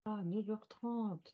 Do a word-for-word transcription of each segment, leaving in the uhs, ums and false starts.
Ah, neuf heures trente.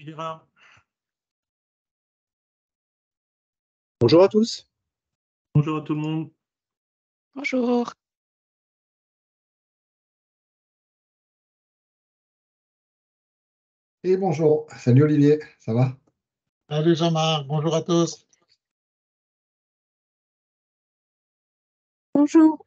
Rivera. Bonjour à tous. Bonjour à tout le monde. Bonjour. Et bonjour, salut Olivier, ça va? Salut Jean-Marc, bonjour à tous. Bonjour.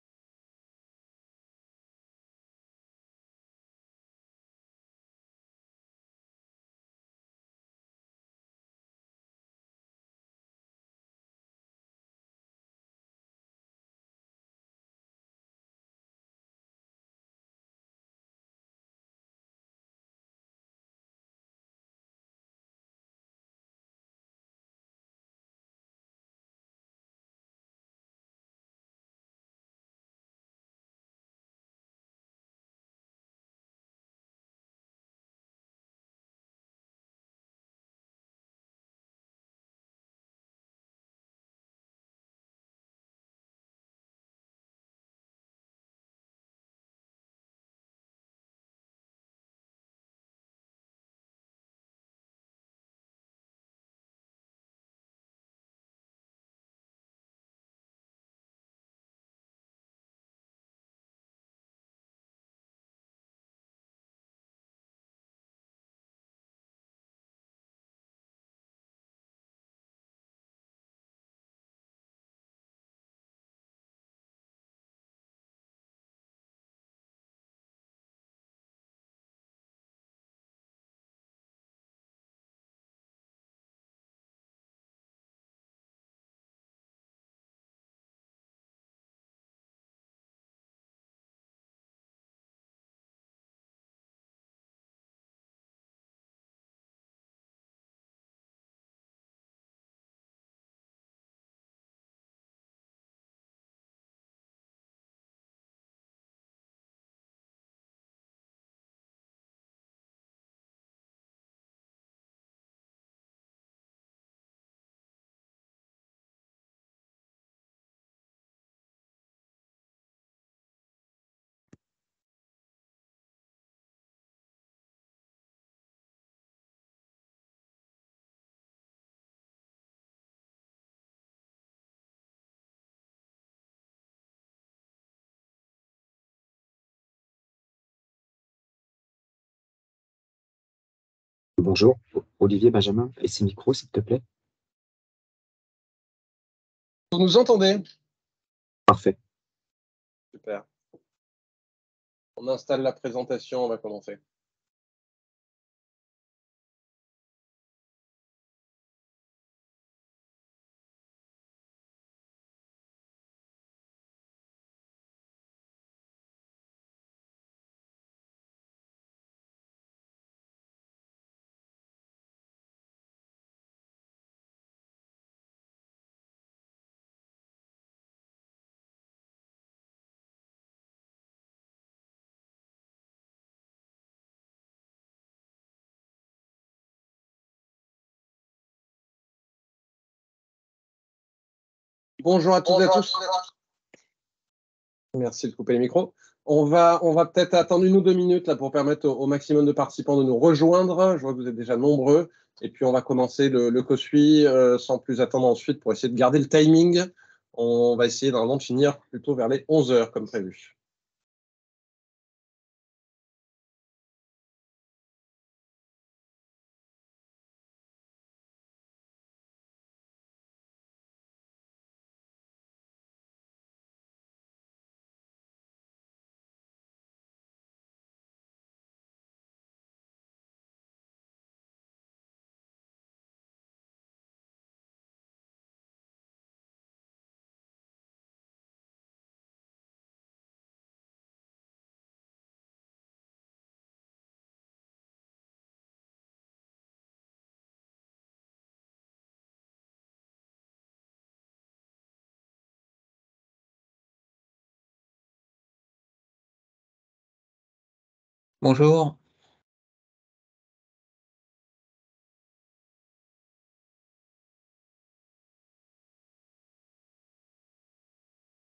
Bonjour, Olivier Benjamin, et ses micros, s'il te plaît. Vous nous entendez? Parfait. Super. On installe la présentation, on va commencer. Bonjour à toutes et à tous. Merci de couper les micros. On va, on va peut-être attendre une ou deux minutes là, pour permettre au, au maximum de participants de nous rejoindre. Je vois que vous êtes déjà nombreux. Et puis, on va commencer le, le COSUI euh, sans plus attendre ensuite pour essayer de garder le timing. On va essayer normalement de finir plutôt vers les onze heures comme prévu. Bonjour.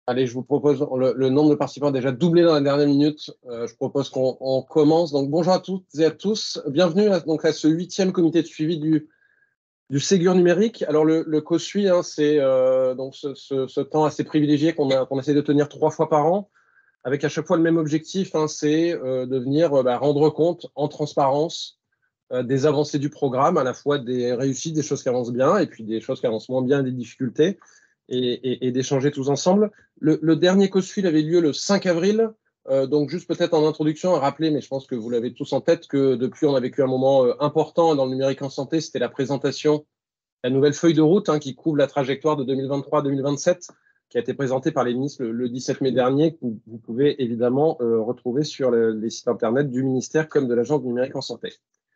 Allez, je vous propose, le, le nombre de participants a déjà doublé dans la dernière minute. Euh, je propose qu'on on commence. Donc, bonjour à toutes et à tous. Bienvenue à, donc, à ce huitième comité de suivi du, du Ségur numérique. Alors, le, le COSUI, hein, c'est euh, donc ce, ce, ce temps assez privilégié qu'on qu'on essaie de tenir trois fois par an, avec à chaque fois le même objectif, hein, c'est euh, de venir euh, bah, rendre compte en transparence euh, des avancées du programme, à la fois des réussites, des choses qui avancent bien, et puis des choses qui avancent moins bien, des difficultés. Et, et, et d'échanger tous ensemble. Le, le dernier COSUI avait lieu le cinq avril, euh, donc juste peut-être en introduction à rappeler, mais je pense que vous l'avez tous en tête, que depuis on a vécu un moment euh, important dans le numérique en santé, c'était la présentation de la nouvelle feuille de route hein, qui couvre la trajectoire de deux mille vingt-trois à deux mille vingt-sept, qui a été présentée par les ministres le, le dix-sept mai dernier, que vous, vous pouvez évidemment euh, retrouver sur le, les sites internet du ministère comme de l'Agence du numérique en santé.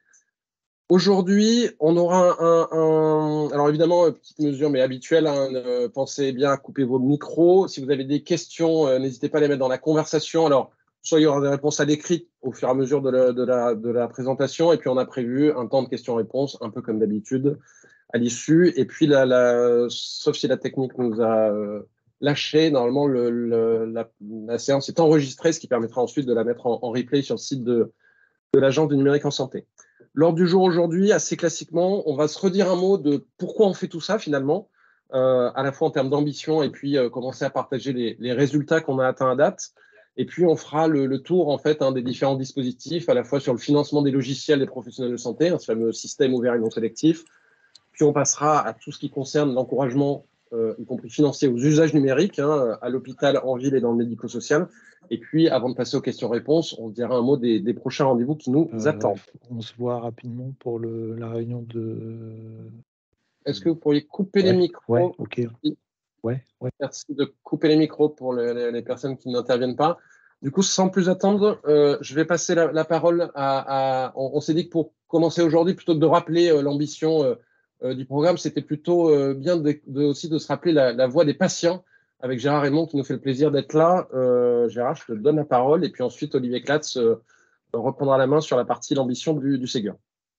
Aujourd'hui, on aura un, un, un... Alors évidemment, petite mesure, mais habituelle, hein, euh, pensez bien à couper vos micros. Si vous avez des questions, euh, n'hésitez pas à les mettre dans la conversation. Alors, soit il y aura des réponses à l'écrit au fur et à mesure de la, de, la, de la présentation, et puis on a prévu un temps de questions-réponses, un peu comme d'habitude, à l'issue. Et puis, la, la, sauf si la technique nous a euh, lâché, normalement, le, le, la, la séance est enregistrée, ce qui permettra ensuite de la mettre en, en replay sur le site de, de l'Agence du numérique en santé. L'ordre du jour aujourd'hui, assez classiquement, on va se redire un mot de pourquoi on fait tout ça finalement, euh, à la fois en termes d'ambition et puis euh, commencer à partager les, les résultats qu'on a atteints à date. Et puis on fera le, le tour en fait hein, des différents dispositifs, à la fois sur le financement des logiciels des professionnels de santé, hein, ce fameux système ouvert et non sélectif. Puis on passera à tout ce qui concerne l'encouragement, euh, y compris financier, aux usages numériques, hein, à l'hôpital, en ville et dans le médico-social. Et puis, avant de passer aux questions-réponses, on dira un mot des, des prochains rendez-vous qui nous Euh, attendent. On se voit rapidement pour le, la réunion de... Est-ce que vous pourriez couper ouais, les micros? Ouais, ok. Ouais, ouais. Merci de couper les micros pour le, les, les personnes qui n'interviennent pas. Du coup, sans plus attendre, euh, je vais passer la, la parole à... à on on s'est dit que pour commencer aujourd'hui, plutôt que de rappeler euh, l'ambition euh, euh, du programme, c'était plutôt euh, bien de, de, aussi de se rappeler la, la voix des patients avec Gérard Raymond qui nous fait le plaisir d'être là. Euh, Gérard, je te donne la parole. Et puis ensuite, Olivier Clatz euh, reprendra la main sur la partie l'ambition du, du Ségur.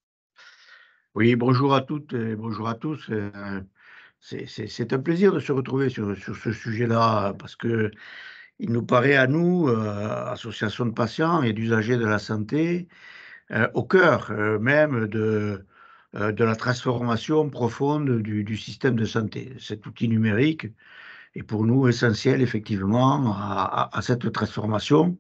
Oui, bonjour à toutes et bonjour à tous. Euh, C'est un plaisir de se retrouver sur, sur ce sujet-là parce que il nous paraît à nous, euh, associations de patients et d'usagers de la santé, euh, au cœur euh, même de, euh, de la transformation profonde du, du système de santé. Cet outil numérique est pour nous essentiel effectivement à, à, à cette transformation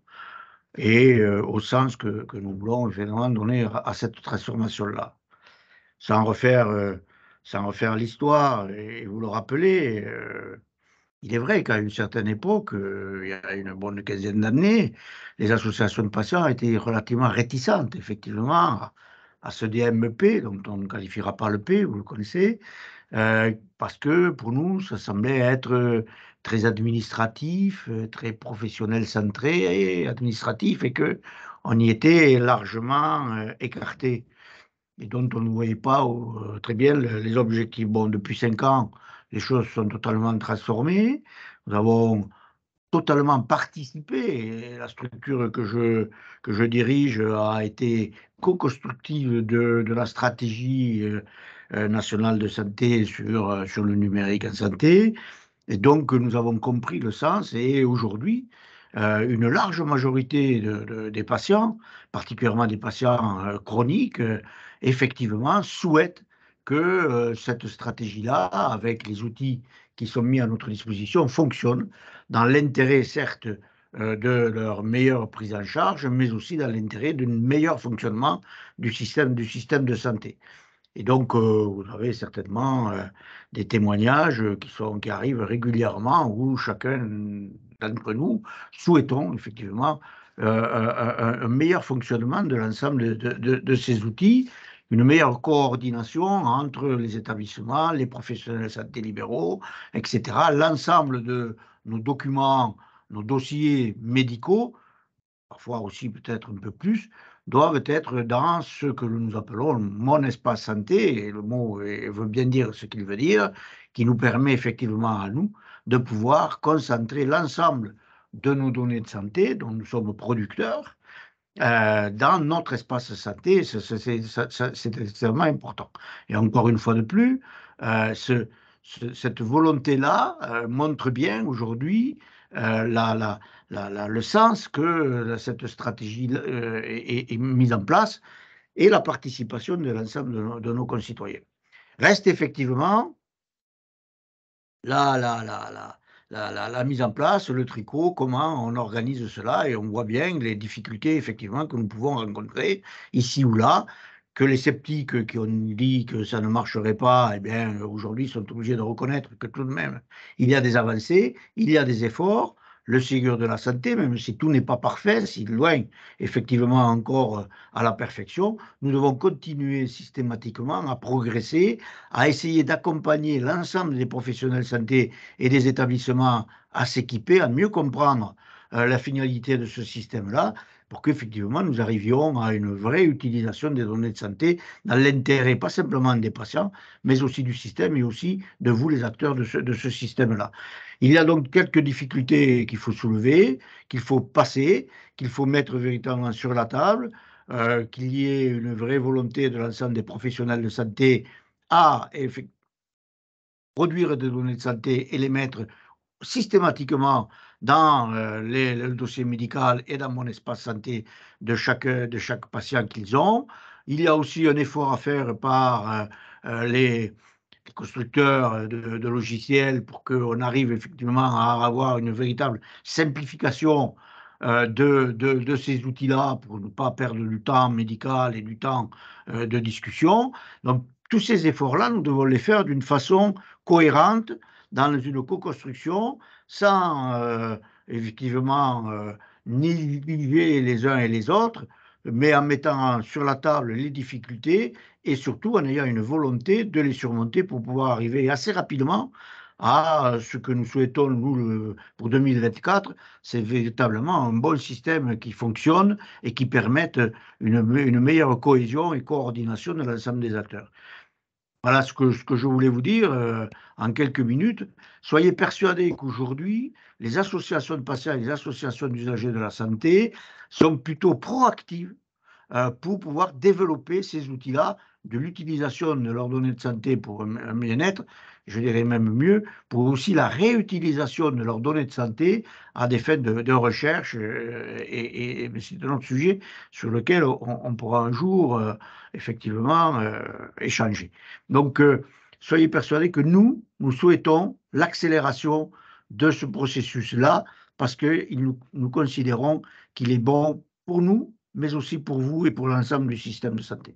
et euh, au sens que, que nous voulons évidemment donner à, à cette transformation-là. Sans refaire, euh, sans refaire l'histoire, et vous le rappelez, euh, il est vrai qu'à une certaine époque, euh, il y a une bonne quinzaine d'années, les associations de patients étaient relativement réticentes, effectivement, à, à ce D M P, dont on ne qualifiera pas le P, vous le connaissez, euh, parce que pour nous, ça semblait être euh, très administratif, euh, très professionnel centré et administratif, et que on y était largement euh, écarté et dont on ne voyait pas euh, très bien le- les objectifs. Bon, depuis cinq ans, les choses sont totalement transformées. Nous avons totalement participé, et la structure que je, que je dirige a été co-constructive de, de la stratégie euh, euh, nationale de santé sur, euh, sur le numérique en santé. Et donc, nous avons compris le sens et aujourd'hui, euh, une large majorité de, de, des patients, particulièrement des patients euh, chroniques, euh, effectivement, souhaitent que euh, cette stratégie-là, avec les outils qui sont mis à notre disposition, fonctionne dans l'intérêt, certes, euh, de leur meilleure prise en charge, mais aussi dans l'intérêt d'un meilleur fonctionnement du système, du système de santé. Et donc, euh, vous avez certainement euh, des témoignages qui, sont, qui arrivent régulièrement où chacun d'entre nous souhaitons effectivement euh, un, un meilleur fonctionnement de l'ensemble de, de, de ces outils, une meilleure coordination entre les établissements, les professionnels de santé libéraux, et cetera. L'ensemble de nos documents, nos dossiers médicaux, parfois aussi peut-être un peu plus, doivent être dans ce que nous appelons mon espace santé, et le mot veut bien dire ce qu'il veut dire, qui nous permet effectivement à nous de pouvoir concentrer l'ensemble de nos données de santé dont nous sommes producteurs euh, dans notre espace santé. C'est extrêmement important. Et encore une fois de plus, euh, ce, ce, cette volonté-là euh, montre bien aujourd'hui euh, la, la, la, la, le sens que cette stratégie euh, est, est mise en place et la participation de l'ensemble de, nos, de nos concitoyens. Reste effectivement la, la, la, la, la, la, la mise en place, le tricot, comment on organise cela, et on voit bien les difficultés effectivement que nous pouvons rencontrer ici ou là, que les sceptiques qui ont dit que ça ne marcherait pas, eh bien aujourd'hui sont obligés de reconnaître que tout de même il y a des avancées, il y a des efforts. Le Ségur de la santé, même si tout n'est pas parfait, si loin effectivement encore à la perfection, nous devons continuer systématiquement à progresser, à essayer d'accompagner l'ensemble des professionnels de santé et des établissements à s'équiper, à mieux comprendre euh, la finalité de ce système-là, pour qu'effectivement nous arrivions à une vraie utilisation des données de santé dans l'intérêt pas simplement des patients, mais aussi du système et aussi de vous les acteurs de ce, de ce système-là. Il y a donc quelques difficultés qu'il faut soulever, qu'il faut passer, qu'il faut mettre véritablement sur la table, euh, qu'il y ait une vraie volonté de l'ensemble des professionnels de santé à produire des données de santé et les mettre systématiquement dans euh, les, le dossier médical et dans mon espace santé de chaque, de chaque patient qu'ils ont. Il y a aussi un effort à faire par euh, euh, les constructeurs de, de logiciels pour qu'on arrive effectivement à avoir une véritable simplification euh, de, de, de ces outils-là pour ne pas perdre du temps médical et du temps euh, de discussion. Donc, tous ces efforts-là, nous devons les faire d'une façon cohérente, dans une co-construction, sans euh, effectivement euh, négliger les uns et les autres, mais en mettant sur la table les difficultés et surtout en ayant une volonté de les surmonter pour pouvoir arriver assez rapidement à ce que nous souhaitons, nous, le, pour deux mille vingt-quatre, c'est véritablement un bon système qui fonctionne et qui permette une, une meilleure cohésion et coordination de l'ensemble des acteurs. Voilà ce que, ce que je voulais vous dire euh, en quelques minutes. Soyez persuadés qu'aujourd'hui, les associations de patients et les associations d'usagers de la santé sont plutôt proactives euh, pour pouvoir développer ces outils-là, de l'utilisation de leurs données de santé pour un bien-être, je dirais même mieux, pour aussi la réutilisation de leurs données de santé à des fins de, de recherche. Euh, et, et c'est un autre sujet sur lequel on, on pourra un jour euh, effectivement euh, échanger. Donc, euh, soyez persuadés que nous, nous souhaitons l'accélération de ce processus-là parce que nous, nous considérons qu'il est bon pour nous, mais aussi pour vous et pour l'ensemble du système de santé.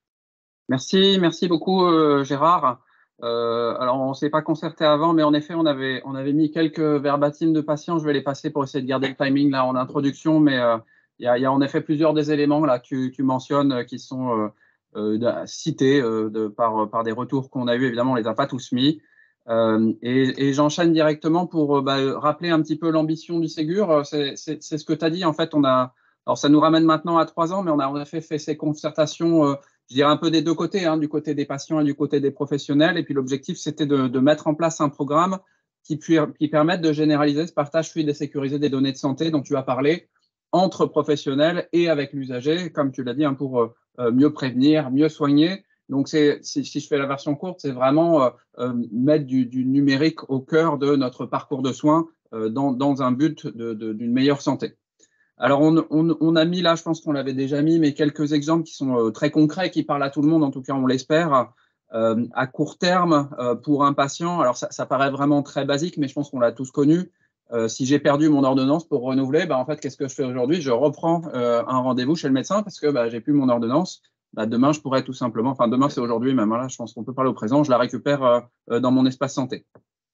Merci, merci beaucoup euh, Gérard. Euh, alors, on ne s'est pas concerté avant, mais en effet, on avait, on avait mis quelques verbatims de patients. Je vais les passer pour essayer de garder le timing là en introduction, mais euh, il y a, y a en effet plusieurs des éléments là que tu, tu mentionnes euh, qui sont euh, euh, cités euh, de, par, par des retours qu'on a eu. Évidemment, on les a pas tous mis. Euh, et et j'enchaîne directement pour euh, bah, rappeler un petit peu l'ambition du Ségur. C'est ce que tu as dit. En fait, on a, alors ça nous ramène maintenant à trois ans, mais on a en effet fait ces concertations, euh, je dirais un peu des deux côtés, hein, du côté des patients et du côté des professionnels. Et puis l'objectif, c'était de, de mettre en place un programme qui, puis, qui permette de généraliser ce partage fluide et sécurisé des données de santé dont tu as parlé entre professionnels et avec l'usager, comme tu l'as dit, hein, pour euh, mieux prévenir, mieux soigner. Donc, c'est, si, si je fais la version courte, c'est vraiment euh, euh, mettre du, du numérique au cœur de notre parcours de soins euh, dans, dans un but de, de, d'une meilleure santé. Alors, on, on, on a mis là, je pense qu'on l'avait déjà mis, mais quelques exemples qui sont euh, très concrets, qui parlent à tout le monde, en tout cas, on l'espère. Euh, à court terme, euh, pour un patient, alors ça, ça paraît vraiment très basique, mais je pense qu'on l'a tous connu. Euh, si j'ai perdu mon ordonnance pour renouveler, bah, en fait, qu'est-ce que je fais aujourd'hui? Je reprends euh, un rendez-vous chez le médecin parce que bah, j'ai plus mon ordonnance. Bah, demain, je pourrais tout simplement, enfin demain c'est aujourd'hui même, là, je pense qu'on peut parler au présent, je la récupère euh, dans mon espace santé.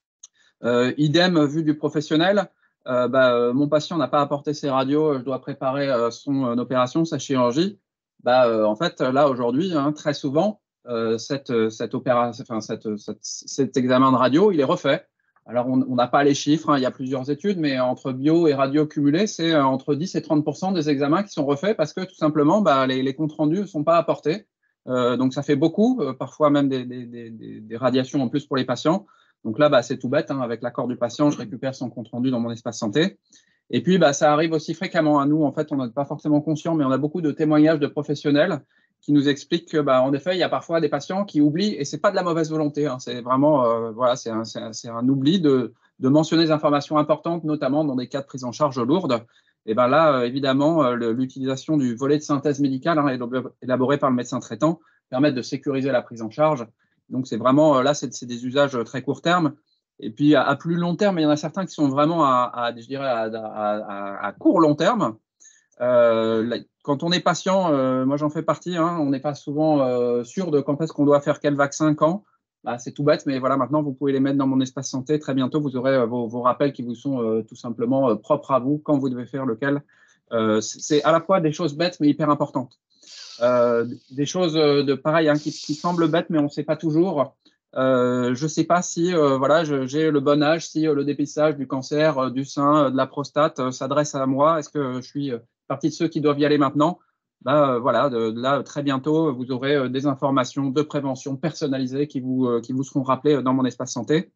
Euh, idem, vu du professionnel, euh, bah, euh, mon patient n'a pas apporté ses radios, je dois préparer euh, son euh, opération, sa chirurgie. Bah, euh, en fait, là aujourd'hui, hein, très souvent, euh, cette, cette opération, enfin, cette, cette, cet examen de radio, il est refait. Alors, on n'a pas les chiffres, hein, il y a plusieurs études, mais entre bio et radio cumulés, c'est euh, entre dix et trente pour cent des examens qui sont refaits parce que tout simplement, bah, les, les comptes rendus ne sont pas apportés. Euh, donc, ça fait beaucoup, euh, parfois même des, des, des, des radiations en plus pour les patients. Donc là, bah, c'est tout bête, hein, avec l'accord du patient, je récupère son compte rendu dans mon espace santé. Et puis, bah, ça arrive aussi fréquemment à nous. En fait, on n'est pas forcément conscient, mais on a beaucoup de témoignages de professionnels qui nous expliquent que, bah, en effet, il y a parfois des patients qui oublient, et c'est pas de la mauvaise volonté, hein, c'est vraiment, euh, voilà, c'est un, c'est un, c'est un oubli de, de mentionner des informations importantes, notamment dans des cas de prise en charge lourde. Et ben là, euh, évidemment, euh, l'utilisation du volet de synthèse médicale hein, élaboré par le médecin traitant permet de sécuriser la prise en charge. Donc, c'est vraiment, euh, là, c'est des usages très court terme. Et puis, à, à plus long terme, il y en a certains qui sont vraiment à, à je dirais, à, à, à court long terme. Euh, quand on est patient, euh, moi j'en fais partie, hein, on n'est pas souvent euh, sûr de quand est-ce qu'on doit faire quel vaccin, quand. Bah, c'est tout bête, mais voilà, maintenant vous pouvez les mettre dans mon espace santé. Très bientôt, vous aurez euh, vos, vos rappels qui vous sont euh, tout simplement euh, propres à vous, quand vous devez faire lequel. Euh, c'est à la fois des choses bêtes, mais hyper importantes. Euh, des choses de pareil hein, qui, qui semblent bêtes, mais on ne sait pas toujours. Euh, je ne sais pas si euh, voilà, j'ai le bon âge, si euh, le dépistage du cancer euh, du sein, euh, de la prostate euh, s'adresse à moi. Est-ce que je suis euh, partie de ceux qui doivent y aller maintenant? Bah, euh, voilà, de, de là, très bientôt, vous aurez euh, des informations de prévention personnalisées qui vous, euh, qui vous seront rappelées euh, dans mon espace santé.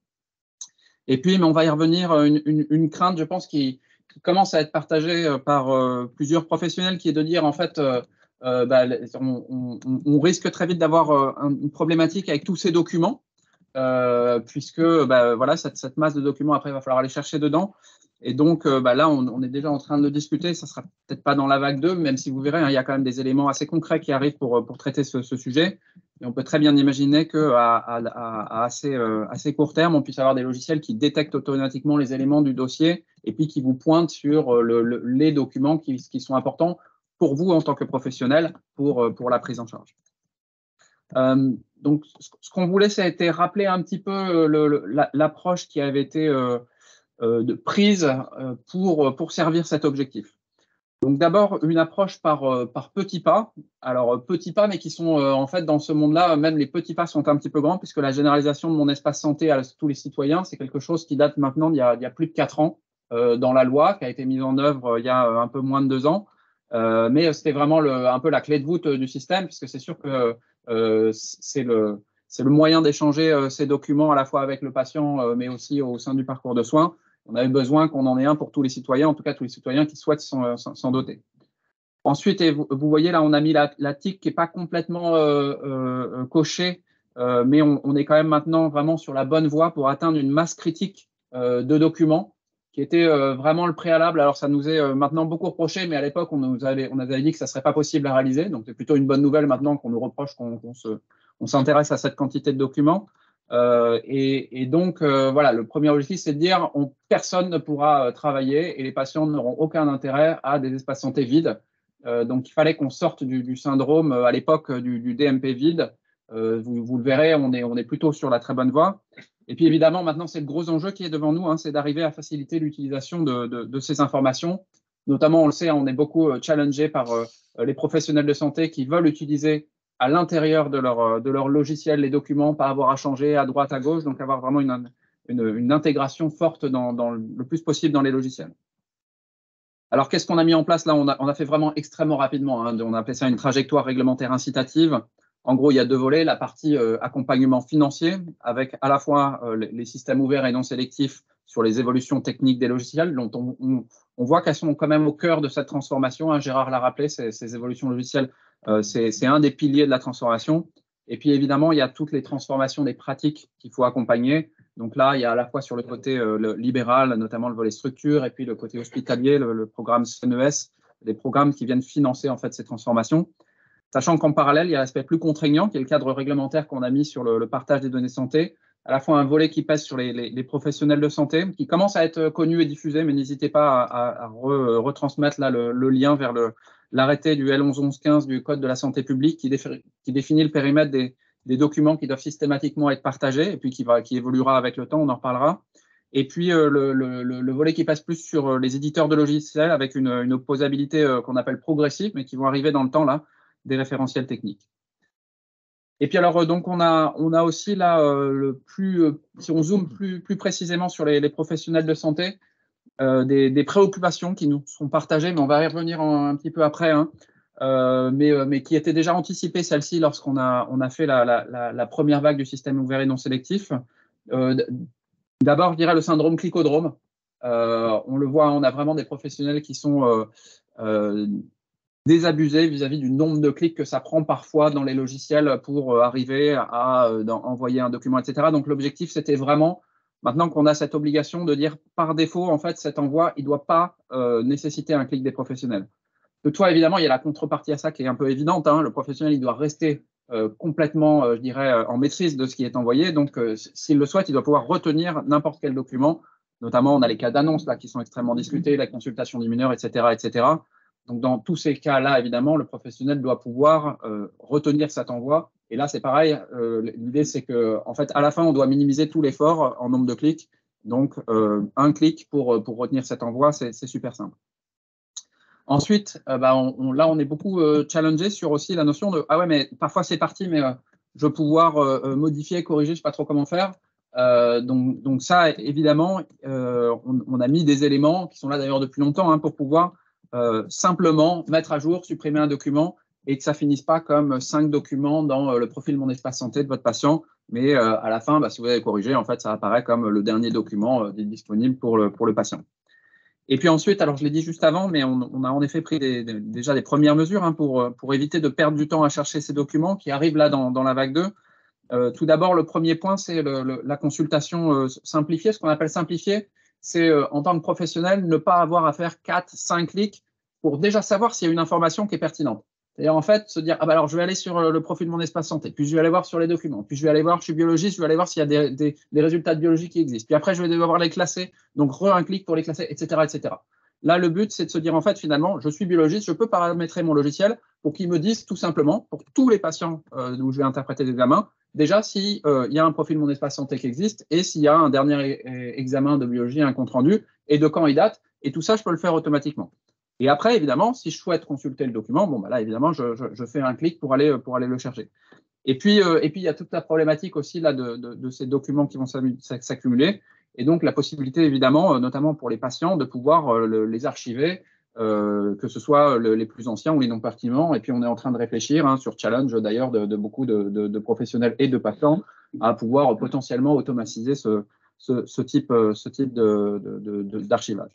Et puis, mais on va y revenir, une, une, une crainte, je pense, qui, qui commence à être partagée euh, par euh, plusieurs professionnels, qui est de dire, en fait, euh, euh, bah, on, on, on risque très vite d'avoir euh, une problématique avec tous ces documents, euh, puisque bah, voilà, cette, cette masse de documents, après, il va falloir aller chercher dedans. Et donc, euh, bah, là, on, on est déjà en train de le discuter. Ça ne sera peut-être pas dans la vague deux, même si vous verrez, hein, il y a quand même des éléments assez concrets qui arrivent pour, pour traiter ce, ce sujet. Et on peut très bien imaginer qu'à à, à, à assez, euh, assez court terme, on puisse avoir des logiciels qui détectent automatiquement les éléments du dossier et puis qui vous pointent sur le, le, les documents qui, qui sont importants pour vous en tant que professionnel pour, pour la prise en charge. Euh, donc, ce qu'on voulait, ça a été rappeler un petit peu l'approche qui avait été euh, euh, de prise euh, pour, pour servir cet objectif. Donc d'abord, une approche par, euh, par petits pas. Alors, euh, petits pas, mais qui sont euh, en fait dans ce monde-là, même les petits pas sont un petit peu grands, puisque la généralisation de mon espace santé à tous les citoyens, c'est quelque chose qui date maintenant d'il y a, il y a plus de quatre ans euh, dans la loi, qui a été mise en œuvre euh, il y a un peu moins de deux ans. Euh, mais c'était vraiment le, un peu la clé de voûte du système, puisque c'est sûr que euh, c'est le, c'est le moyen d'échanger euh, ces documents à la fois avec le patient, euh, mais aussi au sein du parcours de soins. On avait besoin qu'on en ait un pour tous les citoyens, en tout cas tous les citoyens qui souhaitent s'en doter. Ensuite, et vous, vous voyez là, on a mis la, la tic qui n'est pas complètement euh, euh, cochée, euh, mais on, on est quand même maintenant vraiment sur la bonne voie pour atteindre une masse critique euh, de documents, qui était euh, vraiment le préalable. Alors ça nous est euh, maintenant beaucoup reproché, mais à l'époque, on nous avait, on avait dit que ça ne serait pas possible à réaliser. Donc c'est plutôt une bonne nouvelle maintenant qu'on nous reproche qu'on qu'on se, on s'intéresse à cette quantité de documents. Euh, et, et donc, euh, voilà, le premier objectif, c'est de dire on, personne ne pourra euh, travailler et les patients n'auront aucun intérêt à des espaces santé vides. Euh, donc, il fallait qu'on sorte du, du syndrome, euh, à l'époque, du, du D M P vide. Euh, vous, vous le verrez, on est, on est plutôt sur la très bonne voie. Et puis, évidemment, maintenant, c'est le gros enjeu qui est devant nous, hein, c'est d'arriver à faciliter l'utilisation de, de, de ces informations. Notamment, on le sait, on est beaucoup euh, challengé par euh, les professionnels de santé qui veulent utiliser à l'intérieur de leur, de leur logiciel, les documents, pas avoir à changer à droite, à gauche, donc avoir vraiment une, une, une intégration forte dans, dans le plus possible dans les logiciels. Alors, qu'est-ce qu'on a mis en place là? on a, on a fait vraiment extrêmement rapidement, hein, on a appelé ça une trajectoire réglementaire incitative. En gros, il y a deux volets, la partie euh, accompagnement financier, avec à la fois euh, les systèmes ouverts et non sélectifs sur les évolutions techniques des logiciels, dont on, on, on voit qu'elles sont quand même au cœur de cette transformation, hein, Gérard l'a rappelé, ces, ces évolutions logicielles, Euh, c'est un des piliers de la transformation. Et puis évidemment, il y a toutes les transformations des pratiques qu'il faut accompagner. Donc là, il y a à la fois sur le côté euh, le libéral, notamment le volet structure, et puis le côté hospitalier, le, le programme C N E S, des programmes qui viennent financer en fait ces transformations. Sachant qu'en parallèle, il y a l'aspect plus contraignant, qui est le cadre réglementaire qu'on a mis sur le, le partage des données santé. À la fois un volet qui pèse sur les, les, les professionnels de santé, qui commence à être connu et diffusé, mais n'hésitez pas à, à, à re, retransmettre là le, le lien vers le l'arrêté du L onze onze quinze du Code de la santé publique qui, défi, qui définit le périmètre des, des documents qui doivent systématiquement être partagés et puis qui, va, qui évoluera avec le temps, on en reparlera. Et puis euh, le, le, le volet qui passe plus sur les éditeurs de logiciels avec une, une opposabilité euh, qu'on appelle progressive, mais qui vont arriver dans le temps, là, des référentiels techniques. Et puis alors, donc on a, on a aussi là, euh, le plus, euh, si on zoome plus, plus précisément sur les, les professionnels de santé, Euh, des, des préoccupations qui nous sont partagées, mais on va y revenir en, un petit peu après, hein, euh, mais, euh, mais qui étaient déjà anticipées, celle-ci, lorsqu'on a, on a fait la, la, la, la première vague du système ouvert et non sélectif. Euh, D'abord, je dirais le syndrome clicodrome. Euh, on le voit, on a vraiment des professionnels qui sont euh, euh, désabusés vis-à-vis du nombre de clics que ça prend parfois dans les logiciels pour euh, arriver à euh, dans, envoyer un document, et cetera. Donc, l'objectif, c'était vraiment Maintenant qu'on a cette obligation de dire par défaut, en fait, cet envoi, il ne doit pas euh, nécessiter un clic des professionnels. Toutefois, évidemment, il y a la contrepartie à ça qui est un peu évidente. Hein. Le professionnel, il doit rester euh, complètement, euh, je dirais, en maîtrise de ce qui est envoyé. Donc, euh, s'il le souhaite, il doit pouvoir retenir n'importe quel document. Notamment, on a les cas d'annonce là qui sont extrêmement discutés, la consultation du mineur, et cetera, et cetera. Donc, dans tous ces cas-là, évidemment, le professionnel doit pouvoir euh, retenir cet envoi. Et là, c'est pareil. Euh, L'idée, c'est que, en fait, à la fin, on doit minimiser tout l'effort en nombre de clics. Donc, euh, un clic pour, pour retenir cet envoi, c'est super simple. Ensuite, euh, bah, on, on, là, on est beaucoup euh, challengé sur aussi la notion de « Ah ouais, mais parfois, c'est parti, mais euh, je veux pouvoir euh, modifier, corriger, je ne sais pas trop comment faire. » Euh, donc, donc ça, évidemment, euh, on, on a mis des éléments qui sont là d'ailleurs depuis longtemps hein, pour pouvoir euh, simplement mettre à jour, supprimer un document et que ça finisse pas comme cinq documents dans euh, le profil Mon Espace Santé de votre patient, mais euh, à la fin, bah, si vous avez corrigé, en fait, ça apparaît comme le dernier document euh, disponible pour le, pour le patient. Et puis ensuite, alors je l'ai dit juste avant, mais on, on a en effet pris des, des, déjà des premières mesures hein, pour, pour éviter de perdre du temps à chercher ces documents qui arrivent là dans, dans la vague deux. Euh, tout d'abord, le premier point, c'est le, le, la consultation euh, simplifiée. Ce qu'on appelle simplifiée, c'est euh, en tant que professionnel, ne pas avoir à faire quatre, cinq clics pour déjà savoir s'il y a une information qui est pertinente. C'est-à-dire, en fait, se dire, ah bah alors je vais aller sur le profil de Mon Espace Santé, puis je vais aller voir sur les documents, puis je vais aller voir, je suis biologiste, je vais aller voir s'il y a des, des, des résultats de biologie qui existent. Puis après, je vais devoir les classer, donc re un clic pour les classer, et cetera, et cetera. Là, le but, c'est de se dire, en fait, finalement, je suis biologiste, je peux paramétrer mon logiciel pour qu'il me dise tout simplement, pour tous les patients euh, où je vais interpréter des examens, déjà s'il euh, y a un profil Mon Espace Santé qui existe et s'il y a un dernier examen de biologie, un compte-rendu, et de quand il date. Et tout ça, je peux le faire automatiquement. Et après, évidemment, si je souhaite consulter le document, bon, bah là, évidemment, je, je, je fais un clic pour aller, pour aller le chercher. Et puis, euh, et puis, il y a toute la problématique aussi là, de, de, de ces documents qui vont s'accumuler. Et donc, la possibilité, évidemment, euh, notamment pour les patients, de pouvoir euh, le, les archiver, euh, que ce soit le, les plus anciens ou les non pertinents. Et puis, on est en train de réfléchir hein, sur challenge, d'ailleurs, de, de beaucoup de, de, de professionnels et de patients à pouvoir potentiellement automatiser ce, ce, ce type, ce type d'archivage.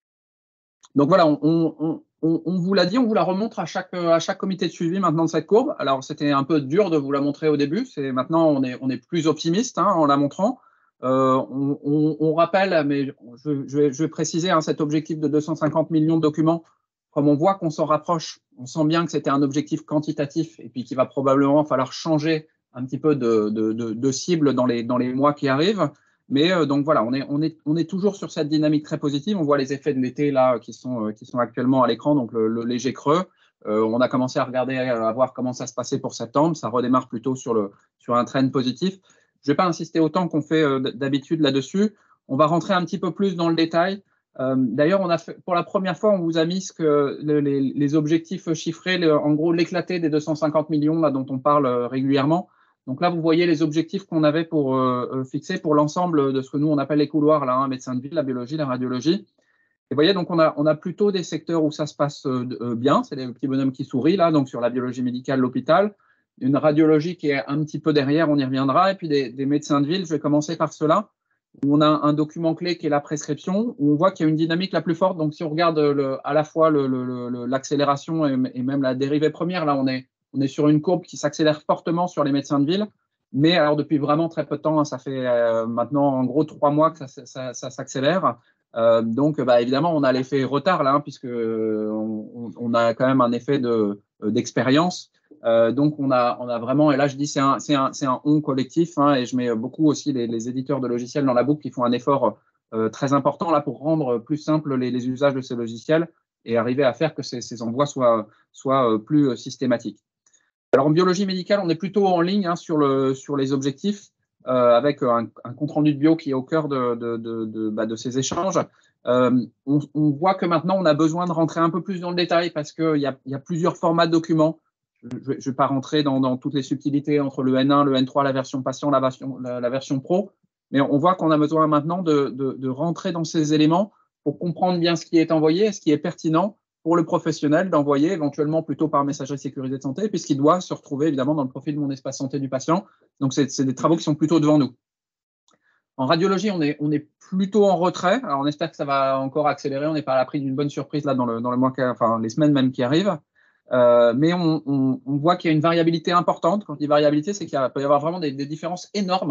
Donc voilà, on, on, on, on vous l'a dit, on vous la remontre à chaque, à chaque comité de suivi maintenant de cette courbe. Alors, c'était un peu dur de vous la montrer au début. C'est maintenant, on est, on est plus optimiste hein, en la montrant. Euh, on, on, on rappelle, mais je, je, vais, je vais préciser hein, cet objectif de deux cent cinquante millions de documents. Comme on voit qu'on s'en rapproche, on sent bien que c'était un objectif quantitatif et puis qu'il va probablement falloir changer un petit peu de, de, de, de cible dans les, dans les mois qui arrivent. Mais euh, donc voilà, on est, on, est, on est toujours sur cette dynamique très positive. On voit les effets de l'été là qui sont, euh, qui sont actuellement à l'écran, donc le, le léger creux. Euh, on a commencé à regarder, à voir comment ça se passait pour septembre. Ça redémarre plutôt sur, le, sur un trend positif. Je ne vais pas insister autant qu'on fait euh, d'habitude là-dessus. On va rentrer un petit peu plus dans le détail. Euh, D'ailleurs, on a fait, pour la première fois, on vous a mis ce que le, les, les objectifs chiffrés, le, en gros l'éclaté des deux cent cinquante millions là, dont on parle euh, régulièrement. Donc là, vous voyez les objectifs qu'on avait pour euh, fixer pour l'ensemble de ce que nous, on appelle les couloirs, là, hein, médecin de ville, la biologie, la radiologie. Et vous voyez, donc on a, on a plutôt des secteurs où ça se passe euh, bien, c'est les petits bonhommes qui sourient, là, donc sur la biologie médicale, l'hôpital. Une radiologie qui est un petit peu derrière, on y reviendra. Et puis des, des médecins de ville, je vais commencer par cela, où on a un document clé qui est la prescription, où on voit qu'il y a une dynamique la plus forte. Donc si on regarde le, à la fois l'accélération le, le, et, et même la dérivée première, là, on est On est sur une courbe qui s'accélère fortement sur les médecins de ville, mais alors depuis vraiment très peu de temps, hein, ça fait euh, maintenant en gros trois mois que ça, ça, ça s'accélère. Euh, donc bah, évidemment, on a l'effet retard là, hein, puisque on, on a quand même un effet d'expérience. De, euh, donc on a, on a vraiment, et là je dis c'est un, c'est un, c'est un on collectif, hein, et je mets beaucoup aussi les, les éditeurs de logiciels dans la boucle qui font un effort euh, très important là pour rendre plus simple les, les usages de ces logiciels et arriver à faire que ces, ces envois soient, soient plus systématiques. Alors en biologie médicale, on est plutôt en ligne hein, sur, le, sur les objectifs, euh, avec un, un compte-rendu de bio qui est au cœur de, de, de, de, bah, de ces échanges. Euh, on, on voit que maintenant, on a besoin de rentrer un peu plus dans le détail parce qu'il y a, y a plusieurs formats de documents. Je ne vais pas rentrer dans, dans toutes les subtilités entre le N un, le N trois, la version patient, la version, la, la version pro, mais on voit qu'on a besoin maintenant de, de, de rentrer dans ces éléments pour comprendre bien ce qui est envoyé, ce qui est pertinent pour le professionnel d'envoyer éventuellement plutôt par messagerie sécurisée de santé, puisqu'il doit se retrouver évidemment dans le profil de Mon Espace Santé du patient. Donc, c'est des travaux qui sont plutôt devant nous. En radiologie, on est, on est plutôt en retrait. Alors, on espère que ça va encore accélérer. On n'est pas à l'abri d'une bonne surprise là dans, le, dans le mois, enfin, les semaines même qui arrivent. Euh, mais on, on, on voit qu'il y a une variabilité importante. Quand je dis variabilité, c'est qu'il peut y avoir vraiment des, des différences énormes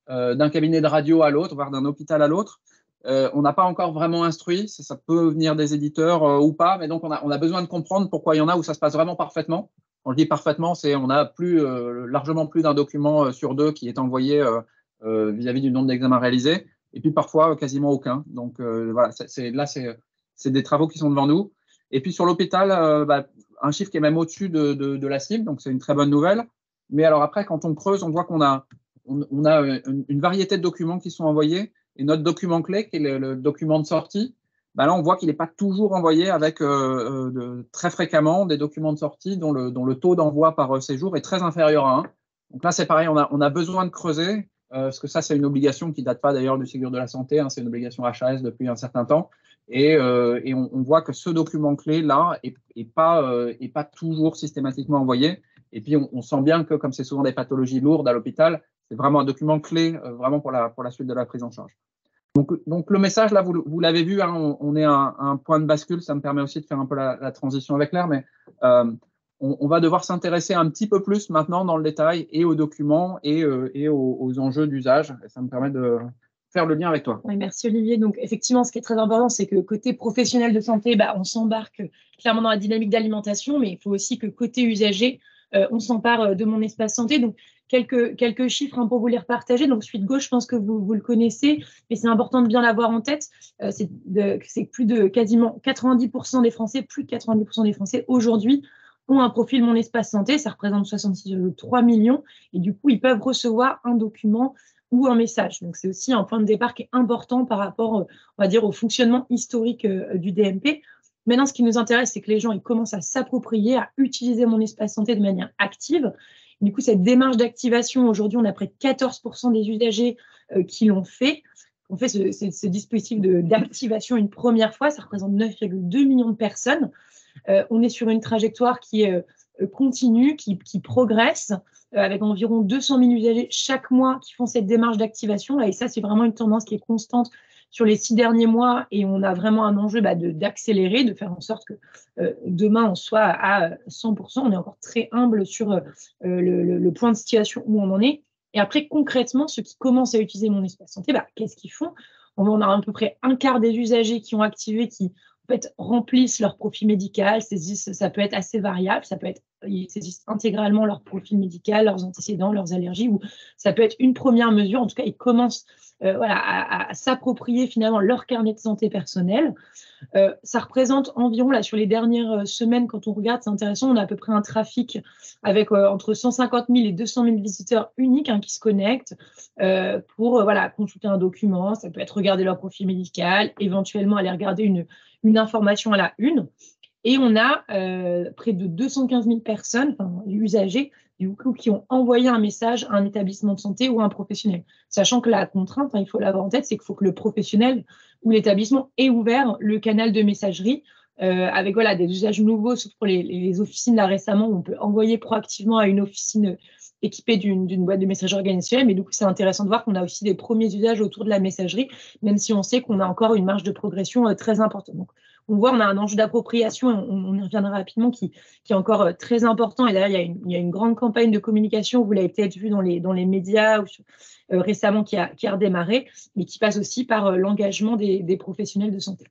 euh, d'un cabinet de radio à l'autre, voire d'un hôpital à l'autre. Euh, on n'a pas encore vraiment instruit, ça, ça peut venir des éditeurs euh, ou pas, mais donc on a, on a besoin de comprendre pourquoi il y en a où ça se passe vraiment parfaitement. Quand je dis parfaitement, c'est on a plus, euh, largement plus d'un document euh, sur deux qui est envoyé euh, euh, vis-à-vis du nombre d'examens réalisés, et puis parfois euh, quasiment aucun. Donc euh, voilà, c'est, c'est, là c'est, c'est des travaux qui sont devant nous. Et puis sur l'hôpital, euh, bah, un chiffre qui est même au-dessus de, de, de la cible, donc c'est une très bonne nouvelle. Mais alors après, quand on creuse, on voit qu'on a, on, on a une, une variété de documents qui sont envoyés. Et notre document clé, qui est le, le document de sortie, bah là, on voit qu'il n'est pas toujours envoyé avec euh, de, très fréquemment des documents de sortie dont le, dont le taux d'envoi par séjour est très inférieur à un. Donc là, c'est pareil, on a, on a besoin de creuser, euh, parce que ça, c'est une obligation qui ne date pas d'ailleurs du Ségur de la Santé, hein, c'est une obligation H A S depuis un certain temps. Et, euh, et on, on voit que ce document clé-là n'est est pas, euh, est pas toujours systématiquement envoyé. Et puis, on, on sent bien que, comme c'est souvent des pathologies lourdes à l'hôpital, c'est vraiment un document clé euh, vraiment pour la, pour la suite de la prise en charge. Donc, donc le message, là, vous, vous l'avez vu, hein, on, on est à un, un point de bascule, ça me permet aussi de faire un peu la, la transition avec Claire, mais euh, on, on va devoir s'intéresser un petit peu plus maintenant dans le détail et aux documents et, euh, et aux, aux enjeux d'usage. Et ça me permet de faire le lien avec toi. Oui, merci Olivier. Donc effectivement, ce qui est très important, c'est que côté professionnel de santé, bah, on s'embarque clairement dans la dynamique d'alimentation, mais il faut aussi que côté usager, euh, on s'empare de mon espace santé. Donc quelques, quelques chiffres hein, pour vous les repartager. Donc celui de gauche, je pense que vous, vous le connaissez, mais c'est important de bien l'avoir en tête. Euh, c'est, de, c'est plus de quasiment quatre-vingt-dix pour cent des Français, plus de quatre-vingt-dix pour cent des Français aujourd'hui ont un profil Mon Espace Santé. Ça représente soixante-six virgule trois millions et du coup, ils peuvent recevoir un document ou un message. Donc, c'est aussi un point de départ qui est important par rapport, on va dire, au fonctionnement historique euh, du D M P. Maintenant, ce qui nous intéresse, c'est que les gens ils commencent à s'approprier, à utiliser Mon Espace Santé de manière active. Du coup, cette démarche d'activation, aujourd'hui, on a près de quatorze pour cent des usagers euh, qui l'ont fait. On fait ce, ce, ce dispositif de, d'activation une première fois, ça représente neuf virgule deux millions de personnes. Euh, on est sur une trajectoire qui est euh, continue, qui, qui progresse, euh, avec environ deux cent mille usagers chaque mois qui font cette démarche d'activation. Et ça, c'est vraiment une tendance qui est constante sur les six derniers mois. Et on a vraiment un enjeu bah, de, d'accélérer, de faire en sorte que euh, demain, on soit à cent pour cent. On est encore très humble sur euh, le, le, le point de situation où on en est. Et après, concrètement, ceux qui commencent à utiliser Mon Espace Santé, bah, qu'est-ce qu'ils font? On a à peu près un quart des usagers qui ont activé, qui en fait, remplissent leur profil médical, saisissent, ça peut être assez variable, ça peut être, ils saisissent intégralement leur profil médical, leurs antécédents, leurs allergies, ou ça peut être une première mesure, en tout cas, ils commencent euh, voilà, à, à s'approprier finalement leur carnet de santé personnel. Euh, ça représente environ, là, sur les dernières semaines, quand on regarde, c'est intéressant, on a à peu près un trafic avec euh, entre cent cinquante mille et deux cent mille visiteurs uniques hein, qui se connectent euh, pour euh, voilà, consulter un document, ça peut être regarder leur profil médical, éventuellement aller regarder une une information à la une. Et on a euh, près de deux cent quinze mille personnes, enfin, usagers, du coup, qui ont envoyé un message à un établissement de santé ou à un professionnel. Sachant que la contrainte, hein, il faut l'avoir en tête, c'est qu'il faut que le professionnel ou l'établissement ait ouvert le canal de messagerie euh, avec voilà, des usages nouveaux, sauf pour les, les officines là récemment, où on peut envoyer proactivement à une officine équipée d'une, d'une boîte de messagerie organisationnelle. Mais du coup, c'est intéressant de voir qu'on a aussi des premiers usages autour de la messagerie, même si on sait qu'on a encore une marge de progression euh, très importante. Donc, on voit, on a un enjeu d'appropriation, et on, on y reviendra rapidement, qui, qui est encore euh, très important. Et d'ailleurs, il y a une, il y a une grande campagne de communication, vous l'avez peut-être vu dans les, dans les médias ou sur, euh, récemment, qui a, qui a redémarré, mais qui passe aussi par euh, l'engagement des, des professionnels de santé.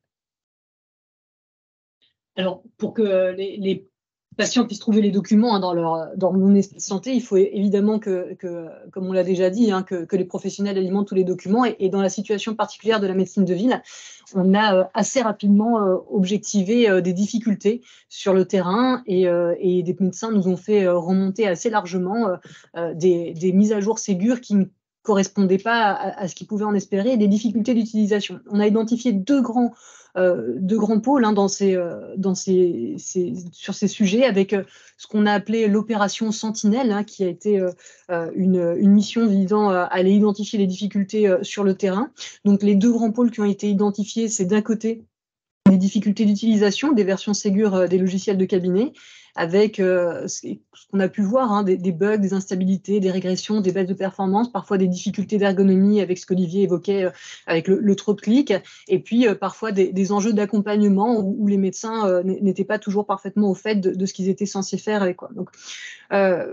Alors, pour que les, les patients puissent trouver les documents hein, dans leur dans Mon Espace Santé, il faut évidemment que, que comme on l'a déjà dit, hein, que, que les professionnels alimentent tous les documents. Et, et dans la situation particulière de la médecine de ville, on a euh, assez rapidement euh, objectivé euh, des difficultés sur le terrain et, euh, et des médecins nous ont fait euh, remonter assez largement euh, euh, des, des mises à jour Ségur qui ne correspondaient pas à, à ce qu'ils pouvaient en espérer et des difficultés d'utilisation. On a identifié deux grands Euh, deux grands pôles hein, dans ces, euh, dans ces, ces, sur ces sujets, avec euh, ce qu'on a appelé l'opération Sentinelle, hein, qui a été euh, une, une mission visant à aller identifier les difficultés euh, sur le terrain. Donc les deux grands pôles qui ont été identifiés, c'est d'un côté des difficultés d'utilisation des versions Ségur euh, des logiciels de cabinet, avec euh, ce qu'on a pu voir, hein, des, des bugs, des instabilités, des régressions, des baisses de performance, parfois des difficultés d'ergonomie avec ce qu'Olivier évoquait euh, avec le, le trop de clics, et puis euh, parfois des, des enjeux d'accompagnement où, où les médecins euh, n'étaient pas toujours parfaitement au fait de, de ce qu'ils étaient censés faire. Et quoi. Donc, euh,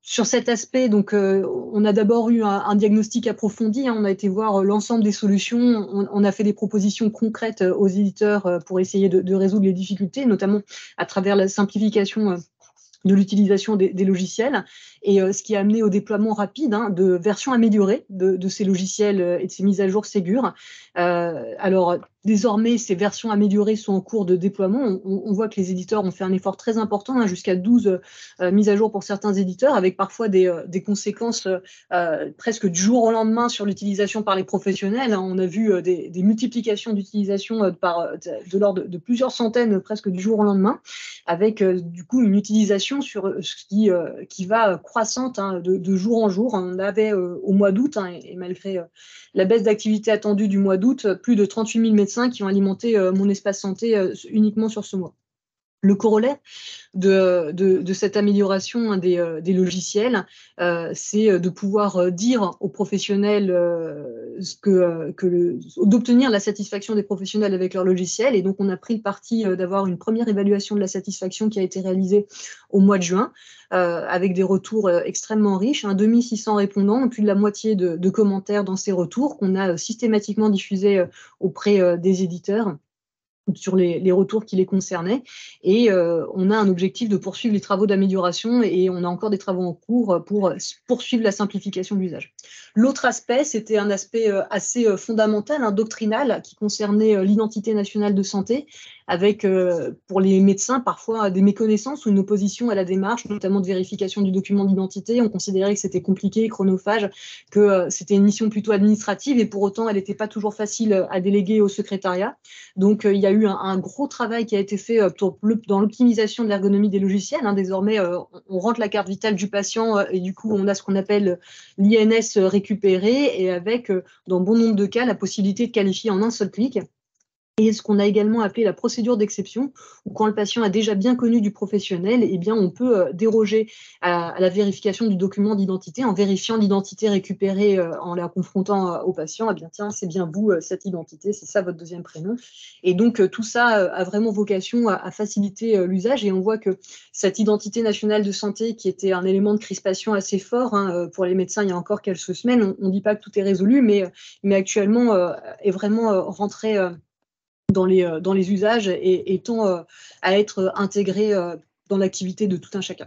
sur cet aspect, donc, euh, on a d'abord eu un, un diagnostic approfondi. Hein, on a été voir euh, l'ensemble des solutions. On, on a fait des propositions concrètes euh, aux éditeurs euh, pour essayer de, de résoudre les difficultés, notamment à travers la simplification euh, de l'utilisation des, des logiciels, et euh, ce qui a amené au déploiement rapide hein, de versions améliorées de, de ces logiciels euh, et de ces mises à jour Ségur. Euh, alors, désormais, ces versions améliorées sont en cours de déploiement. On, on voit que les éditeurs ont fait un effort très important, hein, jusqu'à douze euh, mises à jour pour certains éditeurs, avec parfois des, euh, des conséquences euh, presque du jour au lendemain sur l'utilisation par les professionnels. Hein. On a vu euh, des, des multiplications d'utilisation euh, par de, de l'ordre de, de plusieurs centaines presque du jour au lendemain, avec euh, du coup une utilisation sur ce qui, euh, qui va croissante hein, de, de jour en jour. On avait euh, au mois d'août, hein, et, et malgré euh, la baisse d'activité attendue du mois d'août, plus de trente-huit mille médecins qui ont alimenté euh, mon espace santé euh, uniquement sur ce mois. Le corollaire de, de, de cette amélioration hein, des, euh, des logiciels, euh, c'est de pouvoir euh, dire aux professionnels euh, ce que, euh, que le, d'obtenir la satisfaction des professionnels avec leur logiciel. Et donc, on a pris le parti euh, d'avoir une première évaluation de la satisfaction qui a été réalisée au mois de juin, euh, avec des retours euh, extrêmement riches, hein, deux mille six cents répondants, plus de la moitié de, de commentaires dans ces retours qu'on a euh, systématiquement diffusés euh, auprès euh, des éditeurs sur les, les retours qui les concernaient, et euh, on a un objectif de poursuivre les travaux d'amélioration, et on a encore des travaux en cours pour poursuivre la simplification de l'usage. L'autre aspect, c'était un aspect assez fondamental, hein, doctrinal, qui concernait l'identité nationale de santé, avec euh, pour les médecins parfois des méconnaissances ou une opposition à la démarche, notamment de vérification du document d'identité. On considérait que c'était compliqué, chronophage, que euh, c'était une mission plutôt administrative, et pour autant elle n'était pas toujours facile à déléguer au secrétariat. Donc euh, il y a eu un, un gros travail qui a été fait euh, pour le, dans l'optimisation de l'ergonomie des logiciels. Hein. Désormais, euh, on rentre la carte vitale du patient euh, et du coup on a ce qu'on appelle l'I N S récupéré, et avec euh, dans bon nombre de cas la possibilité de qualifier en un seul clic. Et ce qu'on a également appelé la procédure d'exception, où quand le patient a déjà bien connu du professionnel, eh bien on peut euh, déroger à, à la vérification du document d'identité en vérifiant l'identité récupérée, euh, en la confrontant euh, au patient. Eh bien tiens, c'est bien vous, euh, cette identité, c'est ça votre deuxième prénom. Et donc euh, tout ça euh, a vraiment vocation à, à faciliter euh, l'usage, et on voit que cette identité nationale de santé, qui était un élément de crispation assez fort hein, pour les médecins il y a encore quelques semaines, on ne dit pas que tout est résolu, mais, mais actuellement euh, est vraiment euh, rentré euh, Dans les, dans les usages, et, et tend euh, à être intégré euh, dans l'activité de tout un chacun.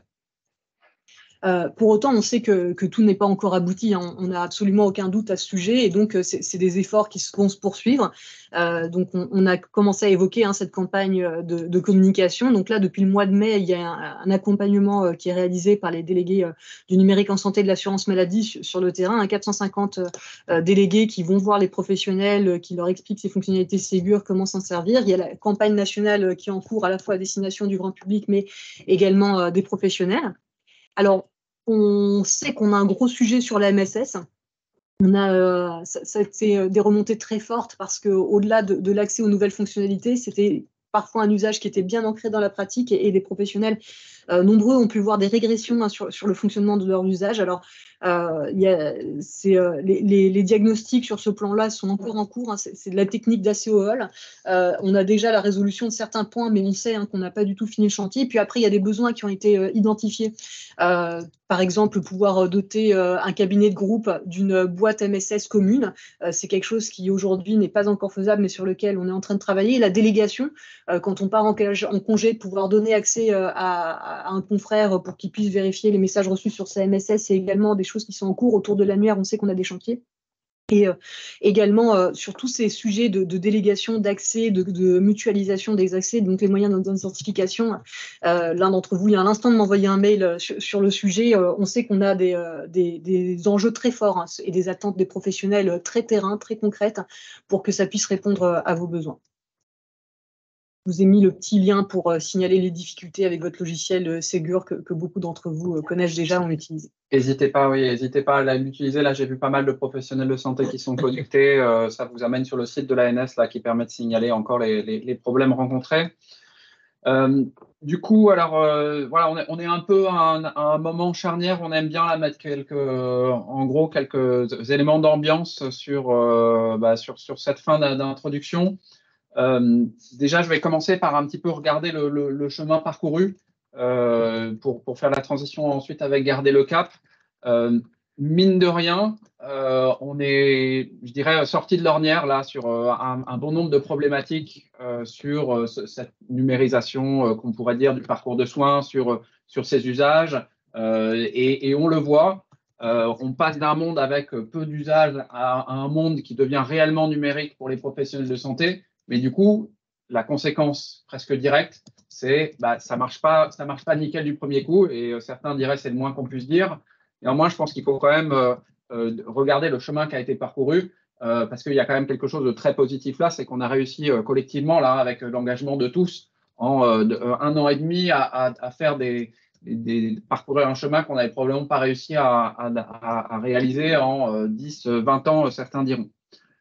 Euh, pour autant, on sait que, que tout n'est pas encore abouti, hein. On n'a absolument aucun doute à ce sujet, et donc c'est, c'est des efforts qui vont se poursuivre. Euh, donc on, on a commencé à évoquer hein, cette campagne de, de communication. Donc là, depuis le mois de mai, il y a un, un accompagnement euh, qui est réalisé par les délégués euh, du numérique en santé de l'assurance maladie sur, sur le terrain, hein, quatre cent cinquante euh, délégués qui vont voir les professionnels, euh, qui leur expliquent ces fonctionnalités Ségur, comment s'en servir. Il y a la campagne nationale qui est en cours à la fois à destination du grand public, mais également euh, des professionnels. Alors, on sait qu'on a un gros sujet sur la M S S. On a, euh, ça, ça a été des remontées très fortes, parce qu'au-delà de, de l'accès aux nouvelles fonctionnalités, c'était parfois un usage qui était bien ancré dans la pratique, et, et les professionnels euh, nombreux ont pu voir des régressions hein, sur, sur le fonctionnement de leur usage. Alors, euh, y a, c'est, euh, les, les, les diagnostics sur ce plan-là sont encore en cours, hein, c'est, c'est de la technique d'A C O L. Euh, on a déjà la résolution de certains points, mais on sait hein, qu'on n'a pas du tout fini le chantier. Puis après, il y a des besoins qui ont été euh, identifiés. Euh, par exemple, pouvoir doter euh, un cabinet de groupe d'une boîte M S S commune. Euh, c'est quelque chose qui aujourd'hui n'est pas encore faisable, mais sur lequel on est en train de travailler. La délégation, euh, quand on part en, en congé, de pouvoir donner accès euh, à, à un confrère pour qu'il puisse vérifier les messages reçus sur sa M S S, c'est également des choses qui sont en cours. Autour de l'annuaire, on sait qu'on a des chantiers. Et euh, également euh, sur tous ces sujets de, de délégation, d'accès, de, de mutualisation des accès, donc les moyens d'identification. Euh, l'un d'entre vous, il y a un instant, de m'envoyer un mail sur, sur le sujet. Euh, on sait qu'on a des, euh, des, des enjeux très forts hein, et des attentes des professionnels très terrain, très concrètes, pour que ça puisse répondre à vos besoins. Je vous ai mis le petit lien pour euh, signaler les difficultés avec votre logiciel euh, Ségur que, que beaucoup d'entre vous euh, connaissent déjà, ont utilisé. N'hésitez pas, oui, n'hésitez pas à l'utiliser. Là, j'ai vu pas mal de professionnels de santé qui sont connectés. Euh, ça vous amène sur le site de l'A N S là, qui permet de signaler encore les, les, les problèmes rencontrés. Euh, du coup, alors euh, voilà, on est, on est un peu à un, à un moment charnière. On aime bien là, mettre quelques, euh, en gros, quelques éléments d'ambiance sur, euh, bah, sur, sur cette fin d'introduction. Euh, déjà, je vais commencer par un petit peu regarder le, le, le chemin parcouru. euh, pour, pour faire la transition ensuite avec garder le cap. Euh, mine de rien, euh, on est, je dirais, sorti de l'ornière là sur euh, un, un bon nombre de problématiques euh, sur euh, ce, cette numérisation, euh, qu'on pourrait dire, du parcours de soins, sur, sur ses usages. Euh, et, et on le voit, euh, on passe d'un monde avec peu d'usages à, à un monde qui devient réellement numérique pour les professionnels de santé. Mais du coup, la conséquence presque directe, c'est bah, ça marche pas, ça marche pas nickel du premier coup. Et euh, certains diraient c'est le moins qu'on puisse dire. Néanmoins, je pense qu'il faut quand même euh, euh, regarder le chemin qui a été parcouru, euh, parce qu'il y a quand même quelque chose de très positif là, c'est qu'on a réussi euh, collectivement, là, avec euh, l'engagement de tous, en euh, de, euh, un an et demi, à, à, à faire des, des, des parcourir un chemin qu'on n'avait probablement pas réussi à, à, à, à réaliser en euh, dix, vingt ans, certains diront.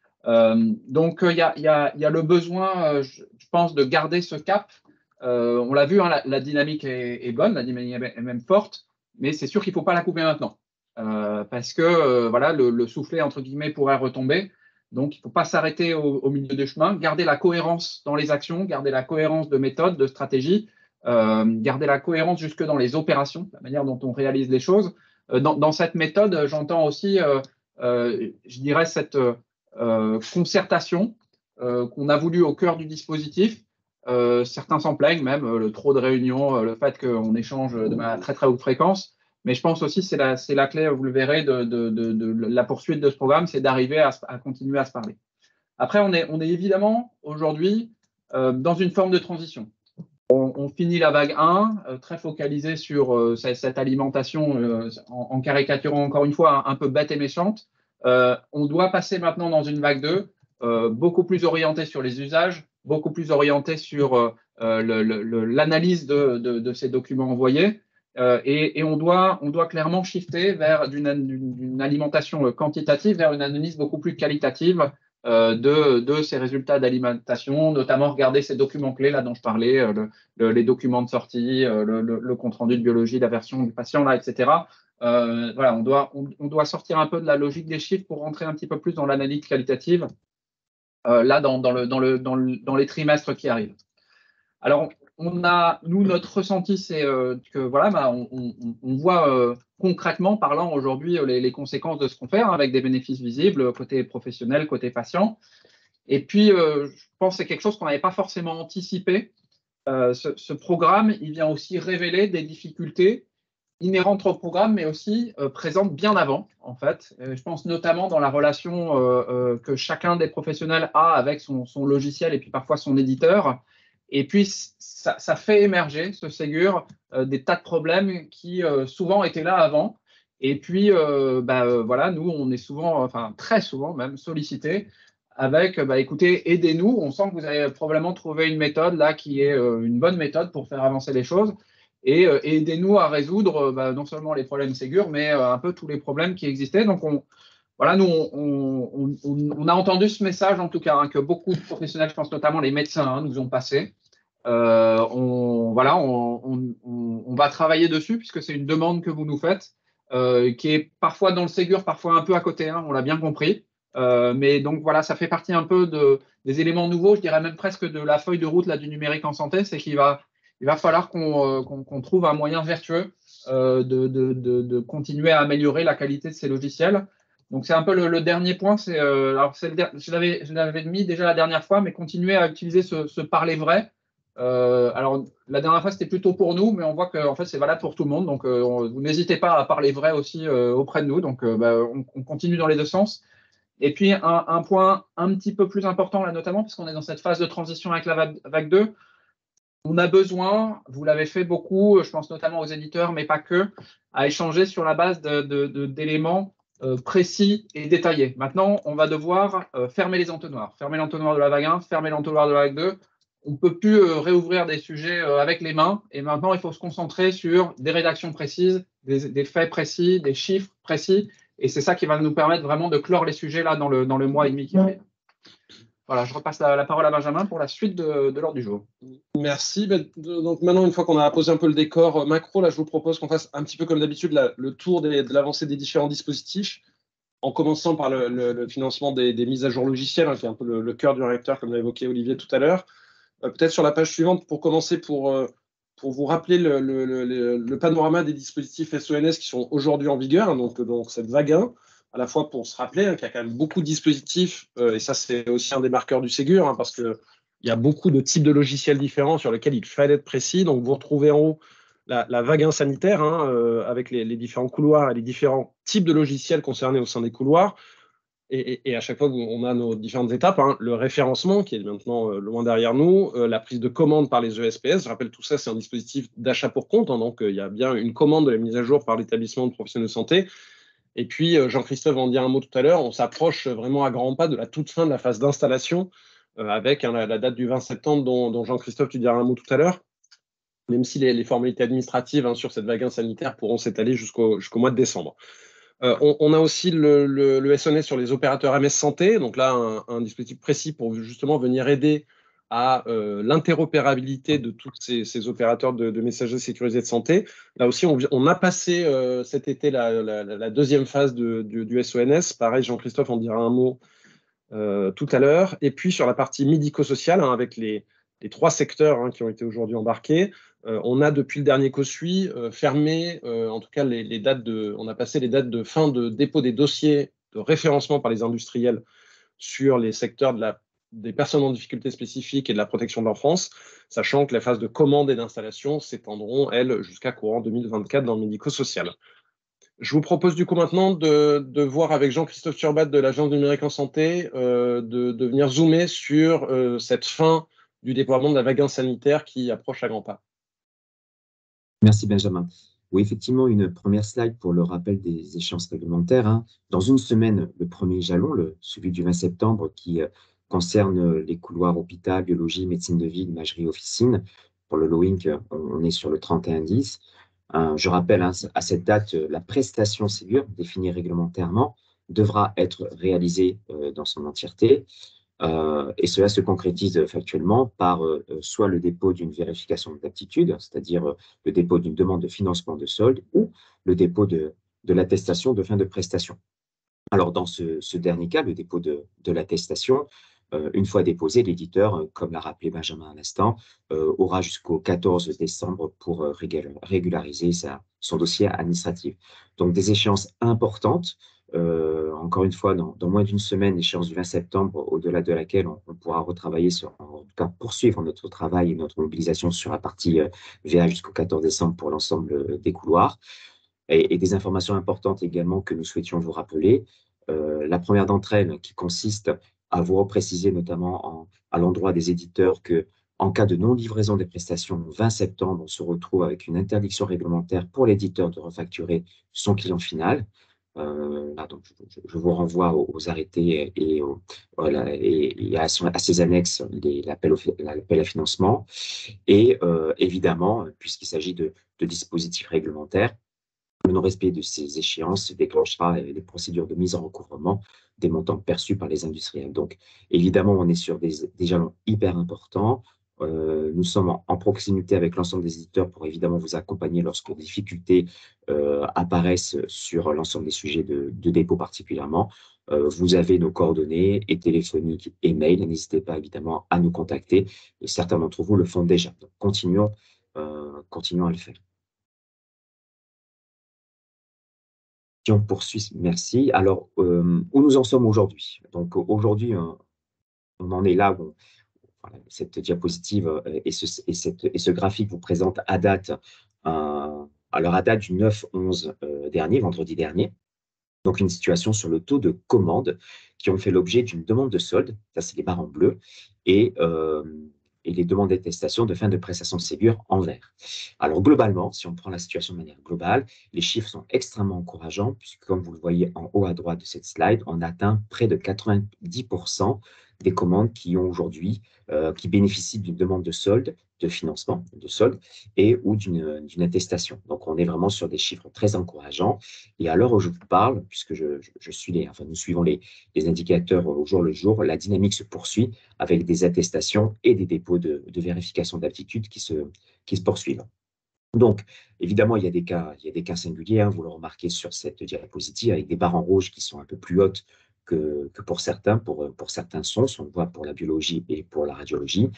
Euh, donc, il euh, y, a, y, a, y a le besoin, euh, je, je pense, de garder ce cap. Euh, on l'a vu, hein, la, la dynamique est, est bonne, la dynamique est même forte. Mais c'est sûr qu'il ne faut pas la couper maintenant, euh, parce que euh, voilà, le, le soufflet, entre guillemets, pourrait retomber. Donc, il ne faut pas s'arrêter au, au milieu du chemin, garder la cohérence dans les actions, garder la cohérence de méthode, de stratégie, euh, garder la cohérence jusque dans les opérations, la manière dont on réalise les choses. Euh, dans, dans cette méthode, j'entends aussi, euh, euh, je dirais, cette euh, concertation euh, qu'on a voulu au cœur du dispositif. Euh, certains s'en plaignent même, euh, le trop de réunions, euh, le fait qu'on échange de manière très très haute fréquence. Mais je pense aussi que c'est la, c'est la clé, vous le verrez, de, de, de, de la poursuite de ce programme, c'est d'arriver à, à continuer à se parler. Après, on est, on est évidemment aujourd'hui euh, dans une forme de transition. On, on finit la vague un, euh, très focalisé sur euh, cette, cette alimentation, euh, en, en caricaturant encore une fois un, un peu bête et méchante. Euh, on doit passer maintenant dans une vague deux, euh, beaucoup plus orientée sur les usages, beaucoup plus orienté sur euh, le, le, l'analyse de, de, de ces documents envoyés. Euh, et, et on, doit, on doit clairement shifter vers d'une, d'une alimentation quantitative vers une analyse beaucoup plus qualitative euh, de, de ces résultats d'alimentation, notamment regarder ces documents clés là dont je parlais, euh, le, le, les documents de sortie, euh, le, le, le compte-rendu de biologie, la version du patient, là, et cetera. Euh, voilà, on doit, on, on doit sortir un peu de la logique des chiffres pour rentrer un petit peu plus dans l'analyse qualitative. Euh, là, dans, dans, le, dans, le, dans, le, dans les trimestres qui arrivent. Alors, on a, nous, notre ressenti, c'est euh, que voilà, bah, on, on, on voit euh, concrètement parlant aujourd'hui les, les conséquences de ce qu'on fait, hein, avec des bénéfices visibles côté professionnel, côté patient. Et puis, euh, je pense que c'est quelque chose qu'on n'avait pas forcément anticipé. Euh, ce, ce programme, il vient aussi révéler des difficultés inhérentes au programme, mais aussi euh, présentes bien avant, en fait. Euh, je pense notamment dans la relation euh, euh, que chacun des professionnels a avec son, son logiciel et puis parfois son éditeur. Et puis, ça, ça fait émerger, ce Ségur, euh, des tas de problèmes qui euh, souvent étaient là avant. Et puis, euh, bah, euh, voilà, nous, on est souvent, enfin très souvent même, sollicités avec, bah, écoutez, aidez-nous. On sent que vous avez probablement trouvé une méthode là qui est euh, une bonne méthode pour faire avancer les choses. Et euh, aidez-nous à résoudre bah, non seulement les problèmes Ségur, mais euh, un peu tous les problèmes qui existaient. Donc, on, voilà, nous, on, on, on, on a entendu ce message, en tout cas, hein, que beaucoup de professionnels, je pense notamment les médecins, hein, nous ont passé. Euh, on, voilà, on, on, on va travailler dessus, puisque c'est une demande que vous nous faites, euh, qui est parfois dans le Ségur, parfois un peu à côté, hein, on l'a bien compris. Euh, mais donc, voilà, ça fait partie un peu de, des éléments nouveaux, je dirais même presque de la feuille de route là, du numérique en santé, c'est qu'il va il va falloir qu'on, qu'on, qu'on trouve un moyen vertueux euh, de, de, de, de continuer à améliorer la qualité de ces logiciels. Donc, c'est un peu le, le dernier point. C'est, euh, alors c'est le, je, l'avais, je l'avais mis déjà la dernière fois, mais continuer à utiliser ce, ce parler vrai. Euh, alors, la dernière fois, c'était plutôt pour nous, mais on voit que en fait, c'est valable pour tout le monde. Donc, euh, on, vous n'hésitez pas à parler vrai aussi euh, auprès de nous. Donc, euh, bah, on, on continue dans les deux sens. Et puis, un, un point un petit peu plus important, là, notamment, parce qu'on est dans cette phase de transition avec la vague, vague deux. On a besoin, vous l'avez fait beaucoup, je pense notamment aux éditeurs, mais pas que, à échanger sur la base de, de, de, d'éléments euh, précis et détaillés. Maintenant, on va devoir euh, fermer les entonnoirs. Fermer l'entonnoir de la vague un, fermer l'entonnoir de la vague deux. On ne peut plus euh, réouvrir des sujets euh, avec les mains. Et maintenant, il faut se concentrer sur des rédactions précises, des, des faits précis, des chiffres précis. Et c'est ça qui va nous permettre vraiment de clore les sujets là dans le, dans le mois et demi qui arrive. Voilà, je repasse la, la parole à Benjamin pour la suite de, de l'ordre du jour. Merci. Donc maintenant, une fois qu'on a posé un peu le décor macro, là, je vous propose qu'on fasse un petit peu comme d'habitude la, le tour des, de l'avancée des différents dispositifs, en commençant par le, le, le financement des, des mises à jour logicielles, hein, qui est un peu le, le cœur du réacteur, comme l'a évoqué Olivier tout à l'heure. Euh, peut-être sur la page suivante, pour commencer, pour euh, pour vous rappeler le, le, le, le panorama des dispositifs S O N S qui sont aujourd'hui en vigueur, hein, donc, donc cette vague un, à la fois pour se rappeler hein, qu'il y a quand même beaucoup de dispositifs, euh, et ça c'est aussi un des marqueurs du Ségur, hein, parce qu'il y a beaucoup de types de logiciels différents sur lesquels il fallait être précis. Donc vous retrouvez en haut la, la vague un sanitaire, hein, euh, avec les, les différents couloirs et les différents types de logiciels concernés au sein des couloirs. Et, et, et à chaque fois, on a nos différentes étapes, hein, le référencement qui est maintenant euh, loin derrière nous, euh, la prise de commande par les E S P S. Je rappelle, tout ça, c'est un dispositif d'achat pour compte, hein, donc euh, il y a bien une commande de la mise à jour par l'établissement de professionnels de santé. Et puis, euh, Jean-Christophe va en dire un mot tout à l'heure, on s'approche vraiment à grands pas de la toute fin de la phase d'installation, euh, avec hein, la, la date du vingt septembre dont, dont Jean-Christophe, tu diras un mot tout à l'heure, même si les, les formalités administratives hein, sur cette vague un sanitaire pourront s'étaler jusqu'au jusqu'au mois de décembre. Euh, on, on a aussi le, le, le S O N S sur les opérateurs M S Santé, donc là un, un dispositif précis pour justement venir aider à euh, l'interopérabilité de tous ces, ces opérateurs de, de messagerie sécurisée de santé. Là aussi, on, on a passé euh, cet été la, la, la deuxième phase de, du, du S O N S. Pareil, Jean-Christophe en dira un mot euh, tout à l'heure. Et puis sur la partie médico-sociale, hein, avec les, les trois secteurs hein, qui ont été aujourd'hui embarqués, Euh, on a depuis le dernier COSUI euh, fermé, euh, en tout cas les, les dates de, on a passé les dates de fin de dépôt des dossiers de référencement par les industriels sur les secteurs de la, des personnes en difficulté spécifique et de la protection de l'enfance, sachant que les phases de commande et d'installation s'étendront, elles, jusqu'à courant deux mille vingt-quatre dans le médico-social. Je vous propose du coup maintenant de, de voir avec Jean-Christophe Turbat de l'Agence numérique en santé, euh, de, de venir zoomer sur euh, cette fin du déploiement de la vague un sanitaire qui approche à grands pas. Merci Benjamin. Oui, effectivement, une première slide pour le rappel des échéances réglementaires. Hein. Dans une semaine, le premier jalon, le, celui du vingt septembre, qui euh, concerne les couloirs hôpital, biologie, médecine de ville, imagerie, officine. Pour le Low-Inc, on, on est sur le trente et un dix. Euh, je rappelle, hein, à cette date, la prestation Ségur, définie réglementairement, devra être réalisée euh, dans son entièreté. Euh, et cela se concrétise factuellement par euh, soit le dépôt d'une vérification d'aptitude, c'est-à-dire euh, le dépôt d'une demande de financement de solde, ou le dépôt de, de l'attestation de fin de prestation. Alors, dans ce, ce dernier cas, le dépôt de, de l'attestation, euh, une fois déposé, l'éditeur, euh, comme l'a rappelé Benjamin à l'instant, euh, aura jusqu'au quatorze décembre pour euh, régulariser sa, son dossier administratif. Donc, des échéances importantes. Euh, encore une fois, dans, dans moins d'une semaine, l'échéance du vingt septembre, au-delà de laquelle on, on pourra retravailler, sur, en tout cas poursuivre notre travail et notre mobilisation sur la partie euh, V A jusqu'au quatorze décembre pour l'ensemble euh, des couloirs. Et, et des informations importantes également que nous souhaitions vous rappeler. Euh, la première d'entre elles qui consiste à vous repréciser notamment en, à l'endroit des éditeurs que en cas de non-livraison des prestations le vingt septembre, on se retrouve avec une interdiction réglementaire pour l'éditeur de refacturer son client final. Euh, là, donc, je, je vous renvoie aux, aux arrêtés et, aux, voilà, et, et à, à ces annexes, l'appel à financement. Et euh, évidemment, puisqu'il s'agit de, de dispositifs réglementaires, le non-respect de ces échéances déclenchera les procédures de mise en recouvrement des montants perçus par les industriels. Donc, évidemment, on est sur des, des jalons hyper importants. Euh, nous sommes en, en proximité avec l'ensemble des éditeurs pour évidemment vous accompagner lorsque des difficultés euh, apparaissent sur l'ensemble des sujets de, de dépôt particulièrement. Euh, vous avez nos coordonnées et téléphoniques et mail. N'hésitez pas évidemment à nous contacter. Et certains d'entre vous le font déjà. Donc, continuons, euh, continuons à le faire. Si on poursuit, merci. Alors, euh, où nous en sommes aujourd'hui? Donc, aujourd'hui, on, on en est là où voilà, cette diapositive et ce, et, cette, et ce graphique vous présente à date, euh, alors à date du neuf onze euh, dernier, vendredi dernier, donc une situation sur le taux de commandes qui ont fait l'objet d'une demande de solde, ça c'est les barres en bleu, et, euh, et les demandes d'attestation de fin de prestation de Ségur en vert. Alors globalement, si on prend la situation de manière globale, les chiffres sont extrêmement encourageants, puisque comme vous le voyez en haut à droite de cette slide, on atteint près de quatre-vingt-dix pour cent des commandes qui ont aujourd'hui, euh, qui bénéficient d'une demande de solde, de financement, de solde, et ou d'une d'une attestation. Donc, on est vraiment sur des chiffres très encourageants. Et à l'heure où je vous parle, puisque je, je, je suis les, enfin, nous suivons les, les indicateurs au jour le jour, la dynamique se poursuit avec des attestations et des dépôts de, de vérification d'aptitude qui se, qui se poursuivent. Donc, évidemment, il y a des cas, il y a des cas singuliers, hein, vous le remarquez sur cette diapositive, avec des barres en rouge qui sont un peu plus hautes que, que pour certains, pour, pour certains sons, on le voit pour la biologie et pour la radiologie.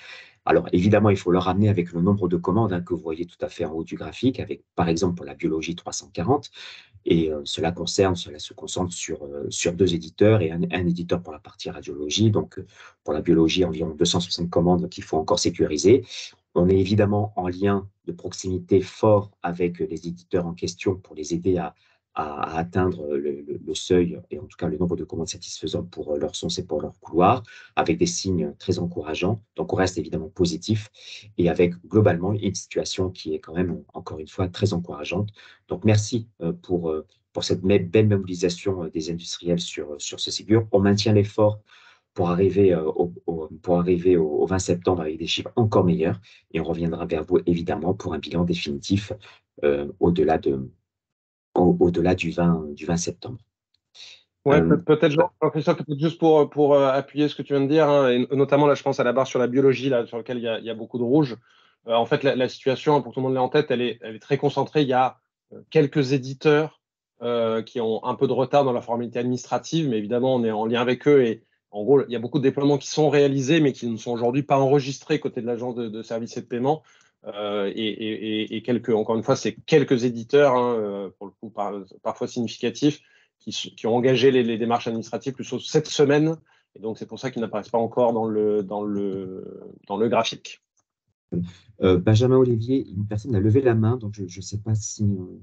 Alors, évidemment, il faut le ramener avec le nombre de commandes hein, que vous voyez tout à fait en haut du graphique, avec, par exemple, pour la biologie trois cent quarante. Et euh, cela concerne, cela se concentre sur, euh, sur deux éditeurs et un, un éditeur pour la partie radiologie. Donc, euh, pour la biologie, environ deux cent soixante commandes qu'il faut encore sécuriser. On est évidemment en lien de proximité fort avec les éditeurs en question pour les aider à, à, à atteindre le, le, le seuil et en tout cas le nombre de commandes satisfaisants pour leur sens et pour leur couloir, avec des signes très encourageants. Donc, on reste évidemment positif et avec globalement une situation qui est quand même, encore une fois, très encourageante. Donc, merci pour, pour cette belle mobilisation des industriels sur, sur ce Ségur. On maintient l'effort pour arriver, au, au, pour arriver au, au vingt septembre avec des chiffres encore meilleurs et on reviendra vers vous évidemment pour un bilan définitif euh, au-delà de, au, au-delà du vingt, du vingt septembre. Ouais, euh, peut-être, Jean-Christophe, peut-être juste pour, pour euh, appuyer ce que tu viens de dire, hein, et notamment là, je pense à la barre sur la biologie, là, sur laquelle il y a, il y a beaucoup de rouge. Euh, en fait, la, la situation, pour que tout le monde l'ait en tête, elle est, elle est très concentrée. Il y a quelques éditeurs euh, qui ont un peu de retard dans la formalité administrative, mais évidemment, on est en lien avec eux et en gros, il y a beaucoup de déploiements qui sont réalisés, mais qui ne sont aujourd'hui pas enregistrés côté de l'agence de, de services et de paiement. Euh, et, et, et quelques, encore une fois, c'est quelques éditeurs, hein, pour le coup, par, parfois significatifs, qui, qui ont engagé les, les démarches administratives plus tôt cette semaine. Et donc, c'est pour ça qu'ils n'apparaissent pas encore dans le, dans le, dans le graphique. Euh, Benjamin Olivier, une personne a levé la main, donc je ne sais pas si… Euh...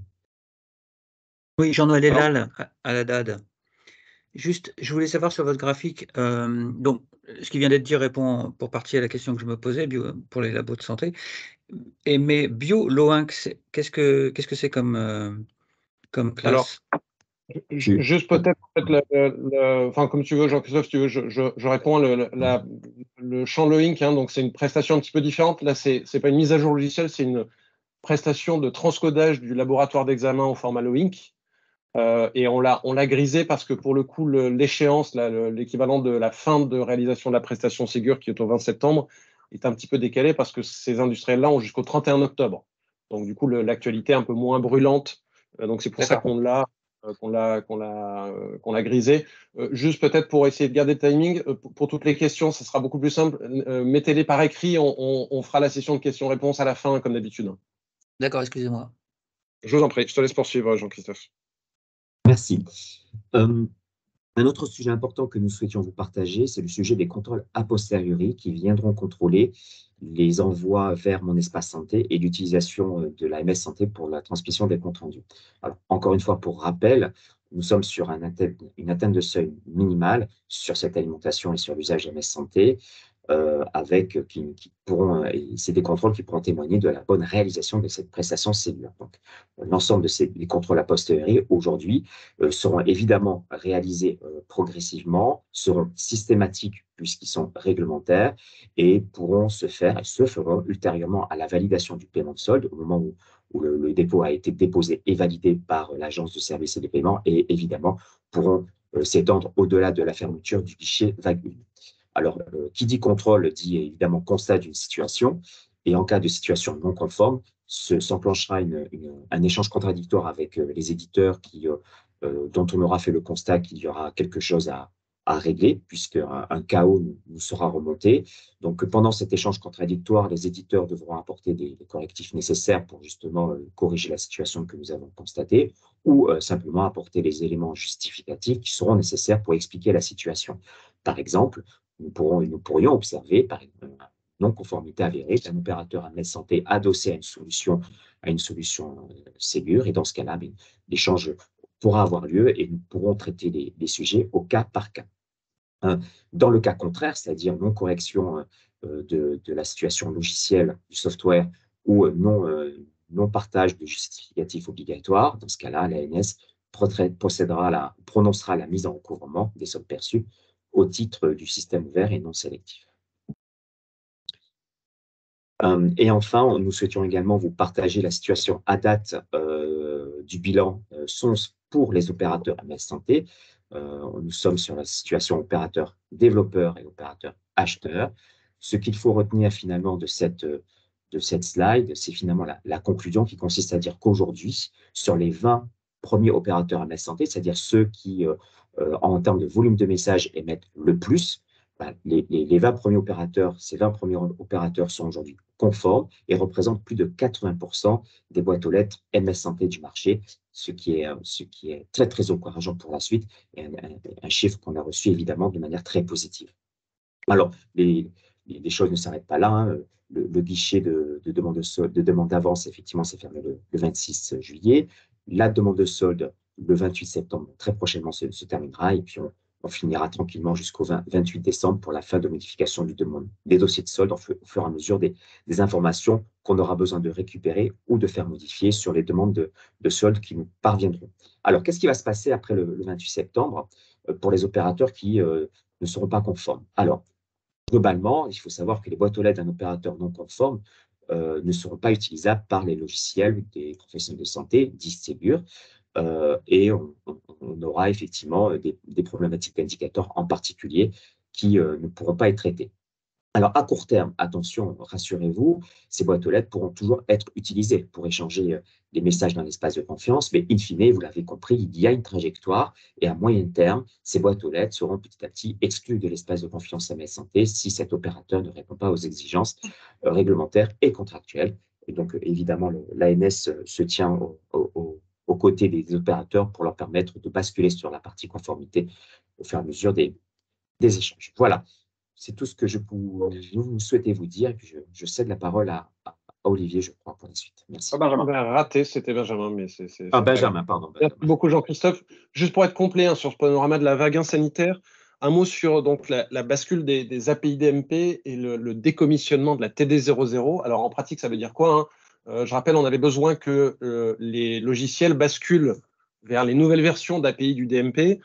Oui, Jean-Noël Elal à, à la D A D. Juste, je voulais savoir sur votre graphique, euh, donc ce qui vient d'être dit répond pour partie à la question que je me posais bio, pour les labos de santé. Et mais bio Loinc, qu'est-ce que qu'est-ce que c'est comme euh, comme classe? Alors, juste peut-être, peut enfin comme tu veux, Jean-Christophe, si tu veux, je, je, je réponds le, la, le champ Loinc, hein, donc c'est une prestation un petit peu différente. Là, c'est c'est pas une mise à jour logicielle, c'est une prestation de transcodage du laboratoire d'examen au format Loinc. Euh, et on l'a on l'a grisé parce que pour le coup, l'échéance, l'équivalent de la fin de réalisation de la prestation Ségur, qui est au vingt septembre, est un petit peu décalé parce que ces industriels-là ont jusqu'au trente et un octobre. Donc du coup, l'actualité est un peu moins brûlante. Euh, donc c'est pour ça qu'on l'a euh, qu'on l'a qu'on l'a euh, qu'on l'a grisé. Euh, juste peut-être pour essayer de garder le timing, euh, pour, pour toutes les questions, ça sera beaucoup plus simple. Euh, Mettez-les par écrit, on, on, on fera la session de questions-réponses à la fin, comme d'habitude. D'accord, excusez-moi. Je vous en prie, je te laisse poursuivre, Jean-Christophe. Merci. Euh, un autre sujet important que nous souhaitions vous partager, c'est le sujet des contrôles a posteriori qui viendront contrôler les envois vers mon espace santé et l'utilisation de l'A M S Santé pour la transmission des comptes rendus. Alors, encore une fois, pour rappel, nous sommes sur un atteinte, une atteinte de seuil minimale sur cette alimentation et sur l'usage A M S Santé. Euh, avec qui, qui pourront, euh, c'est des contrôles qui pourront témoigner de la bonne réalisation de cette prestation Ségur. Donc, euh, l'ensemble de ces les contrôles a posteriori aujourd'hui euh, seront évidemment réalisés euh, progressivement, seront systématiques puisqu'ils sont réglementaires et pourront se faire et se feront ultérieurement à la validation du paiement de solde au moment où, où le, le dépôt a été déposé et validé par euh, l'agence de services et des paiements et évidemment pourront euh, s'étendre au-delà de la fermeture du guichet vague un. Alors, euh, qui dit contrôle dit évidemment constat d'une situation, et en cas de situation non conforme, s'enclenchera une, une, un échange contradictoire avec euh, les éditeurs qui, euh, euh, dont on aura fait le constat qu'il y aura quelque chose à, à régler, puisqu'un un chaos nous, nous sera remonté. Donc, pendant cet échange contradictoire, les éditeurs devront apporter des, des correctifs nécessaires pour justement euh, corriger la situation que nous avons constatée, ou euh, simplement apporter les éléments justificatifs qui seront nécessaires pour expliquer la situation. Par exemple, Nous, pourrons, nous pourrions observer, par une non-conformité avérée, d'un opérateur A M S Santé adossé à une solution, à une solution euh, Ségur, et dans ce cas-là, l'échange pourra avoir lieu et nous pourrons traiter les, les sujets au cas par cas. Hein, dans le cas contraire, c'est-à-dire non-correction euh, de, de la situation logicielle du software ou euh, non, euh, non-partage de justificatifs obligatoires, dans ce cas-là, l'A N S procédera à la, prononcera la mise en recouvrement des sommes perçues au titre du système ouvert et non sélectif. Euh, et enfin, nous souhaitions également vous partager la situation à date euh, du bilan euh, S O N S pour les opérateurs A M S Santé. Euh, nous sommes sur la situation opérateur développeur et opérateur acheteur. Ce qu'il faut retenir finalement de cette, de cette slide, c'est finalement la, la conclusion qui consiste à dire qu'aujourd'hui, sur les vingt premiers opérateurs A M S Santé, c'est-à-dire ceux qui, euh, euh, en termes de volume de messages, émettent le plus, ben, les, les, les vingt premiers opérateurs, ces vingt premiers opérateurs sont aujourd'hui conformes et représentent plus de quatre-vingts pour cent des boîtes aux lettres M S Santé du marché, ce qui est, ce qui est très, très encourageant pour la suite et un, un, un chiffre qu'on a reçu évidemment de manière très positive. Alors, les, les, les choses ne s'arrêtent pas là. Hein. Le, le guichet de, de demande de solde, de demande d'avance, effectivement, s'est fermé le, le vingt-six juillet. La demande de solde, le vingt-huit septembre, très prochainement, se, se terminera. Et puis, on, on finira tranquillement jusqu'au vingt-huit décembre pour la fin de modification du demande, des dossiers de solde au fur, au fur et à mesure des, des informations qu'on aura besoin de récupérer ou de faire modifier sur les demandes de, de solde qui nous parviendront. Alors, qu'est-ce qui va se passer après le, le vingt-huit septembre euh, pour les opérateurs qui euh, ne seront pas conformes? Alors, globalement, il faut savoir que les boîtes aux lettres d'un opérateur non conforme euh, ne seront pas utilisables par les logiciels des professionnels de santé, dits Ségur, euh, et on, on, on aura effectivement des, des problématiques d'indicateurs en particulier qui euh, ne pourront pas être traitées. Alors, à court terme, attention, rassurez-vous, ces boîtes aux lettres pourront toujours être utilisées pour échanger des messages dans l'espace de confiance, mais in fine, vous l'avez compris, il y a une trajectoire et à moyen terme, ces boîtes aux lettres seront petit à petit exclues de l'espace de confiance M S Santé si cet opérateur ne répond pas aux exigences réglementaires et contractuelles. Et donc, évidemment, l'A N S se tient au, au, aux côtés des opérateurs pour leur permettre de basculer sur la partie conformité au fur et à mesure des, des échanges. Voilà. C'est tout ce que je vous, vous souhaitez vous dire. Et puis je, je cède la parole à, à, à Olivier, je crois, pour la suite. Merci. Ah, Benjamin. Ben, raté, c'était Benjamin. Mais c'est, c'est, ah, c'est Benjamin, pardon. Benjamin. Merci beaucoup, Jean-Christophe. Juste pour être complet hein, sur ce panorama de la vague sanitaire, un mot sur donc, la, la bascule des, des A P I D M P et le, le décommissionnement de la T D zéro zéro. Alors, en pratique, ça veut dire quoi hein euh, Je rappelle, on avait besoin que euh, les logiciels basculent vers les nouvelles versions d'A P I du D M P.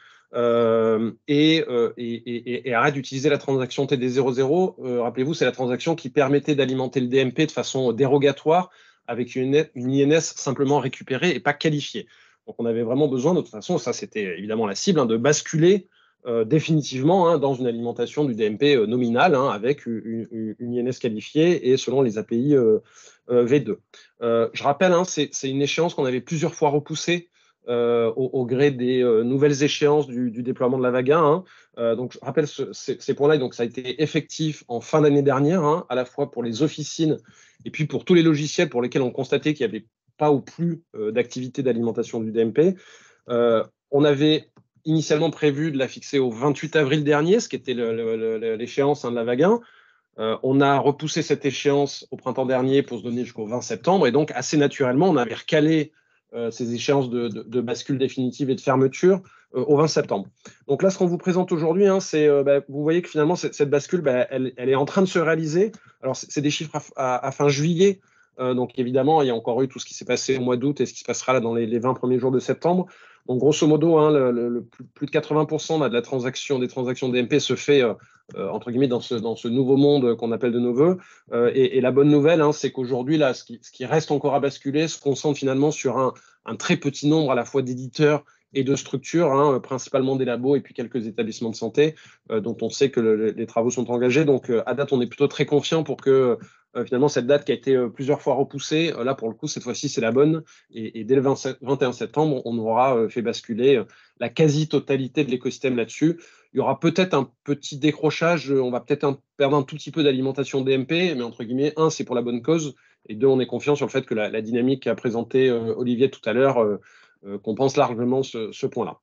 Euh, et, euh, et, et, et arrête d'utiliser la transaction T D zéro zéro. Euh, rappelez-vous, c'est la transaction qui permettait d'alimenter le D M P de façon dérogatoire avec une, une I N S simplement récupérée et pas qualifiée. Donc on avait vraiment besoin, de toute façon, ça c'était évidemment la cible, hein, de basculer euh, définitivement hein, dans une alimentation du D M P euh, nominale hein, avec une, une, une I N S qualifiée et selon les A P I euh, euh, V deux. Euh, je rappelle, hein, c'est, c'est une échéance qu'on avait plusieurs fois repoussée Euh, au, au gré des euh, nouvelles échéances du, du déploiement de la vague un. Hein. Euh, donc, je rappelle ce, ces, ces points-là. Donc, ça a été effectif en fin d'année dernière, hein, à la fois pour les officines et puis pour tous les logiciels pour lesquels on constatait qu'il n'y avait pas ou plus euh, d'activité d'alimentation du D M P. Euh, on avait initialement prévu de la fixer au vingt-huit avril dernier, ce qui était le, le, le, l'échéance hein, de la vague un. Euh, on a repoussé cette échéance au printemps dernier pour se donner jusqu'au vingt septembre. Et donc, assez naturellement, on avait recalé Euh, ces échéances de, de, de bascule définitive et de fermeture euh, au vingt septembre. Donc là, ce qu'on vous présente aujourd'hui, hein, c'est, euh, bah, vous voyez que finalement, cette, cette bascule, bah, elle, elle est en train de se réaliser. Alors, c'est, c'est des chiffres à, à, à fin juillet. Euh, donc, évidemment, il y a encore eu tout ce qui s'est passé au mois d'août et ce qui se passera là dans les, les vingt premiers jours de septembre. Donc, grosso modo, hein, le, le, le plus, plus de quatre-vingts pour cent là, de la transaction, des transactions D M P se fait, euh, euh, entre guillemets, dans ce, dans ce nouveau monde qu'on appelle de nos voeux. Euh, et, et la bonne nouvelle, hein, c'est qu'aujourd'hui, là, ce qui, ce qui reste encore à basculer se concentre finalement sur un, un très petit nombre à la fois d'éditeurs et de structures, hein, principalement des labos et puis quelques établissements de santé euh, dont on sait que le, les travaux sont engagés. Donc, euh, à date, on est plutôt très confiant pour que euh, finalement cette date qui a été euh, plusieurs fois repoussée, euh, là, pour le coup, cette fois-ci, c'est la bonne. Et, et dès le vingt, vingt et un septembre, on aura euh, fait basculer euh, la quasi-totalité de l'écosystème là-dessus. Il y aura peut-être un petit décrochage, on va peut-être un, perdre un tout petit peu d'alimentation D M P, mais entre guillemets, un, c'est pour la bonne cause, et deux, on est confiant sur le fait que la, la dynamique qu'a présenté euh, Olivier tout à l'heure euh, euh, compense largement ce, ce point-là.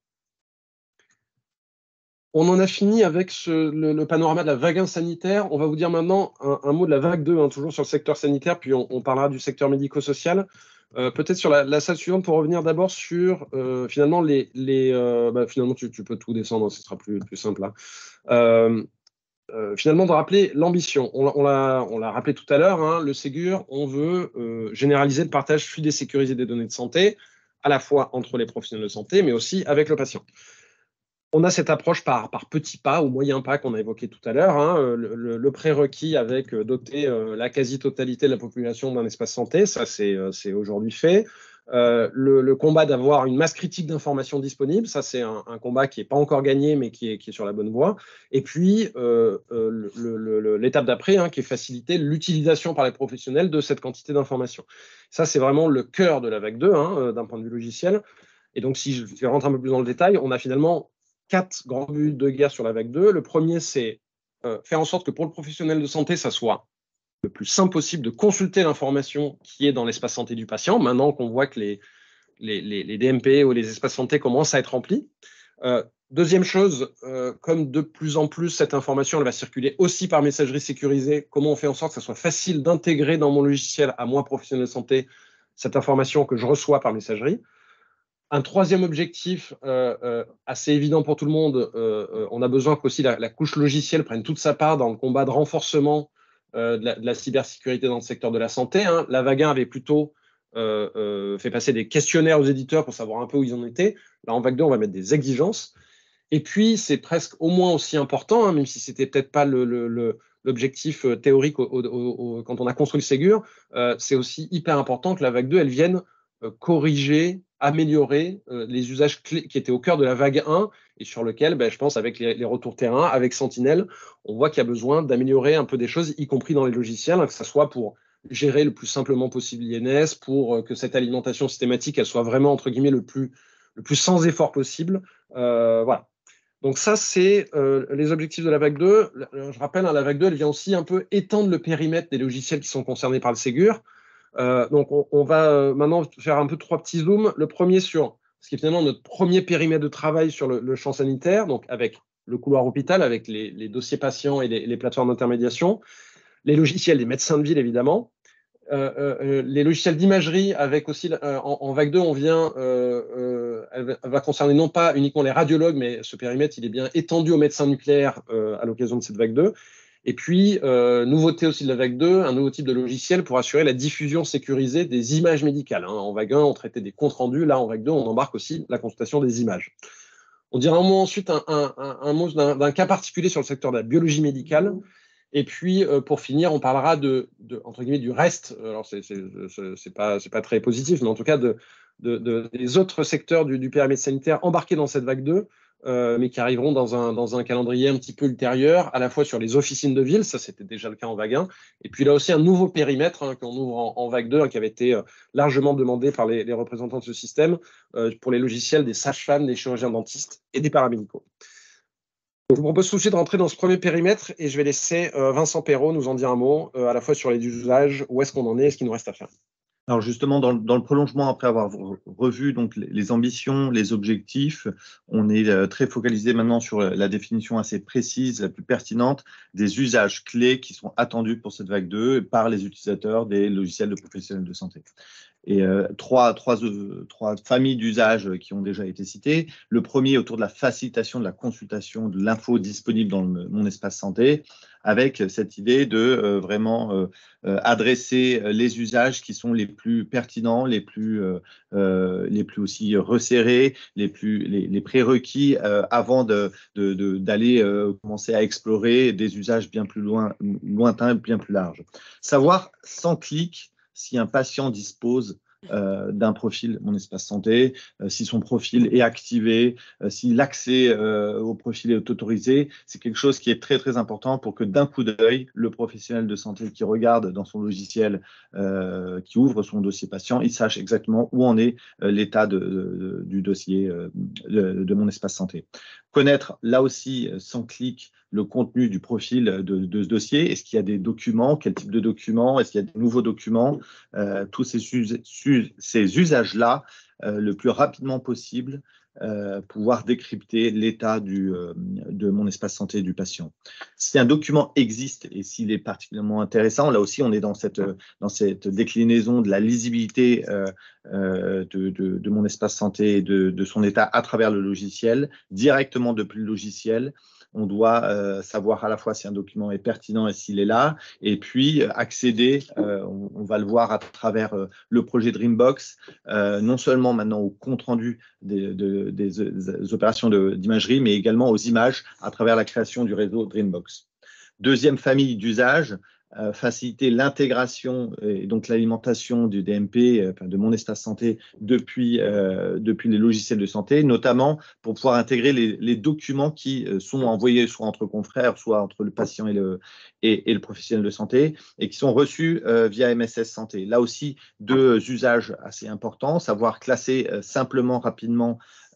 On en a fini avec ce, le, le panorama de la vague un sanitaire. On va vous dire maintenant un, un mot de la vague deux, hein, toujours sur le secteur sanitaire, puis on, on parlera du secteur médico-social. Euh, peut-être sur la, la salle suivante pour revenir d'abord sur euh, finalement les, les euh, bah, finalement tu, tu peux tout descendre, ce sera plus, plus simple là. Euh, euh, finalement de rappeler l'ambition. On, on, l'a, on l'a rappelé tout à l'heure, hein, le Ségur, on veut euh, généraliser le partage fluide et sécurisé des données de santé, à la fois entre les professionnels de santé, mais aussi avec le patient. On a cette approche par, par petits pas ou moyens pas qu'on a évoqué tout à l'heure, hein, le, le, le prérequis avec euh, doter euh, la quasi-totalité de la population d'un espace santé, ça c'est, euh, c'est aujourd'hui fait. Euh, le, le combat d'avoir une masse critique d'informations disponibles, ça c'est un, un combat qui n'est pas encore gagné mais qui est, qui est sur la bonne voie. Et puis euh, euh, le, le, l'étape d'après, hein, qui est faciliter l'utilisation par les professionnels de cette quantité d'informations. Ça c'est vraiment le cœur de la vague deux, hein, d'un point de vue logiciel. Et donc si je rentre un peu plus dans le détail, on a finalement quatre grands buts de guerre sur la vague deux. Le premier, c'est euh, faire en sorte que pour le professionnel de santé, ça soit le plus simple possible de consulter l'information qui est dans l'espace santé du patient, maintenant qu'on voit que les, les, les, les D M P ou les espaces santé commencent à être remplis. Euh, deuxième chose, euh, comme de plus en plus cette information elle va circuler aussi par messagerie sécurisée, comment on fait en sorte que ça soit facile d'intégrer dans mon logiciel à moi, professionnel de santé, cette information que je reçois par messagerie. Un troisième objectif euh, euh, assez évident pour tout le monde, euh, euh, on a besoin qu'aussi la, la couche logicielle prenne toute sa part dans le combat de renforcement euh, de, la, de la cybersécurité dans le secteur de la santé. Hein. La vague un avait plutôt euh, euh, fait passer des questionnaires aux éditeurs pour savoir un peu où ils en étaient. Là, en vague deux, on va mettre des exigences. Et puis, c'est presque au moins aussi important, hein, même si ce n'était peut-être pas le, le, le, l'objectif théorique au, au, au, quand on a construit le Ségur, euh, c'est aussi hyper important que la vague deux, elle vienne euh, corriger, améliorer euh, les usages clés qui étaient au cœur de la vague un et sur lequel, ben, je pense, avec les, les retours terrain, avec Sentinel, on voit qu'il y a besoin d'améliorer un peu des choses, y compris dans les logiciels, hein, que ce soit pour gérer le plus simplement possible l'I N S, pour euh, que cette alimentation systématique, elle soit vraiment, entre guillemets, le plus, le plus sans effort possible. Euh, voilà. Donc ça, c'est euh, les objectifs de la vague deux. Je rappelle, hein, la vague deux, elle vient aussi un peu étendre le périmètre des logiciels qui sont concernés par le Ségur. Euh, donc on, on va euh, maintenant faire un peu trois petits zooms. Le premier sur ce qui est finalement notre premier périmètre de travail sur le, le champ sanitaire, donc avec le couloir hôpital, avec les, les dossiers patients et les, les plateformes d'intermédiation, les logiciels des médecins de ville, évidemment. Euh, euh, les logiciels d'imagerie, avec aussi euh, en, en vague deux, on vient, euh, euh, elle, va, elle va concerner non pas uniquement les radiologues, mais ce périmètre, il est bien étendu aux médecins nucléaires euh, à l'occasion de cette vague deux. Et puis, euh, nouveauté aussi de la vague deux, un nouveau type de logiciel pour assurer la diffusion sécurisée des images médicales. Hein. En vague un, on traitait des comptes rendus. Là, en vague deux, on embarque aussi la consultation des images. On dira un mot ensuite, un, un, un, un mot d'un, d'un cas particulier sur le secteur de la biologie médicale. Et puis, euh, pour finir, on parlera de, de entre guillemets, du reste. Alors, c'est, c'est, c'est, c'est pas, c'est pas très positif, mais en tout cas, de, de, de, des autres secteurs du, du périmètre sanitaire embarqués dans cette vague deux, euh, mais qui arriveront dans un, dans un calendrier un petit peu ultérieur, à la fois sur les officines de ville, ça c'était déjà le cas en vague un, et puis là aussi un nouveau périmètre hein, qu'on ouvre en, en vague deux, hein, qui avait été euh, largement demandé par les, les représentants de ce système, euh, pour les logiciels des sages-femmes, des chirurgiens dentistes et des paramédicaux. Je vous propose tout de suite de rentrer dans ce premier périmètre et je vais laisser euh, Vincent Perrault nous en dire un mot, euh, à la fois sur les usages, où est-ce qu'on en est et ce qu'il nous reste à faire. Alors justement, dans, dans le prolongement, après avoir revu donc, les, les ambitions, les objectifs, on est euh, très focalisé maintenant sur la définition assez précise, la plus pertinente, des usages clés qui sont attendus pour cette vague deux par les utilisateurs des logiciels de professionnels de santé. Et euh, trois, trois, euh, trois familles d'usages qui ont déjà été citées. Le premier autour de la facilitation de la consultation de l'info disponible dans le, mon espace santé, avec cette idée de euh, vraiment euh, euh, adresser les usages qui sont les plus pertinents, les plus, euh, euh, les plus aussi resserrés, les, plus, les, les prérequis euh, avant de, de, de, d'aller euh, commencer à explorer des usages bien plus loin, lointains, bien plus larges. Savoir sans clic si un patient dispose euh, d'un profil Mon Espace Santé, euh, si son profil est activé, euh, si l'accès euh, au profil est autorisé, c'est quelque chose qui est très très important pour que d'un coup d'œil, le professionnel de santé qui regarde dans son logiciel, euh, qui ouvre son dossier patient, il sache exactement où en est euh, l'état de, de, du dossier euh, de, de Mon Espace Santé. Connaître là aussi, sans clic, le contenu du profil de, de ce dossier. Est-ce qu'il y a des documents? Quel type de documents? Est-ce qu'il y a des nouveaux documents? euh, Tous ces, ces usages-là, euh, le plus rapidement possible, euh, pouvoir décrypter l'état du, euh, de Mon Espace Santé du patient. Si un document existe et s'il est particulièrement intéressant, là aussi on est dans cette, dans cette déclinaison de la lisibilité euh, euh, de, de, de Mon Espace Santé et de, de son état à travers le logiciel, directement depuis le logiciel. On doit euh, savoir à la fois si un document est pertinent et s'il est là, et puis euh, accéder, euh, on, on va le voir à travers euh, le projet Dreambox, euh, non seulement maintenant au compte-rendu des, de, des, des opérations de, d'imagerie, mais également aux images à travers la création du réseau Dreambox. Deuxième famille d'usages, euh, faciliter l'intégration et donc l'alimentation du D M P, euh, de Mon Espace Santé, depuis, euh, depuis les logiciels de santé, notamment pour pouvoir intégrer les, les documents qui euh, sont envoyés soit entre confrères, soit entre le patient et le, et, et le professionnel de santé, et qui sont reçus euh, via M S S Santé. Là aussi, deux usages assez importants, savoir classer euh, simplement, rapidement,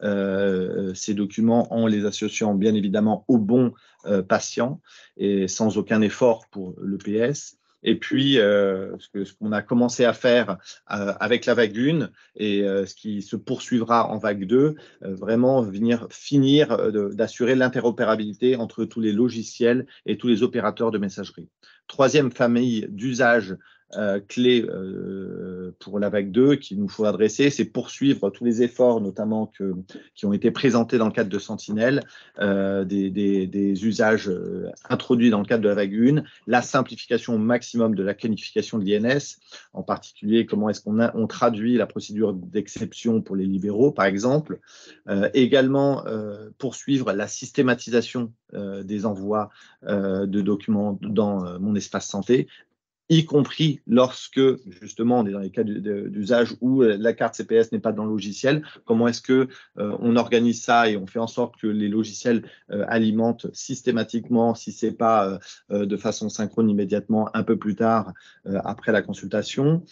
euh, ces documents en les associant bien évidemment aux bons euh, patients et sans aucun effort pour l'E P S. Et puis, euh, ce que, ce qu'on a commencé à faire euh, avec la vague un et euh, ce qui se poursuivra en vague deux, euh, vraiment venir finir euh, d'assurer l'interopérabilité entre tous les logiciels et tous les opérateurs de messagerie. Troisième famille d'usages euh, clés euh, pour la vague deux qu'il nous faut adresser, c'est poursuivre tous les efforts, notamment que, qui ont été présentés dans le cadre de Sentinelle, euh, des, des, des usages euh, introduits dans le cadre de la vague un, la simplification au maximum de la qualification de l'I N S, en particulier comment est-ce qu'on on traduit la procédure d'exception pour les libéraux, par exemple. Euh, également, euh, poursuivre la systématisation euh, des envois euh, de documents dans euh, mon espace santé, y compris lorsque, justement, on est dans les cas d'usage où la carte C P S n'est pas dans le logiciel. Comment est-ce que euh, on organise ça et on fait en sorte que les logiciels euh, alimentent systématiquement, si ce n'est pas euh, de façon synchrone immédiatement, un peu plus tard, euh, après la consultation.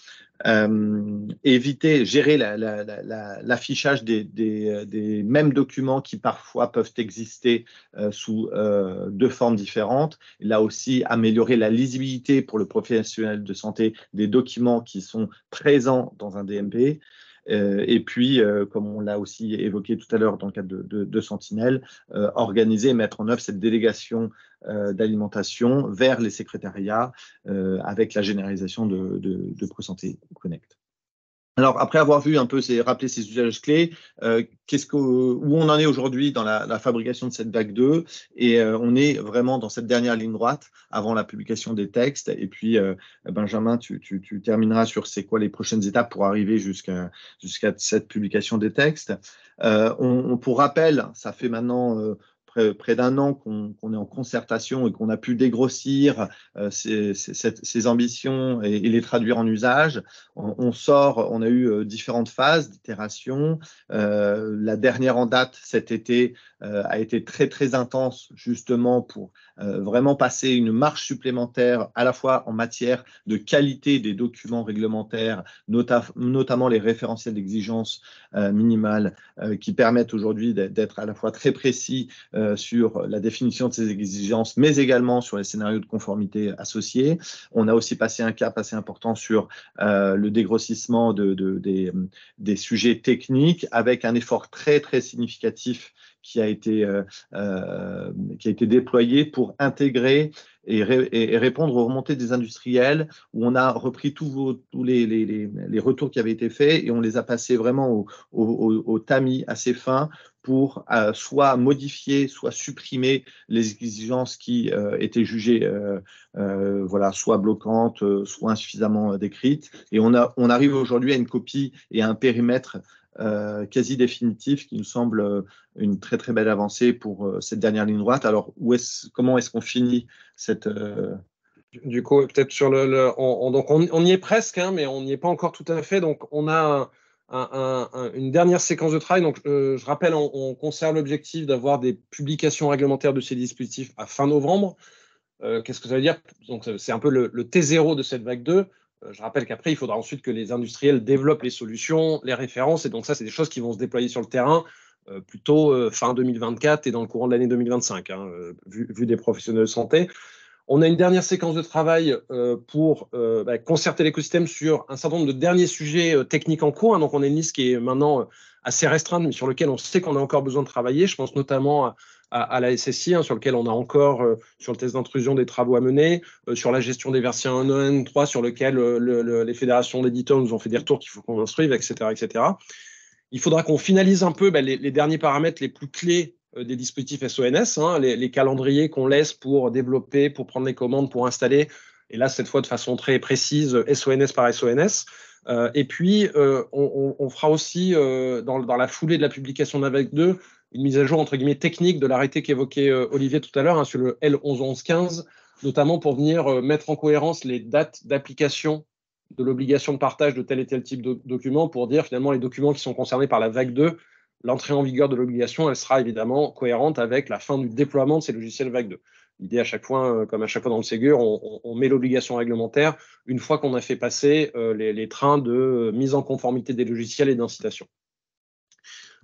Euh, éviter, gérer l'affichage la, la, la, des, des, des mêmes documents qui parfois peuvent exister euh, sous euh, deux formes différentes. Et là aussi, améliorer la lisibilité pour le professionnel de santé des documents qui sont présents dans un D M P. Euh, et puis, euh, comme on l'a aussi évoqué tout à l'heure dans le cadre de, de, de Sentinelle, euh, organiser et mettre en œuvre cette délégation euh, d'alimentation vers les secrétariats euh, avec la généralisation de, de, de PreSanté Connect. Alors, après avoir vu un peu, ces, rappelé ces usages clés, euh, qu'est-ce que, où on en est aujourd'hui dans la, la fabrication de cette vague deux, et euh, on est vraiment dans cette dernière ligne droite avant la publication des textes. Et puis, euh, Benjamin, tu, tu, tu termineras sur c'est quoi les prochaines étapes pour arriver jusqu'à jusqu'à cette publication des textes. Euh, on, on, pour rappel, ça fait maintenant euh, près, près d'un an qu'on qu'on est en concertation et qu'on a pu dégrossir euh, ces, ces, ces ambitions et, et les traduire en usage. On, on sort, on a eu euh, différentes phases d'itération. Euh, la dernière en date cet été euh, a été très très intense justement pour euh, vraiment passer une marche supplémentaire à la fois en matière de qualité des documents réglementaires, nota notamment les référentiels d'exigence euh, minimales euh, qui permettent aujourd'hui d'être à la fois très précis euh, sur la définition de ces exigences, mais également sur les scénarios de conformité associés. On a aussi passé un cap assez important sur euh, le dégrossissement de, de, des, des sujets techniques avec un effort très très significatif qui a été, euh, euh, qui a été déployé pour intégrer et, ré et répondre aux remontées des industriels, où on a repris tous, vos, tous les, les, les, les retours qui avaient été faits et on les a passés vraiment au, au, au, au tamis assez fin pour euh, soit modifier, soit supprimer les exigences qui euh, étaient jugées euh, euh, voilà, soit bloquantes, euh, soit insuffisamment euh, décrites. Et on, a, on arrive aujourd'hui à une copie et à un périmètre Euh, quasi définitif qui nous semble euh, une très très belle avancée pour euh, cette dernière ligne droite. Alors, où est comment est-ce qu'on finit cette... Euh... Du coup, peut-être sur le... le on, on, donc on, on y est presque, hein, mais on n'y est pas encore tout à fait. Donc, on a un, un, un, une dernière séquence de travail. Donc, euh, je rappelle, on, on conserve l'objectif d'avoir des publications réglementaires de ces dispositifs à fin novembre. Euh, Qu'est-ce que ça veut dire? Donc, c'est un peu le, le T zéro de cette vague deux. Je rappelle qu'après, il faudra ensuite que les industriels développent les solutions, les références, et donc ça, c'est des choses qui vont se déployer sur le terrain euh, plutôt euh, fin deux mille vingt-quatre et dans le courant de l'année deux mille vingt-cinq, hein, euh, vu, vu des professionnels de santé. On a une dernière séquence de travail euh, pour euh, bah, concerter l'écosystème sur un certain nombre de derniers sujets euh, techniques en cours, hein, donc on a une liste qui est maintenant euh, assez restreinte, mais sur lequel on sait qu'on a encore besoin de travailler. Je pense notamment à À, à la S S I, hein, sur lequel on a encore, euh, sur le test d'intrusion, des travaux à mener, euh, sur la gestion des versions un point un, trois, sur lequel euh, le, le, les fédérations d'éditeurs nous ont fait des retours qu'il faut qu'on instruive, et cetera, et cetera. Il faudra qu'on finalise un peu bah, les, les derniers paramètres les plus clés euh, des dispositifs S O N S, hein, les, les calendriers qu'on laisse pour développer, pour prendre les commandes, pour installer, et là, cette fois, de façon très précise, S O N S par S O N S. Euh, et puis, euh, on, on fera aussi, euh, dans, dans la foulée de la publication de la vague deux, une mise à jour entre guillemets technique de l'arrêté qu'évoquait euh, Olivier tout à l'heure, hein, sur le L onze onze quinze, notamment pour venir euh, mettre en cohérence les dates d'application de l'obligation de partage de tel et tel type de documents, pour dire finalement les documents qui sont concernés par la vague deux, l'entrée en vigueur de l'obligation, elle sera évidemment cohérente avec la fin du déploiement de ces logiciels vague deux. L'idée à chaque fois, euh, comme à chaque fois dans le Ségur, on, on, on met l'obligation réglementaire une fois qu'on a fait passer euh, les, les trains de mise en conformité des logiciels et d'incitation.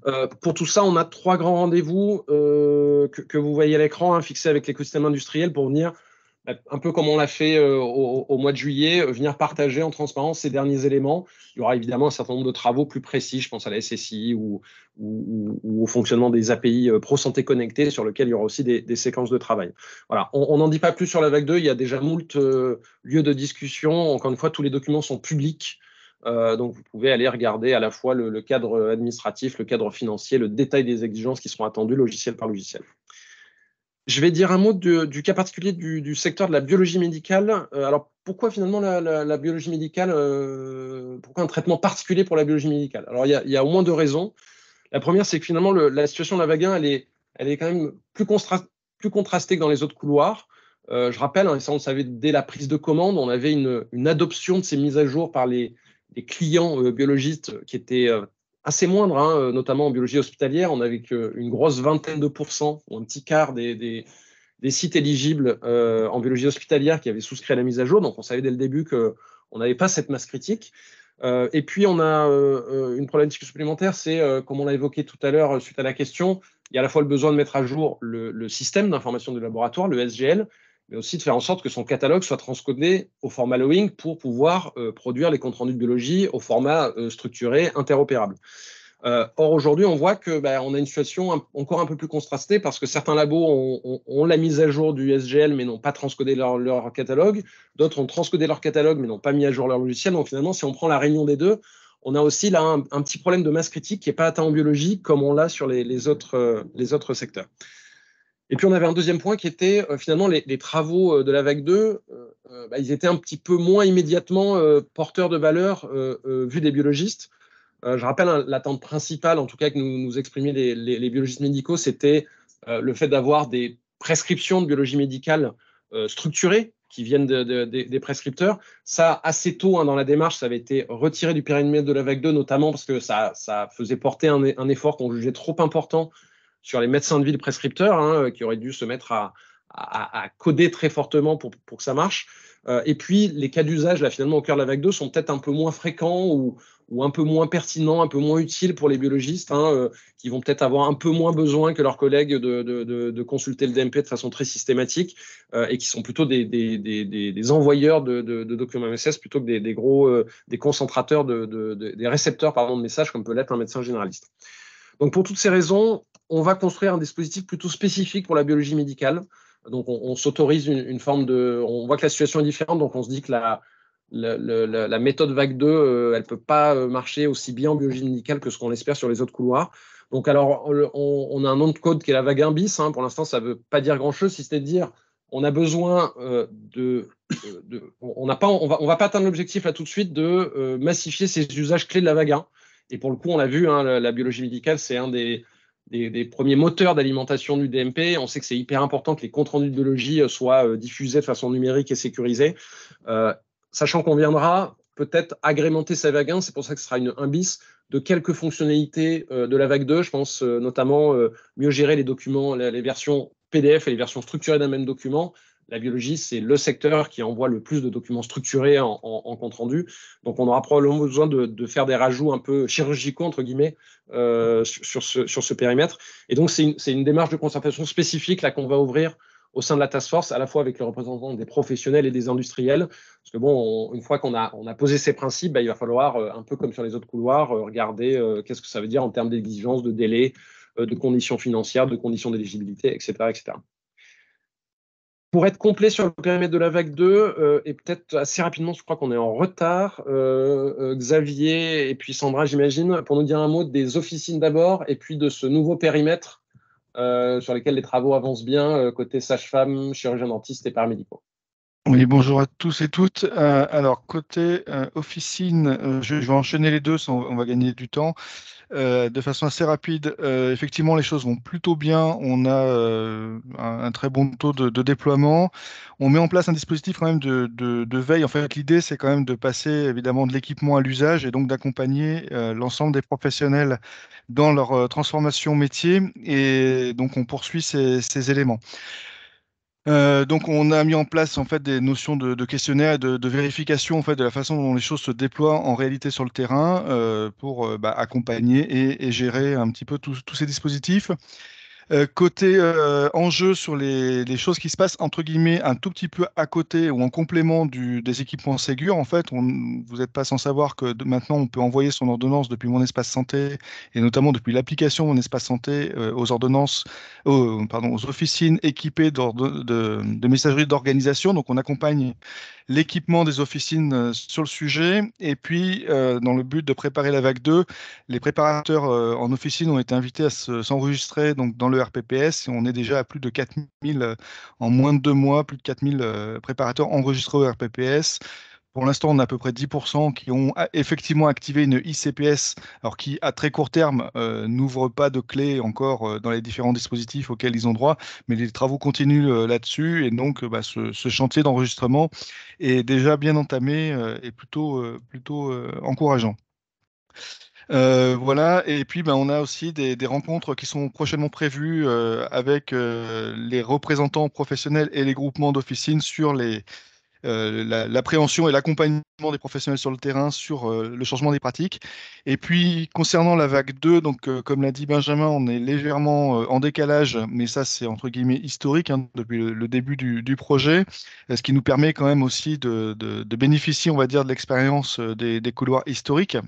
Euh, pour tout ça, on a trois grands rendez-vous euh, que, que vous voyez à l'écran, hein, fixés avec l'écosystème industriel pour venir, un peu comme on l'a fait euh, au, au mois de juillet, euh, venir partager en transparence ces derniers éléments. Il y aura évidemment un certain nombre de travaux plus précis, je pense à la S S I ou, ou, ou au fonctionnement des A P I euh, Pro Santé Connectée, sur lequel il y aura aussi des, des séquences de travail. Voilà, on n'en dit pas plus sur la vague deux, il y a déjà moult euh, lieux de discussion. Encore une fois, tous les documents sont publics. Euh, donc, vous pouvez aller regarder à la fois le, le cadre administratif, le cadre financier, le détail des exigences qui seront attendues logiciel par logiciel. Je vais dire un mot de, du cas particulier du, du secteur de la biologie médicale. Euh, alors, pourquoi finalement la, la, la biologie médicale euh, Pourquoi un traitement particulier pour la biologie médicale? Alors, il y, a, il y a au moins deux raisons. La première, c'est que finalement, le, la situation de la vague un, elle est, elle est quand même plus, plus contrastée que dans les autres couloirs. Euh, je rappelle, hein, ça on le savait dès la prise de commande, on avait une, une adoption de ces mises à jour par les, les clients euh, biologistes qui étaient euh, assez moindres, hein, notamment en biologie hospitalière. On avait qu'une grosse vingtaine de pourcents, ou un petit quart des, des, des sites éligibles euh, en biologie hospitalière qui avaient souscrit à la mise à jour. Donc on savait dès le début qu'on n'avait pas cette masse critique. Euh, et puis on a euh, une problématique supplémentaire, c'est, euh, comme on l'a évoqué tout à l'heure suite à la question, il y a à la fois le besoin de mettre à jour le, le système d'information du laboratoire, le S G L, mais aussi de faire en sorte que son catalogue soit transcodé au format Lowing pour pouvoir euh, produire les comptes rendus de biologie au format euh, structuré, interopérable. Euh, or, aujourd'hui, on voit qu'on bah, a une situation un, encore un peu plus contrastée parce que certains labos ont, ont, ont la mise à jour du S G L mais n'ont pas transcodé leur, leur catalogue. D'autres ont transcodé leur catalogue mais n'ont pas mis à jour leur logiciel. Donc finalement, si on prend la réunion des deux, on a aussi là un, un petit problème de masse critique qui n'est pas atteint en biologie comme on l'a sur les, les, autres, euh, les autres secteurs. Et puis, on avait un deuxième point qui était euh, finalement les, les travaux euh, de la vague deux, euh, euh, bah, ils étaient un petit peu moins immédiatement euh, porteurs de valeur euh, euh, vu des biologistes. Euh, je rappelle, hein, l'attente principale, en tout cas que nous, nous exprimions les, les, les biologistes médicaux, c'était euh, le fait d'avoir des prescriptions de biologie médicale euh, structurées qui viennent de, de, de, des prescripteurs. Ça, assez tôt hein, dans la démarche, ça avait été retiré du périmètre de la vague deux, notamment parce que ça, ça faisait porter un, un effort qu'on jugeait trop important sur les médecins de ville prescripteurs, hein, qui auraient dû se mettre à, à, à coder très fortement pour, pour que ça marche. Euh, et puis, les cas d'usage, là, finalement, au cœur de la vague deux, sont peut-être un peu moins fréquents ou, ou un peu moins pertinents, un peu moins utiles pour les biologistes, hein, euh, qui vont peut-être avoir un peu moins besoin que leurs collègues de, de, de, de consulter le D M P de façon très systématique, euh, et qui sont plutôt des, des, des, des envoyeurs de, de, de documents M S S plutôt que des, des gros euh, des concentrateurs, de, de, de, des récepteurs pardon, de messages, comme peut l'être un médecin généraliste. Donc, pour toutes ces raisons, on va construire un dispositif plutôt spécifique pour la biologie médicale. Donc, on, on s'autorise une, une forme de... On voit que la situation est différente, donc on se dit que la, la, la, la méthode vague deux, euh, elle ne peut pas marcher aussi bien en biologie médicale que ce qu'on espère sur les autres couloirs. Donc, alors, on, on a un nom de code qui est la vague un bis. Hein. Pour l'instant, ça ne veut pas dire grand-chose, si c'est de dire on a besoin euh, de... de on n'a pas, on va, on va pas atteindre l'objectif là tout de suite de euh, massifier ces usages clés de la vague un. Et pour le coup, on l'a vu, hein, la, la biologie médicale, c'est un des... Des, des premiers moteurs d'alimentation du D M P. On sait que c'est hyper important que les comptes rendus de biologie soient euh, diffusés de façon numérique et sécurisée. Euh, sachant qu'on viendra peut-être agrémenter sa vague un, c'est pour ça que ce sera une un bis, de quelques fonctionnalités euh, de la vague deux. Je pense euh, notamment euh, mieux gérer les documents, les, les versions P D F et les versions structurées d'un même document. La biologie, c'est le secteur qui envoie le plus de documents structurés en, en, en compte rendu. Donc, on aura probablement besoin de, de faire des rajouts un peu chirurgicaux, entre guillemets, euh, sur, ce, sur ce périmètre. Et donc, c'est une, c'est une démarche de concertation spécifique là qu'on va ouvrir au sein de la task force, à la fois avec les représentants des professionnels et des industriels. Parce que, bon, on, une fois qu'on a, on a posé ces principes, bah, il va falloir, euh, un peu comme sur les autres couloirs, euh, regarder euh, qu'est-ce que ça veut dire en termes d'exigence, de délai, euh, de conditions financières, de conditions d'éligibilité, et cetera, et cetera. Pour être complet sur le périmètre de la vague deux, euh, et peut-être assez rapidement, je crois qu'on est en retard, euh, euh, Xavier et puis Sandra, j'imagine, pour nous dire un mot des officines d'abord, et puis de ce nouveau périmètre euh, sur lequel les travaux avancent bien, euh, côté sage-femme, chirurgien dentiste et paramédicaux. Oui, bonjour à tous et toutes. Euh, alors, côté euh, officine, euh, je, je vais enchaîner les deux, sans, on va gagner du temps. Euh, de façon assez rapide, euh, effectivement, les choses vont plutôt bien. On a euh, un, un très bon taux de, de déploiement. On met en place un dispositif quand même de, de, de veille. En fait, l'idée, c'est quand même de passer évidemment de l'équipement à l'usage et donc d'accompagner euh, l'ensemble des professionnels dans leur euh, transformation métier. Et donc, on poursuit ces, ces éléments. Euh, donc, on a mis en place en fait des notions de, de questionnaire et de, de vérification en fait de la façon dont les choses se déploient en réalité sur le terrain euh, pour euh, bah, accompagner et, et gérer un petit peu tous tous ces dispositifs. Euh, côté euh, enjeu sur les, les choses qui se passent entre guillemets un tout petit peu à côté ou en complément du, des équipements Ségur, en fait, on- vous n'êtes pas sans savoir que de- maintenant on peut envoyer son ordonnance depuis Mon Espace Santé et notamment depuis l'application Mon Espace Santé euh, aux ordonnances, aux, pardon, aux officines équipées d'orde- de, de messagerie d'organisation. Donc on accompagne l'équipement des officines euh, sur le sujet. Et puis, euh, dans le but de préparer la vague deux, les préparateurs euh, en officine ont été invités à se- s'enregistrer donc, dans le R P P S. Et on est déjà à plus de quatre mille, euh, en moins de deux mois, plus de quatre mille euh, préparateurs enregistrés au R P P S. Pour l'instant, on a à peu près dix pour cent qui ont a- effectivement activé une I C P S, alors qui, à très court terme, euh, n'ouvre pas de clé encore euh, dans les différents dispositifs auxquels ils ont droit, mais les travaux continuent euh, là-dessus, et donc euh, bah, ce, ce chantier d'enregistrement est déjà bien entamé euh, et plutôt, euh, plutôt euh, encourageant. Euh, voilà, et puis ben, on a aussi des, des rencontres qui sont prochainement prévues euh, avec euh, les représentants professionnels et les groupements d'officines sur les, euh, la- l'appréhension et l'accompagnement des professionnels sur le terrain sur euh, le changement des pratiques. Et puis, concernant la vague deux, donc, euh, comme l'a dit Benjamin, on est légèrement euh, en décalage, mais ça, c'est entre guillemets historique hein, depuis le, le début du, du projet, euh, ce qui nous permet quand même aussi de, de- de bénéficier, on va dire, de l'expérience euh, des, des couloirs historiques.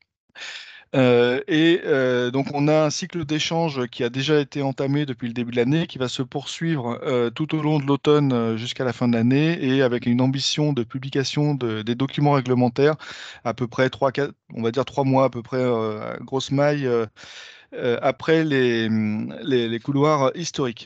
Euh, et euh, donc, on a un cycle d'échange qui a déjà été entamé depuis le début de l'année, qui va se poursuivre euh, tout au long de l'automne euh, jusqu'à la fin de l'année, et avec une ambition de publication de- des documents réglementaires à peu près trois, quatre, on va dire trois mois à peu près, euh, à grosse maille, euh, euh, après les, les, les couloirs historiques.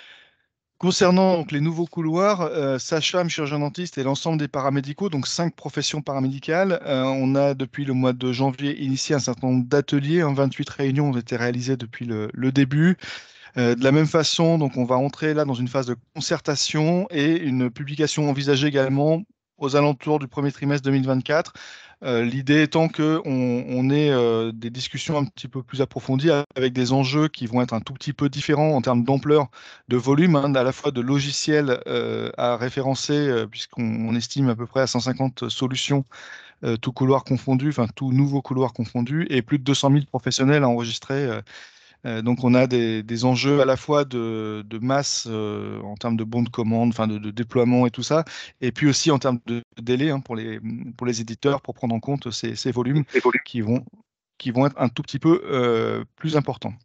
Concernant donc, les nouveaux couloirs, euh, Sacham, chirurgien dentiste et l'ensemble des paramédicaux, donc cinq professions paramédicales, euh, on a depuis le mois de janvier initié un certain nombre d'ateliers, hein, vingt-huit réunions ont été réalisées depuis le, le début. Euh, de la même façon, donc on va entrer là dans une phase de concertation et une publication envisagée également aux alentours du premier trimestre deux mille vingt-quatre. Euh, l'idée étant qu'on on ait euh, des discussions un petit peu plus approfondies avec des enjeux qui vont être un tout petit peu différents en termes d'ampleur, de volume, hein, à la fois de logiciels euh, à référencer, euh, puisqu'on on estime à peu près à cent cinquante solutions, euh, tout couloir confondu, enfin tout nouveau couloir confondu, et plus de deux cent mille professionnels à enregistrer. euh, euh, donc, on a des, des enjeux à la fois de, de masse euh, en termes de bons de commande, enfin de, de déploiement et tout ça, et puis aussi en termes de délai hein, pour les, pour les éditeurs pour prendre en compte ces, ces volumes qui vont, qui vont être un tout petit peu euh, plus importants.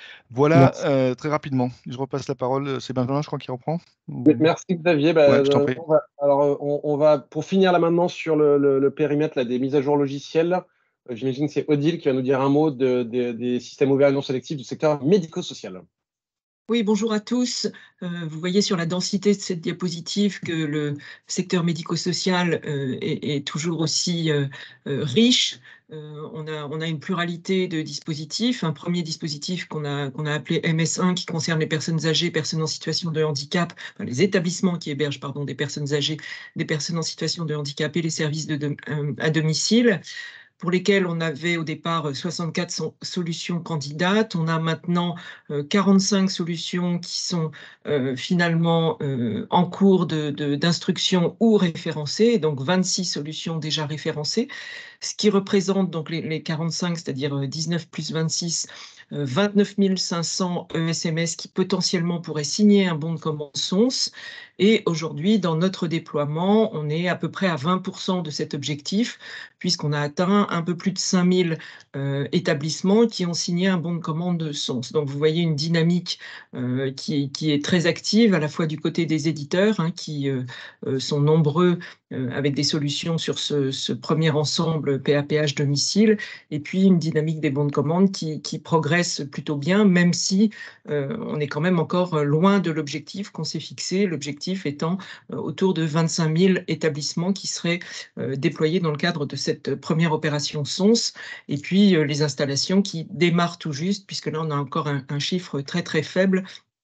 Voilà Merci. euh, très rapidement. Je repasse la parole. C'est Benjamin, je crois, qui reprend. Mais- Ou- Merci Xavier. Bah, Ouais, je t'en euh, prie. on va, alors, euh, on, on va, pour finir là maintenant sur le, le- le périmètre là, des mises à jour logicielles, euh, j'imagine que c'est Odile qui va nous dire un mot de- de- des systèmes ouverts et non sélectifs du secteur médico-social. Oui, bonjour à tous. Euh, vous voyez sur la densité de cette diapositive que le secteur médico-social euh, est, est toujours aussi euh, euh, riche. Euh, on a, on a une pluralité de dispositifs. Un premier dispositif qu'on a, qu'on a appelé M S un qui concerne les personnes âgées, personnes en situation de handicap, enfin, les établissements qui hébergent pardon, des personnes âgées, des personnes en situation de handicap et les services de, de, euh, à domicile, pour lesquels on avait au départ soixante-quatre so- solutions candidates. On a maintenant euh, quarante-cinq solutions qui sont euh, finalement euh, en cours de, de- d'instruction ou référencées, donc vingt-six solutions déjà référencées, ce qui représente donc les, les quarante-cinq, c'est-à-dire dix-neuf plus vingt-six, euh, vingt-neuf mille cinq cents E S M S qui potentiellement pourraient signer un bon de commande S O N S. Et aujourd'hui, dans notre déploiement, on est à peu près à vingt pour cent de cet objectif, puisqu'on a atteint un peu plus de cinq mille euh, établissements qui ont signé un bon de commande de S O N S. Donc vous voyez une dynamique euh, qui, qui est très active, à la fois du côté des éditeurs, hein, qui euh, euh, sont nombreux euh, avec des solutions sur ce, ce premier ensemble P A P H domicile, et puis une dynamique des bons de commande qui, qui progresse plutôt bien, même si euh, on est quand même encore loin de l'objectif qu'on s'est fixé, l'objectif étant euh, autour de vingt-cinq mille établissements qui seraient euh, déployés dans le cadre de cette première opération S O N S, et puis euh, les installations qui démarrent tout juste, puisque là on a encore un, un chiffre très très faible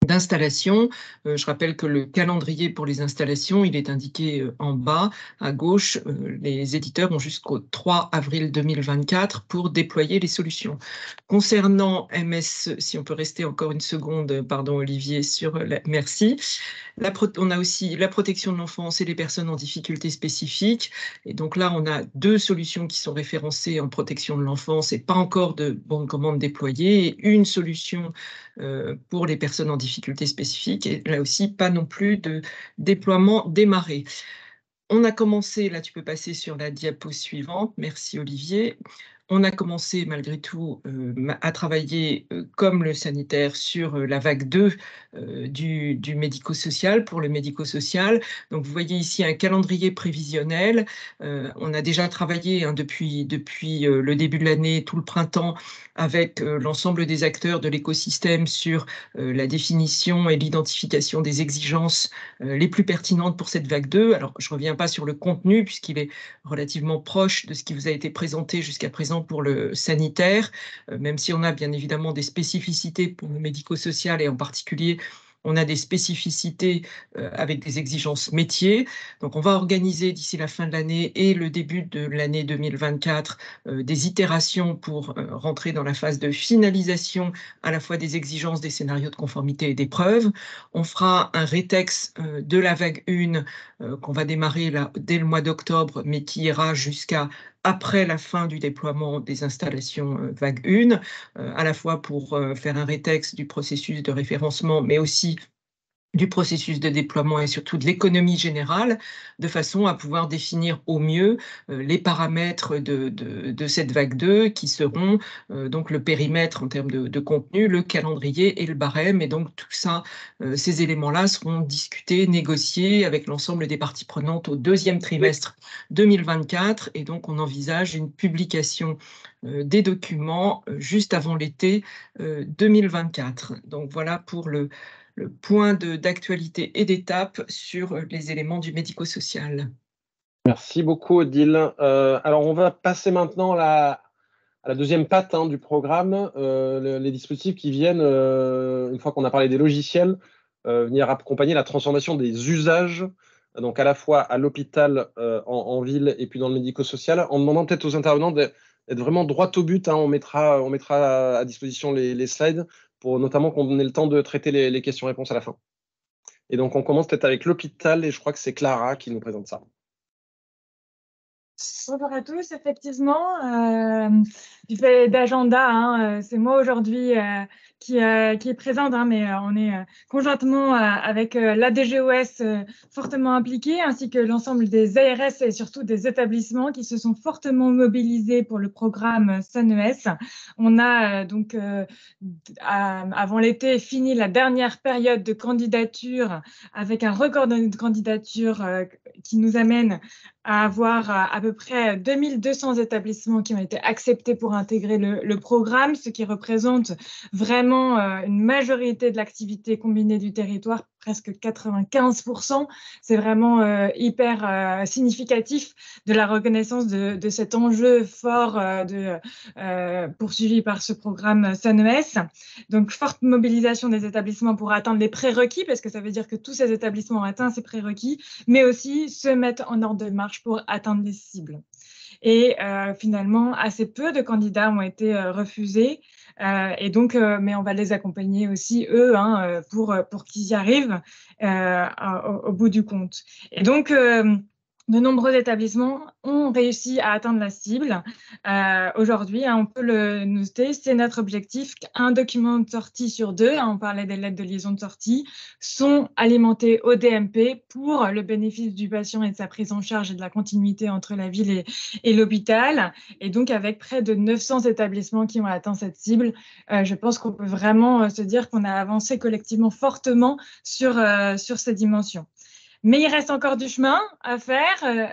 d'installation. Euh, je rappelle que le calendrier pour les installations, il est indiqué euh, en bas à gauche. Euh, les éditeurs ont jusqu'au trois avril deux mille vingt-quatre pour déployer les solutions. Concernant M S, si on peut rester encore une seconde, pardon Olivier, sur la... merci. La pro... On a aussi la protection de l'enfance et les personnes en difficulté spécifiques. Et donc là, on a deux solutions qui sont référencées en protection de l'enfance et pas encore de bonne commande déployée. Et une solution euh, pour les personnes en difficulté spécifiques. Et là aussi, pas non plus de déploiement démarré. On a commencé, là tu peux passer sur la diapo suivante, merci Olivier. On a commencé malgré tout euh, à travailler euh, comme le sanitaire sur euh, la vague deux euh, du, du médico-social, pour le médico-social. Donc vous voyez ici un calendrier prévisionnel. Euh, on a déjà travaillé hein, depuis, depuis euh, le début de l'année, tout le printemps, avec euh, l'ensemble des acteurs de l'écosystème sur euh, la définition et l'identification des exigences euh, les plus pertinentes pour cette vague deux. Alors je ne reviens pas sur le contenu puisqu'il est relativement proche de ce qui vous a été présenté jusqu'à présent pour le sanitaire, euh, même si on a bien évidemment des spécificités pour le médico-social et en particulier on a des spécificités euh, avec des exigences métiers. Donc on va organiser d'ici la fin de l'année et le début de l'année deux mille vingt-quatre euh, des itérations pour euh, rentrer dans la phase de finalisation à la fois des exigences, des scénarios de conformité et des preuves. On fera un rétex euh, de la vague un euh, qu'on va démarrer là, dès le mois d'octobre, mais qui ira jusqu'à après la fin du déploiement des installations euh, vague un, euh, à la fois pour euh, faire un rétex du processus de référencement, mais aussi du processus de déploiement et surtout de l'économie générale, de façon à pouvoir définir au mieux euh, les paramètres de, de, de cette vague deux qui seront euh, donc le périmètre en termes de, de contenu, le calendrier et le barème. Et donc tout ça, euh, ces éléments-là seront discutés, négociés avec l'ensemble des parties prenantes au deuxième trimestre deux mille vingt-quatre. Et donc on envisage une publication euh, des documents euh, juste avant l'été euh, deux mille vingt-quatre. Donc voilà pour le le point d'actualité et d'étape sur les éléments du médico-social. Merci beaucoup, Odile. Euh, alors, on va passer maintenant la, à la deuxième patte hein, du programme, euh, le, les dispositifs qui viennent, euh, une fois qu'on a parlé des logiciels, euh, venir accompagner la transformation des usages, donc à la fois à l'hôpital, euh, en, en ville et puis dans le médico-social, en demandant peut-être aux intervenants d'être vraiment droit au but. Hein, on mettra, on mettra à disposition les, les slides pour notamment qu'on ait le temps de traiter les, les questions-réponses à la fin. Et donc, on commence peut-être avec l'hôpital, et je crois que c'est Clara qui nous présente ça. Bonjour à tous, effectivement, euh, du fait d'agenda, hein, c'est moi aujourd'hui euh, qui, euh, qui est présente, hein, mais euh, on est euh, conjointement euh, avec euh, l'A D G O S euh, fortement impliqués, ainsi que l'ensemble des A R S et surtout des établissements qui se sont fortement mobilisés pour le programme SANES. On a euh, donc, euh, à, avant l'été, fini la dernière période de candidature avec un record de candidature euh, qui nous amène à avoir à peu près deux mille deux cents établissements qui ont été acceptés pour intégrer le, le programme, ce qui représente vraiment euh, une majorité de l'activité combinée du territoire, presque quatre-vingt-quinze pour cent. C'est vraiment euh, hyper euh, significatif de la reconnaissance de, de cet enjeu fort euh, de, euh, poursuivi par ce programme SANES. Donc, forte mobilisation des établissements pour atteindre les prérequis, parce que ça veut dire que tous ces établissements ont atteint ces prérequis, mais aussi se mettre en ordre de marche pour atteindre les cibles. Et euh, finalement, assez peu de candidats ont été euh, refusés. Euh, et donc, euh, mais on va les accompagner aussi, eux, hein, pour, pour qu'ils y arrivent euh, au, au bout du compte. Et donc, euh, de nombreux établissements ont réussi à atteindre la cible. Euh, Aujourd'hui, hein, on peut le noter, c'est notre objectif qu'un document de sortie sur deux, hein, on parlait des lettres de liaison de sortie, sont alimentés au D M P pour le bénéfice du patient et de sa prise en charge et de la continuité entre la ville et, et l'hôpital. Et donc, avec près de neuf cents établissements qui ont atteint cette cible, euh, je pense qu'on peut vraiment euh, se dire qu'on a avancé collectivement fortement sur, euh, sur ces dimensions. Mais il reste encore du chemin à faire. Euh,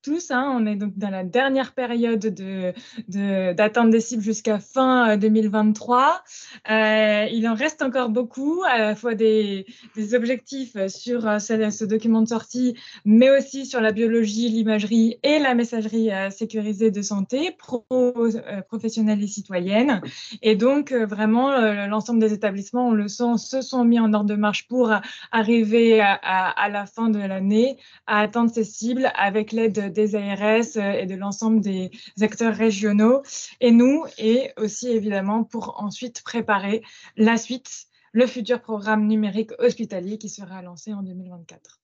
tous. Hein. On est donc dans la dernière période de, de, d'atteinte des cibles jusqu'à fin deux mille vingt-trois. Euh, il en reste encore beaucoup, à la fois des, des objectifs sur euh, ce, ce document de sortie, mais aussi sur la biologie, l'imagerie et la messagerie euh, sécurisée de santé, pro, euh, professionnelle et citoyenne. Et donc, euh, vraiment, euh, l'ensemble des établissements, on le sent, se sont mis en ordre de marche pour arriver à, à, à la fin de l'année à atteindre ces cibles avec l'aide des A R S et de l'ensemble des acteurs régionaux et nous, et aussi évidemment pour ensuite préparer la suite, le futur programme numérique hospitalier qui sera lancé en deux mille vingt-quatre.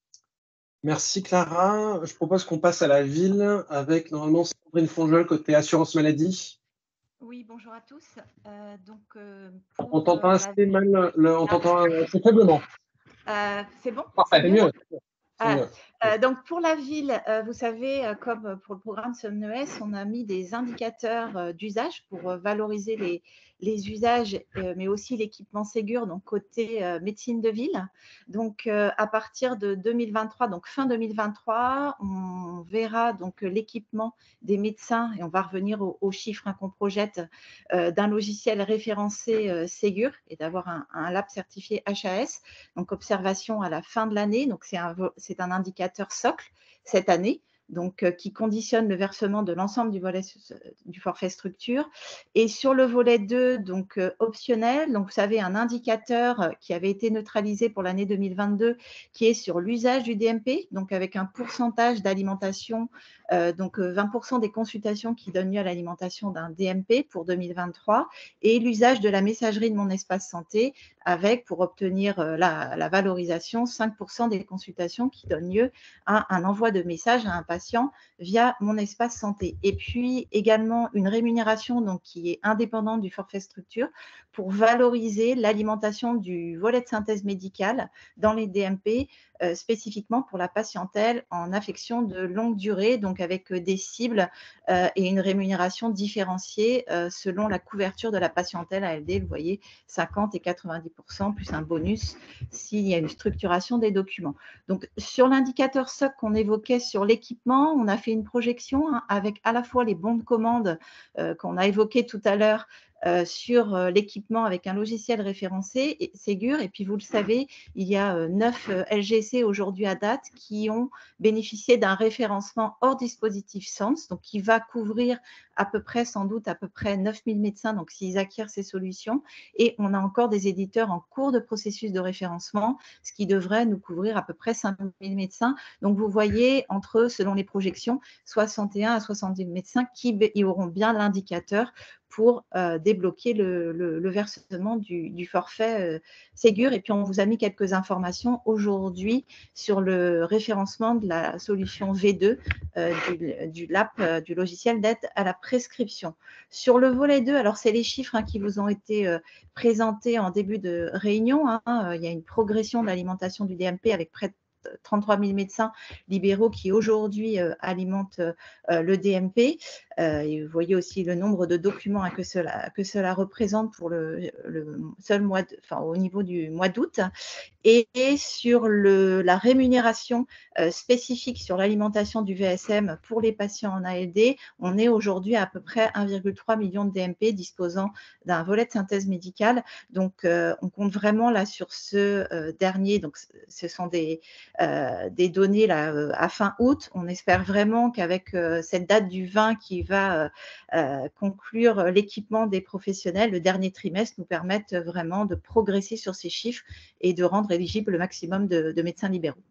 Merci Clara. Je propose qu'on passe à la ville avec normalement Sandrine Fongeul côté assurance maladie. Oui, bonjour à tous. Euh, donc, euh, pour, on t'entend euh, assez la... mal, le, on t'entend assez faiblement. Euh, c'est bon? Parfait, c'est mieux. mieux. Ah, euh, donc pour la ville, euh, vous savez, euh, comme pour le programme Somnes, on a mis des indicateurs euh, d'usage pour euh, valoriser les, les usages, euh, mais aussi l'équipement Ségur, donc côté euh, médecine de ville. Donc euh, à partir de deux mille vingt-trois, donc fin deux mille vingt-trois, on verra donc l'équipement des médecins et on va revenir aux, aux chiffres hein, qu'on projette euh, d'un logiciel référencé euh, Ségur et d'avoir un, un lab certifié H A S. Donc observation à la fin de l'année. Donc c'est un c'est un indicateur socle cette année, donc euh, qui conditionne le versement de l'ensemble du volet du forfait structure. Et sur le volet deux, donc euh, optionnel, donc vous savez un indicateur qui avait été neutralisé pour l'année deux mille vingt-deux, qui est sur l'usage du D M P, donc avec un pourcentage d'alimentation, euh, donc vingt pour cent des consultations qui donnent lieu à l'alimentation d'un D M P pour deux mille vingt-trois, et l'usage de la messagerie de mon espace santé, avec pour obtenir euh, la, la valorisation cinq pour cent des consultations qui donnent lieu à un envoi de message à un patient via mon espace santé. Et puis également une rémunération donc, qui est indépendante du forfait structure pour valoriser l'alimentation du volet de synthèse médicale dans les D M P, euh, spécifiquement pour la patientèle en affection de longue durée, donc avec des cibles euh, et une rémunération différenciée euh, selon la couverture de la patientèle A L D, vous voyez, cinquante et quatre-vingt-dix pour cent plus un bonus s'il y a une structuration des documents. Donc, sur l'indicateur S O C qu'on évoquait sur l'équipement, on a fait une projection hein, avec à la fois les bons de commande euh, qu'on a évoqués tout à l'heure euh, sur euh, l'équipement avec un logiciel référencé et Ségur. Et puis, vous le savez, il y a euh, neuf euh, L G C aujourd'hui à date qui ont bénéficié d'un référencement hors dispositif S A N S, donc qui va couvrir à peu près, sans doute, à peu près neuf mille médecins, donc s'ils acquièrent ces solutions. Et on a encore des éditeurs en cours de processus de référencement, ce qui devrait nous couvrir à peu près cinq mille médecins. Donc, vous voyez, entre, selon les projections, soixante et un à soixante-dix médecins qui y auront bien l'indicateur pour euh, débloquer le, le, le versement du, du forfait euh, Ségur. Et puis, on vous a mis quelques informations aujourd'hui sur le référencement de la solution V deux euh, du, du L A P, euh, du logiciel d'aide à la prescription. Sur le volet deux, alors c'est les chiffres hein, qui vous ont été euh, présentés en début de réunion. Hein, euh, il y a une progression de l'alimentation du D M P avec près de trente-trois mille médecins libéraux qui aujourd'hui euh, alimentent euh, le D M P. Euh, et vous voyez aussi le nombre de documents hein, que, cela, que cela représente pour le, le seul mois, de, enfin, au niveau du mois d'août. Et, et sur le, la rémunération euh, spécifique sur l'alimentation du V S M pour les patients en A L D, on est aujourd'hui à, à peu près un virgule trois million de D M P disposant d'un volet de synthèse médicale. Donc, euh, on compte vraiment là sur ce euh, dernier. Donc, ce sont des, euh, des données là, euh, à fin août. On espère vraiment qu'avec euh, cette date du vingt qui va euh, euh, conclure l'équipement des professionnels, le dernier trimestre nous permette vraiment de progresser sur ces chiffres et de rendre éligible le maximum de, de médecins libéraux.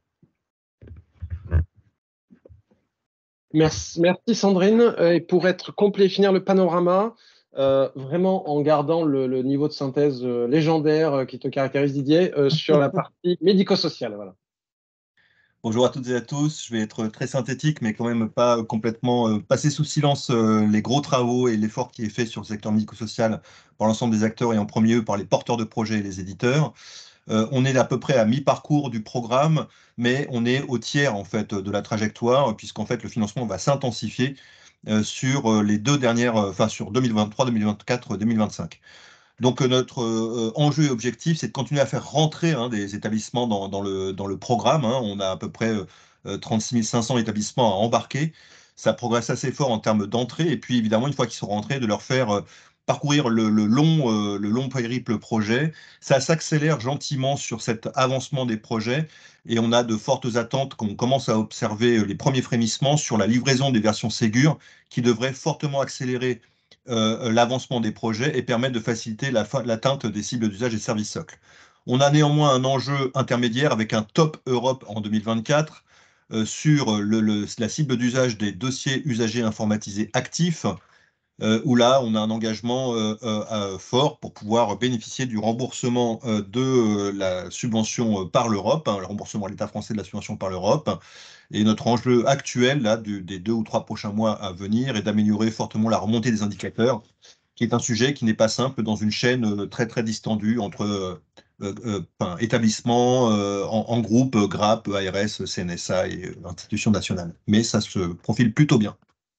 Merci, merci Sandrine. Et pour être complet et finir le panorama, euh, vraiment en gardant le, le niveau de synthèse euh, légendaire euh, qui te caractérise Didier, euh, sur la partie médico-sociale. Voilà. Bonjour à toutes et à tous, je vais être très synthétique, mais quand même pas complètement euh, passer sous silence euh, les gros travaux et l'effort qui est fait sur le secteur médico-social par l'ensemble des acteurs et en premier lieu par les porteurs de projets et les éditeurs. Euh, on est à peu près à mi-parcours du programme, mais on est au tiers en fait de la trajectoire, puisqu'en fait le financement va s'intensifier euh, sur les deux dernières, enfin sur deux mille vingt-trois, deux mille vingt-quatre, deux mille vingt-cinq. Donc notre euh, enjeu et objectif, c'est de continuer à faire rentrer hein, des établissements dans, dans, le, dans le programme. Hein. On a à peu près euh, trente-six mille cinq cents établissements à embarquer. ça progresse assez fort en termes d'entrée. Et puis, évidemment, une fois qu'ils sont rentrés, de leur faire euh, parcourir le, le long, euh, le long périple projet. Ça s'accélère gentiment sur cet avancement des projets. Et on a de fortes attentes qu'on commence à observer les premiers frémissements sur la livraison des versions Ségur, qui devrait fortement accélérer euh, l'avancement des projets et permettre de faciliter l'atteinte des cibles d'usage et services socles. On a néanmoins un enjeu intermédiaire avec un top Europe en deux mille vingt-quatre euh, sur le, le, la cible d'usage des dossiers usagers informatisés actifs, euh, où là, on a un engagement euh, euh, fort pour pouvoir bénéficier du remboursement euh, de euh, la subvention par l'Europe, hein, le remboursement à l'État français de la subvention par l'Europe. Et notre enjeu actuel, là, du, des deux ou trois prochains mois à venir, est d'améliorer fortement la remontée des indicateurs, qui est un sujet qui n'est pas simple dans une chaîne euh, très très distendue entre euh, euh, enfin, établissements, euh, en, en groupe, G R A P, A R S, C N S A et euh, institutions nationales. Mais ça se profile plutôt bien.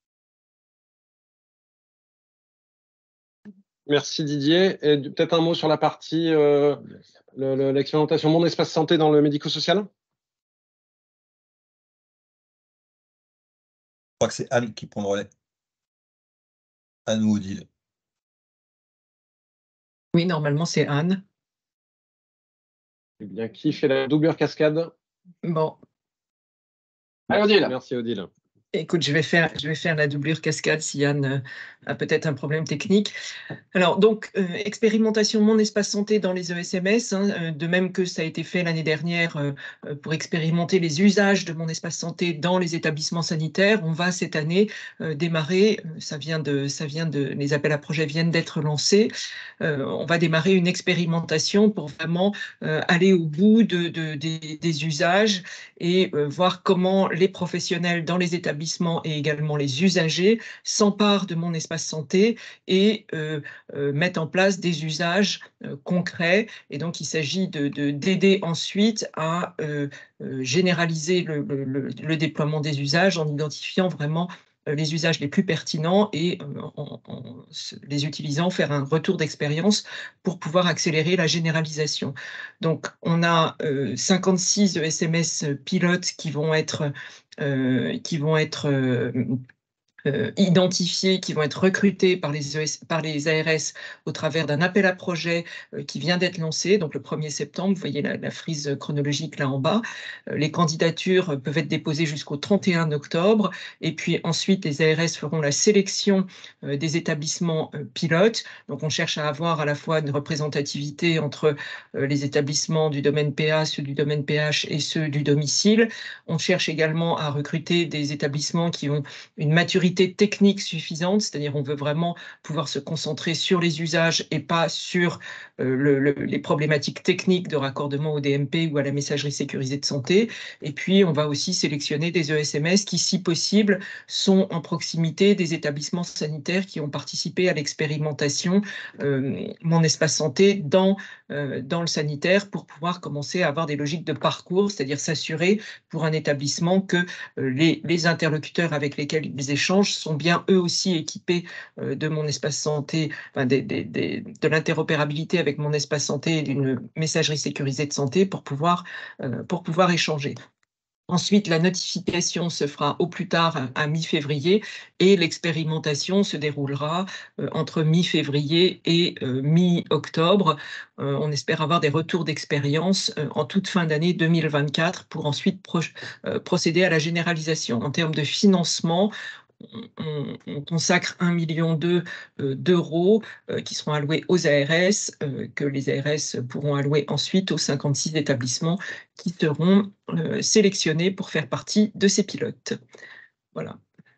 Merci Didier. Et peut-être un mot sur la partie, euh, l'expérimentation Mon Espace Santé dans le médico-social. Je crois que c'est Anne qui prend le relais. Anne ou Odile. Oui, normalement, c'est Anne. Eh bien, qui fait la doublure cascade? Bon. Allez, Odile. Merci, Odile. Écoute, je vais faire, je vais faire la doublure cascade si Yann euh, a peut-être un problème technique. Alors, donc, euh, expérimentation Mon Espace Santé dans les E S M S, hein, euh, de même que ça a été fait l'année dernière euh, euh, pour expérimenter les usages de Mon Espace Santé dans les établissements sanitaires. On va cette année euh, démarrer, euh, ça vient de, ça vient de, les appels à projets viennent d'être lancés. Euh, on va démarrer une expérimentation pour vraiment euh, aller au bout de, de, des, des usages et euh, voir comment les professionnels dans les établissements et également les usagers s'emparent de Mon Espace Santé et euh, euh, mettent en place des usages euh, concrets. Et donc, il s'agit de, de, d'aider ensuite à euh, euh, généraliser le, le, le déploiement des usages en identifiant vraiment les usages les plus pertinents et euh, en, en les utilisant, faire un retour d'expérience pour pouvoir accélérer la généralisation. Donc, on a euh, cinquante-six E S M S pilotes qui vont être, euh, qui vont être euh, Euh, identifiés, qui vont être recrutés par les, E S, par les A R S au travers d'un appel à projet euh, qui vient d'être lancé, donc le premier septembre, vous voyez la, la frise chronologique là en bas. Euh, les candidatures peuvent être déposées jusqu'au trente et un octobre, et puis ensuite les A R S feront la sélection euh, des établissements euh, pilotes. Donc on cherche à avoir à la fois une représentativité entre euh, les établissements du domaine P A, ceux du domaine P H et ceux du domicile. On cherche également à recruter des établissements qui ont une maturité technique suffisante, c'est-à-dire on veut vraiment pouvoir se concentrer sur les usages et pas sur euh, le, le, les problématiques techniques de raccordement au D M P ou à la messagerie sécurisée de santé. Et puis, on va aussi sélectionner des E S M S qui, si possible, sont en proximité des établissements sanitaires qui ont participé à l'expérimentation euh, Mon Espace Santé dans, euh, dans le sanitaire pour pouvoir commencer à avoir des logiques de parcours, c'est-à-dire s'assurer pour un établissement que euh, les, les interlocuteurs avec lesquels ils échangent sont bien eux aussi équipés euh, de Mon Espace Santé, enfin, des, des, des, de l'interopérabilité avec Mon Espace Santé et d'une messagerie sécurisée de santé pour pouvoir, euh, pour pouvoir échanger. Ensuite, la notification se fera au plus tard à, à mi-février et l'expérimentation se déroulera euh, entre mi-février et euh, mi-octobre. Euh, on espère avoir des retours d'expérience euh, en toute fin d'année deux mille vingt-quatre pour ensuite pro euh, procéder à la généralisation. En termes de financement, On, on consacre un virgule deux million d'euros euh, qui seront alloués aux A R S, euh, que les A R S pourront allouer ensuite aux cinquante-six établissements qui seront euh, sélectionnés pour faire partie de ces pilotes. Voilà.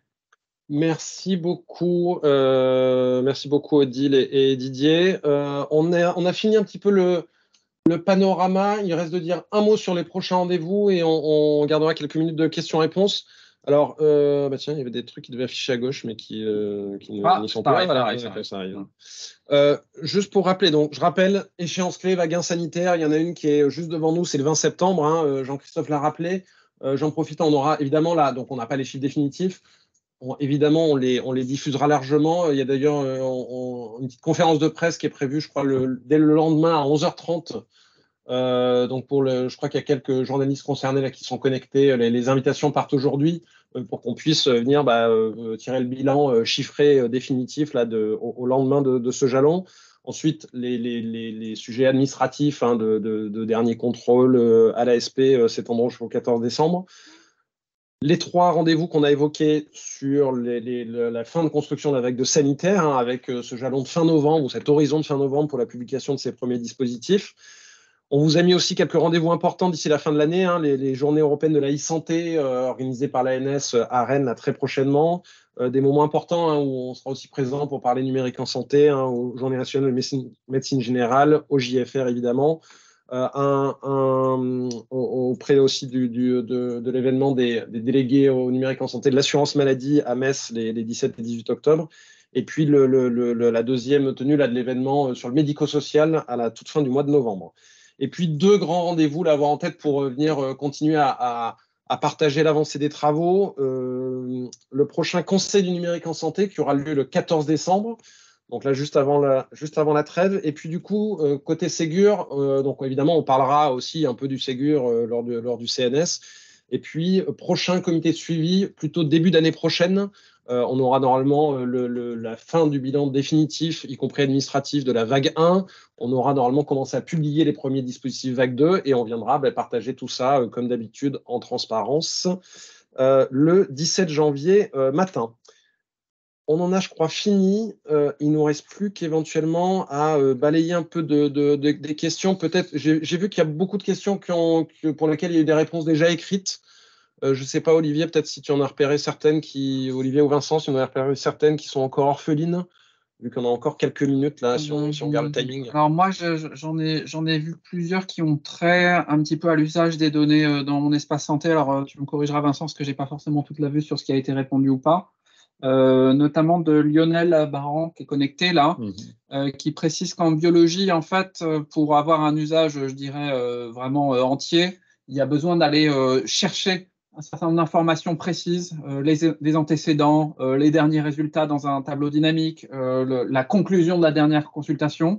Merci beaucoup, euh, merci beaucoup Odile et, et Didier. Euh, on, a, on a fini un petit peu le, le panorama. Il reste de dire un mot sur les prochains rendez-vous et on, on gardera quelques minutes de questions-réponses. Alors, euh, bah tiens, il y avait des trucs qui devaient afficher à gauche, mais qui, euh, qui ah, n'y sont pas. pas. Voilà, ça, ça, ça arrive. Euh, juste pour rappeler, donc, je rappelle, échéance clé, vague sanitaire, il y en a une qui est juste devant nous, c'est le vingt septembre, hein, Jean-Christophe l'a rappelé. Euh, J'en profite, on aura évidemment là, donc on n'a pas les chiffres définitifs. On, évidemment, on les, on les diffusera largement. Il y a d'ailleurs euh, une petite conférence de presse qui est prévue, je crois, le, dès le lendemain à onze heures trente Euh, donc pour le, je crois qu'il y a quelques journalistes concernés là qui sont connectés. Les, les invitations partent aujourd'hui euh, pour qu'on puisse venir bah, euh, tirer le bilan euh, chiffré euh, définitif là, de, au, au lendemain de, de ce jalon. Ensuite, les, les, les, les sujets administratifs hein, de, de, de dernier contrôle euh, à l'A S P euh, s'étendront jusqu'au quatorze décembre. Les trois rendez-vous qu'on a évoqués sur les, les, la fin de construction de la vague de sanitaire, hein, avec euh, ce jalon de fin novembre ou cet horizon de fin novembre pour la publication de ces premiers dispositifs. On vous a mis aussi quelques rendez-vous importants d'ici la fin de l'année, hein, les, les journées européennes de la e-santé euh, organisées par l'A N S à Rennes là, très prochainement. Euh, des moments importants hein, où on sera aussi présent pour parler numérique en santé, hein, aux Journées nationales de médecine, médecine générale, au J F R évidemment, euh, un, un, auprès aussi du, du, de, de l'événement des, des délégués au numérique en santé de l'assurance maladie à Metz les, les dix-sept et dix-huit octobre. Et puis le, le, le, la deuxième tenue là, de l'événement sur le médico-social à la toute fin du mois de novembre. Et puis deux grands rendez-vous là, à avoir en tête pour venir continuer à, à, à partager l'avancée des travaux. Euh, le prochain Conseil du numérique en santé qui aura lieu le quatorze décembre, donc là juste avant la, juste avant la trêve. Et puis du coup, euh, côté Ségur, euh, donc évidemment on parlera aussi un peu du Ségur euh, lors, de, lors du C N S. Et puis euh, prochain comité de suivi, plutôt début d'année prochaine. Euh, on aura normalement euh, le, le, la fin du bilan définitif, y compris administratif, de la vague un. On aura normalement commencé à publier les premiers dispositifs vague deux et on viendra bah, partager tout ça, euh, comme d'habitude, en transparence, euh, le dix-sept janvier euh, matin. On en a, je crois, fini. Euh, il ne nous reste plus qu'éventuellement à euh, balayer un peu de, de, de, des questions. Peut-être, j'ai vu qu'il y a beaucoup de questions qui ont, que, pour lesquelles il y a eu des réponses déjà écrites. Euh, je ne sais pas, Olivier, peut-être si tu en as repéré certaines qui, Olivier ou Vincent, si on a repéré certaines qui sont encore orphelines, vu qu'on a encore quelques minutes là, si on, si on regarde le timing. Alors moi, j'en ai, j'en ai vu plusieurs qui ont trait un petit peu à l'usage des données euh, dans mon espace santé. Alors euh, tu me corrigeras, Vincent, parce que j'ai pas forcément toute la vue sur ce qui a été répondu ou pas. Euh, notamment de Lionel Baran qui est connecté là, mmh. euh, qui précise qu'en biologie, en fait, pour avoir un usage, je dirais, euh, vraiment euh, entier, il y a besoin d'aller euh, chercher un certain nombre d'informations précises, euh, les, les antécédents, euh, les derniers résultats dans un tableau dynamique, euh, le, la conclusion de la dernière consultation.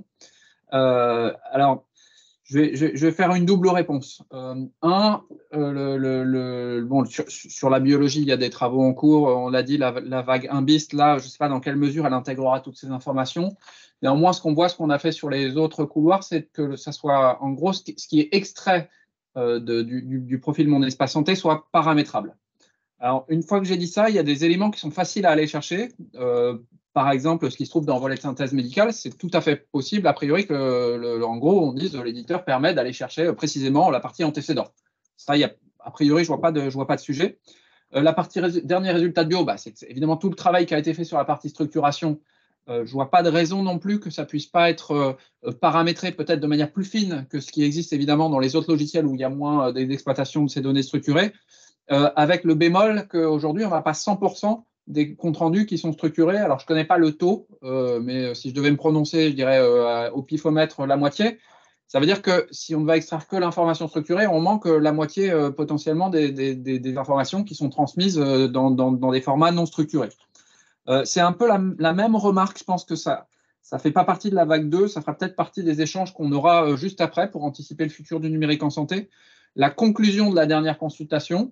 Euh, alors, je vais, je, je vais faire une double réponse. Euh, un, euh, le, le, le, bon, sur, sur la biologie, il y a des travaux en cours. On l'a dit, la, la vague un bis, là, je ne sais pas dans quelle mesure elle intégrera toutes ces informations. Néanmoins, ce qu'on voit, ce qu'on a fait sur les autres couloirs, c'est que ça soit, en gros, ce qui, ce qui est extrait euh, de, du, du profil de mon espace santé soit paramétrable. Alors, une fois que j'ai dit ça, il y a des éléments qui sont faciles à aller chercher. Euh, Par exemple, ce qui se trouve dans le volet de synthèse médicale, c'est tout à fait possible, a priori, que, le, en gros, on dise que l'éditeur permet d'aller chercher précisément la partie antécédent. Ça, il y a, a priori, je ne vois pas de, je vois pas de sujet. Euh, la partie rés dernier résultat de bio, bah, c'est évidemment tout le travail qui a été fait sur la partie structuration. Euh, je ne vois pas de raison non plus que ça ne puisse pas être euh, paramétré peut-être de manière plus fine que ce qui existe évidemment dans les autres logiciels où il y a moins euh, d'exploitation de ces données structurées, euh, avec le bémol qu'aujourd'hui, on ne va pas cent pour cent des comptes rendus qui sont structurés. Alors, je ne connais pas le taux, euh, mais si je devais me prononcer, je dirais euh, au pifomètre la moitié. Ça veut dire que si on ne va extraire que l'information structurée, on manque la moitié euh, potentiellement des, des, des, des informations qui sont transmises euh, dans, dans, dans des formats non structurés. Euh, c'est un peu la, la même remarque. Je pense que ça ne fait pas partie de la vague deux. Ça fera peut-être partie des échanges qu'on aura euh, juste après pour anticiper le futur du numérique en santé. La conclusion de la dernière consultation,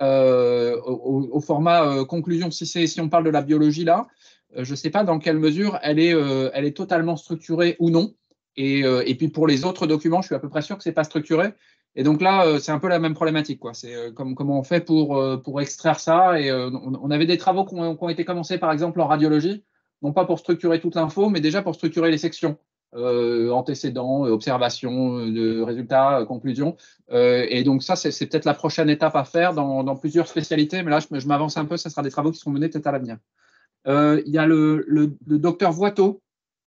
Euh, au, au format euh, conclusion, si, si on parle de la biologie là, euh, je ne sais pas dans quelle mesure elle est, euh, elle est totalement structurée ou non. Et, euh, et puis pour les autres documents, je suis à peu près sûr que ce n'est pas structuré. Et donc là, euh, c'est un peu la même problématique, quoi. C'est euh, comme, comment on fait pour, euh, pour extraire ça. Et euh, on, on avait des travaux qui ont, qui ont été commencés, par exemple, en radiologie, non pas pour structurer toute l'info, mais déjà pour structurer les sections. Euh, antécédents, observations, de résultats, conclusions. Euh, et donc ça, c'est peut-être la prochaine étape à faire dans, dans plusieurs spécialités. Mais là, je, je m'avance un peu, ça sera des travaux qui seront menés peut-être à l'avenir. Euh, il y a le, le, le docteur Voiteau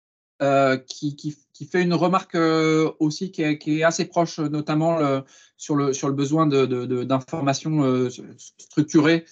euh, qui, qui, qui fait une remarque euh, aussi qui est, qui est assez proche, notamment le, sur, le, sur le besoin d'informations euh, structurées.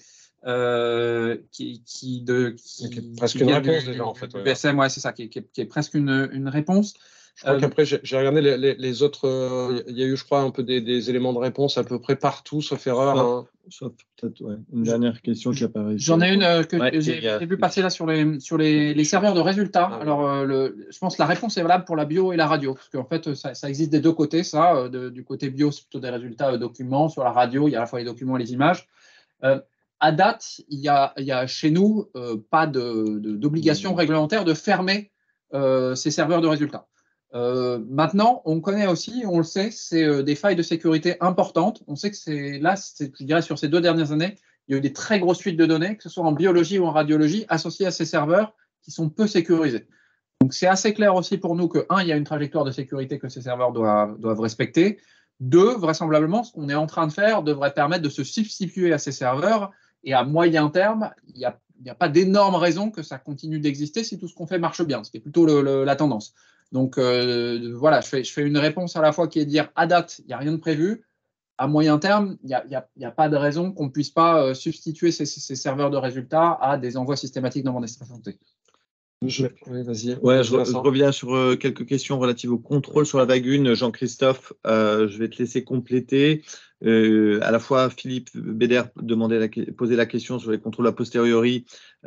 Euh, qui, qui, de, qui, qui est presque qui une vient réponse du, déjà en fait. Du B S M, ouais, c'est ça, qui, qui, qui est presque une, une réponse. Je crois Euh, qu'après, j'ai j'ai regardé les, les- les autres. euh, Il y a eu, je crois, un peu des, des éléments de réponse à peu près partout, sauf erreur. Sauf, hein. sauf peut-être ouais, une dernière question qui apparaît ici. J'en ai une euh, que Ouais, j'ai il y a- j'ai vu passer là sur les, sur les, les serveurs de résultats. Alors, euh, le, je pense que la réponse est valable pour la bio et la radio, parce qu'en fait, ça, ça existe des deux côtés, ça. Euh, de- du côté bio, c'est plutôt des résultats euh, documents. Sur la radio, il y a à la fois les documents et les images. Euh, à date, il y a, il y a chez nous euh, pas de- de- d'obligation réglementaire de fermer euh, ces serveurs de résultats. Euh, maintenant, on connaît aussi, on le sait, c'est euh, des failles de sécurité importantes. On sait que c'est là, c'est, je dirais, sur ces deux dernières années, il y a eu des très grosses fuites de données, que ce soit en biologie ou en radiologie, associées à ces serveurs qui sont peu sécurisés. Donc, c'est assez clair aussi pour nous que, un, il y a une trajectoire de sécurité que ces serveurs doivent, doivent respecter. Deux, vraisemblablement, ce qu'on est en train de faire devrait permettre de se substituer à ces serveurs. Et à moyen terme, il n'y a, il n'y a pas d'énormes raisons que ça continue d'exister si tout ce qu'on fait marche bien, ce qui est plutôt le, le, la tendance. Donc euh, voilà, je fais, je fais une réponse à la fois qui est de dire à date, il n'y a rien de prévu. À moyen terme, il n'y a, a, a pas de raison qu'on ne puisse pas euh, substituer ces, ces serveurs de résultats à des envois systématiques dans mon espace santé. Je, oui, vas-y. Ouais, je, je reviens sur euh, quelques questions relatives au contrôle sur la vague un. Jean-Christophe, euh, je vais te laisser compléter. Euh, à la fois, Philippe Béder demandait la, posait la question sur les contrôles a posteriori,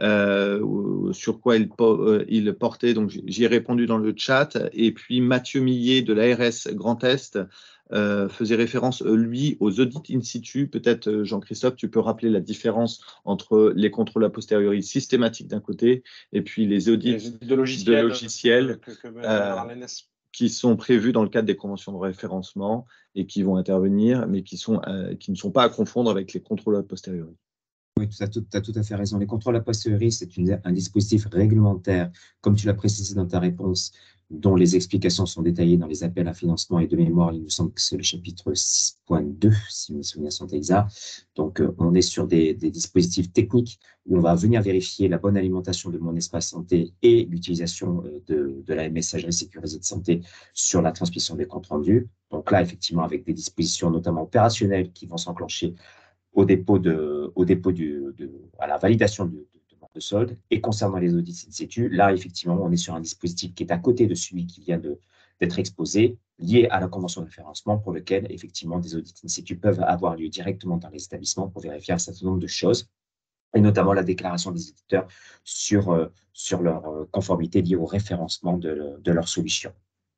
euh, sur quoi il, euh, il portait, donc j'y ai répondu dans le chat. Et puis Mathieu Millet de l'A R S Grand Est euh, faisait référence, lui, aux audits in situ. Peut-être, Jean-Christophe, tu peux rappeler la différence entre les contrôles a posteriori systématiques d'un côté et puis les audits Les audits de logiciels, de logiciels que- que- que- euh, l'A N S. qui sont prévus dans le cadre des conventions de référencement et qui vont intervenir, mais qui, sont, euh, qui ne sont pas à confondre avec les contrôles a posteriori. Oui, tu as tout, tu as tout à fait raison. Les contrôles a posteriori, c'est une- un dispositif réglementaire, comme tu l'as précisé dans ta réponse, dont les explications sont détaillées dans les appels à financement et de mémoire. Il me semble que c'est le chapitre six point deux, si mes souvenirs sont exacts. Donc, euh, on est sur des, des dispositifs techniques où on va venir vérifier la bonne alimentation de mon espace santé et l'utilisation euh, de, de la messagerie sécurisée de santé sur la transmission des comptes rendus. Donc là, effectivement, avec des dispositions notamment opérationnelles qui vont s'enclencher au dépôt de, au dépôt du, de, à la validation de, de, de, de solde. Et concernant les audits in situ, là, effectivement, on est sur un dispositif qui est à côté de celui qui vient de, d'être exposé, lié à la convention de référencement, pour lequel, effectivement, des audits in situ peuvent avoir lieu directement dans les établissements pour vérifier un certain nombre de choses, et notamment la déclaration des éditeurs sur, euh, sur leur conformité liée au référencement de, de leur solution.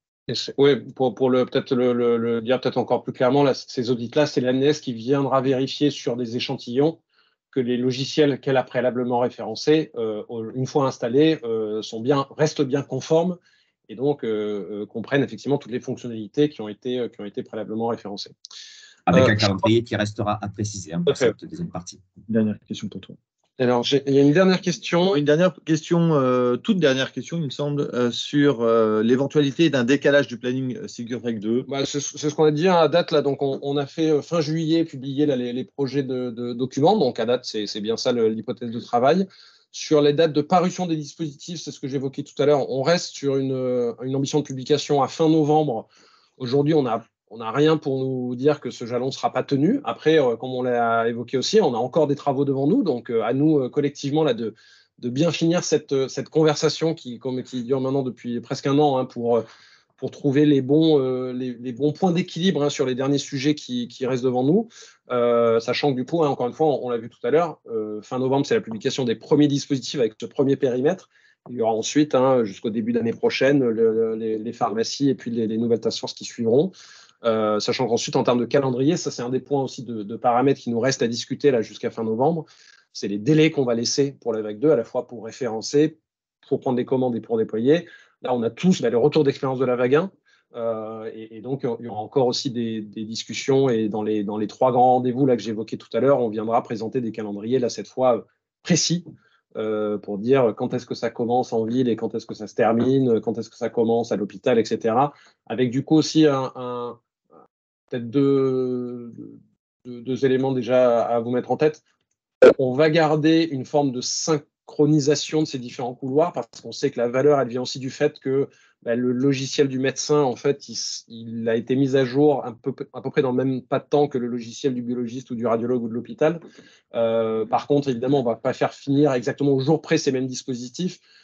Oui, pour, pour le, peut-être le, le, le dire peut-être encore plus clairement, là, ces audits-là, c'est l'A N S qui viendra vérifier sur des échantillons que les logiciels qu'elle a préalablement référencés, euh, une fois installés, euh, sont bien, restent bien conformes et donc euh, euh, comprennent effectivement toutes les fonctionnalités qui ont été, qui ont été préalablement référencées. Avec Euh, un calendrier qui restera à préciser hein, pour okay. cette deuxième partie. Dernière question pour toi. Alors, il y a une dernière question. Une dernière question, euh, toute dernière question, il me semble, euh, sur euh, l'éventualité d'un décalage du planning euh, Ségur Vague deux. Bah, c'est ce qu'on a dit hein, à date. Là, donc on, on a fait euh, fin juillet publier là, les, les projets de, de documents. Donc à date, c'est bien ça l'hypothèse de travail. Sur les dates de parution des dispositifs, c'est ce que j'évoquais tout à l'heure, on reste sur une, une ambition de publication à fin novembre. Aujourd'hui, on a On n'a rien pour nous dire que ce jalon ne sera pas tenu. Après, euh, comme on l'a évoqué aussi, on a encore des travaux devant nous. Donc, euh, à nous, euh, collectivement, là, de, de bien finir cette, cette conversation qui, comme, qui dure maintenant depuis presque un an hein, pour, pour trouver les bons, euh, les, les bons points d'équilibre hein, sur les derniers sujets qui, qui restent devant nous. Euh, sachant que, du coup, hein, encore une fois, on, on l'a vu tout à l'heure, euh, fin novembre, c'est la publication des premiers dispositifs avec ce premier périmètre. Il y aura ensuite, hein, jusqu'au début d'année prochaine, le, les, les pharmacies et puis les, les nouvelles task force qui suivront. Euh, sachant qu'ensuite, en termes de calendrier, ça c'est un des points aussi de, de paramètres qui nous reste à discuter là jusqu'à fin novembre. C'est les délais qu'on va laisser pour la vague deux, à la fois pour référencer, pour prendre des commandes et pour déployer. Là, on a tous là, le retour d'expérience de la vague un. Euh, et, et donc, il y aura encore aussi des, des discussions. Et dans les, dans les trois grands rendez-vous là, que j'évoquais tout à l'heure, on viendra présenter des calendriers, là, cette fois précis, euh, pour dire quand est-ce que ça commence en ville et quand est-ce que ça se termine, quand est-ce que ça commence à l'hôpital, et cetera. Avec du coup aussi un, un peut-être deux, deux, deux éléments déjà à vous mettre en tête. On va garder une forme de synchronisation de ces différents couloirs parce qu'on sait que la valeur, elle vient aussi du fait que bah, le logiciel du médecin, en fait, il, il a été mis à jour un peu, à peu près dans le même pas de temps que le logiciel du biologiste ou du radiologue ou de l'hôpital. Euh, par contre, évidemment, on ne va pas faire finir exactement au jour près ces mêmes dispositifs.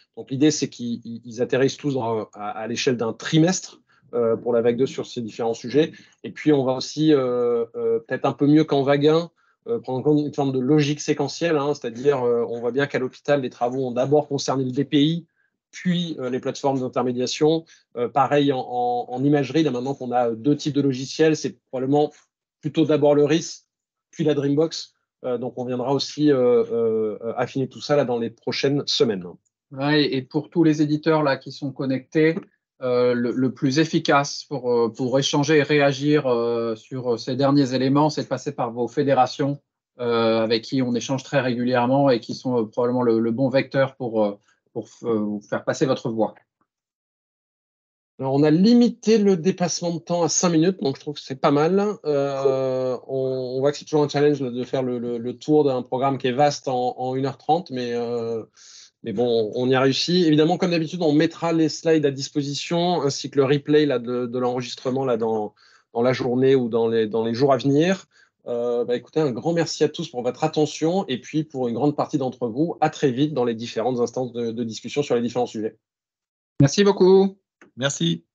Donc l'idée, c'est qu'ils atterrissent tous dans, à, à l'échelle d'un trimestre euh, pour la vague deux sur ces différents sujets. Et puis, on va aussi, euh, euh, peut-être un peu mieux qu'en vague un, euh, prendre en compte une forme de logique séquentielle, hein, c'est-à-dire euh, on voit bien qu'à l'hôpital, les travaux ont d'abord concerné le D P I, puis euh, les plateformes d'intermédiation. Euh, pareil en, en, en imagerie, là maintenant qu'on a deux types de logiciels, c'est probablement plutôt d'abord le R I S, puis la Dreambox. Euh, donc on viendra aussi euh, euh, affiner tout ça là, dans les prochaines semaines. Ouais, et pour tous les éditeurs là, qui sont connectés, euh, le, le plus efficace pour, pour échanger et réagir euh, sur ces derniers éléments, c'est de passer par vos fédérations euh, avec qui on échange très régulièrement et qui sont euh, probablement le, le bon vecteur pour, euh, pour euh, vous faire passer votre voix. Alors, on a limité le dépassement de temps à cinq minutes, donc je trouve que c'est pas mal. Euh, on, on voit que c'est toujours un challenge de faire le, le, le tour d'un programme qui est vaste en, en une heure trente, mais, euh, mais bon, on y a réussi. Évidemment, comme d'habitude, on mettra les slides à disposition, ainsi que le replay là, de, de l'enregistrement là, dans, dans la journée ou dans les, dans les jours à venir. Euh, bah, écoutez, un grand merci à tous pour votre attention, et puis pour une grande partie d'entre vous, à très vite dans les différentes instances de, de discussion sur les différents sujets. Merci beaucoup. Merci.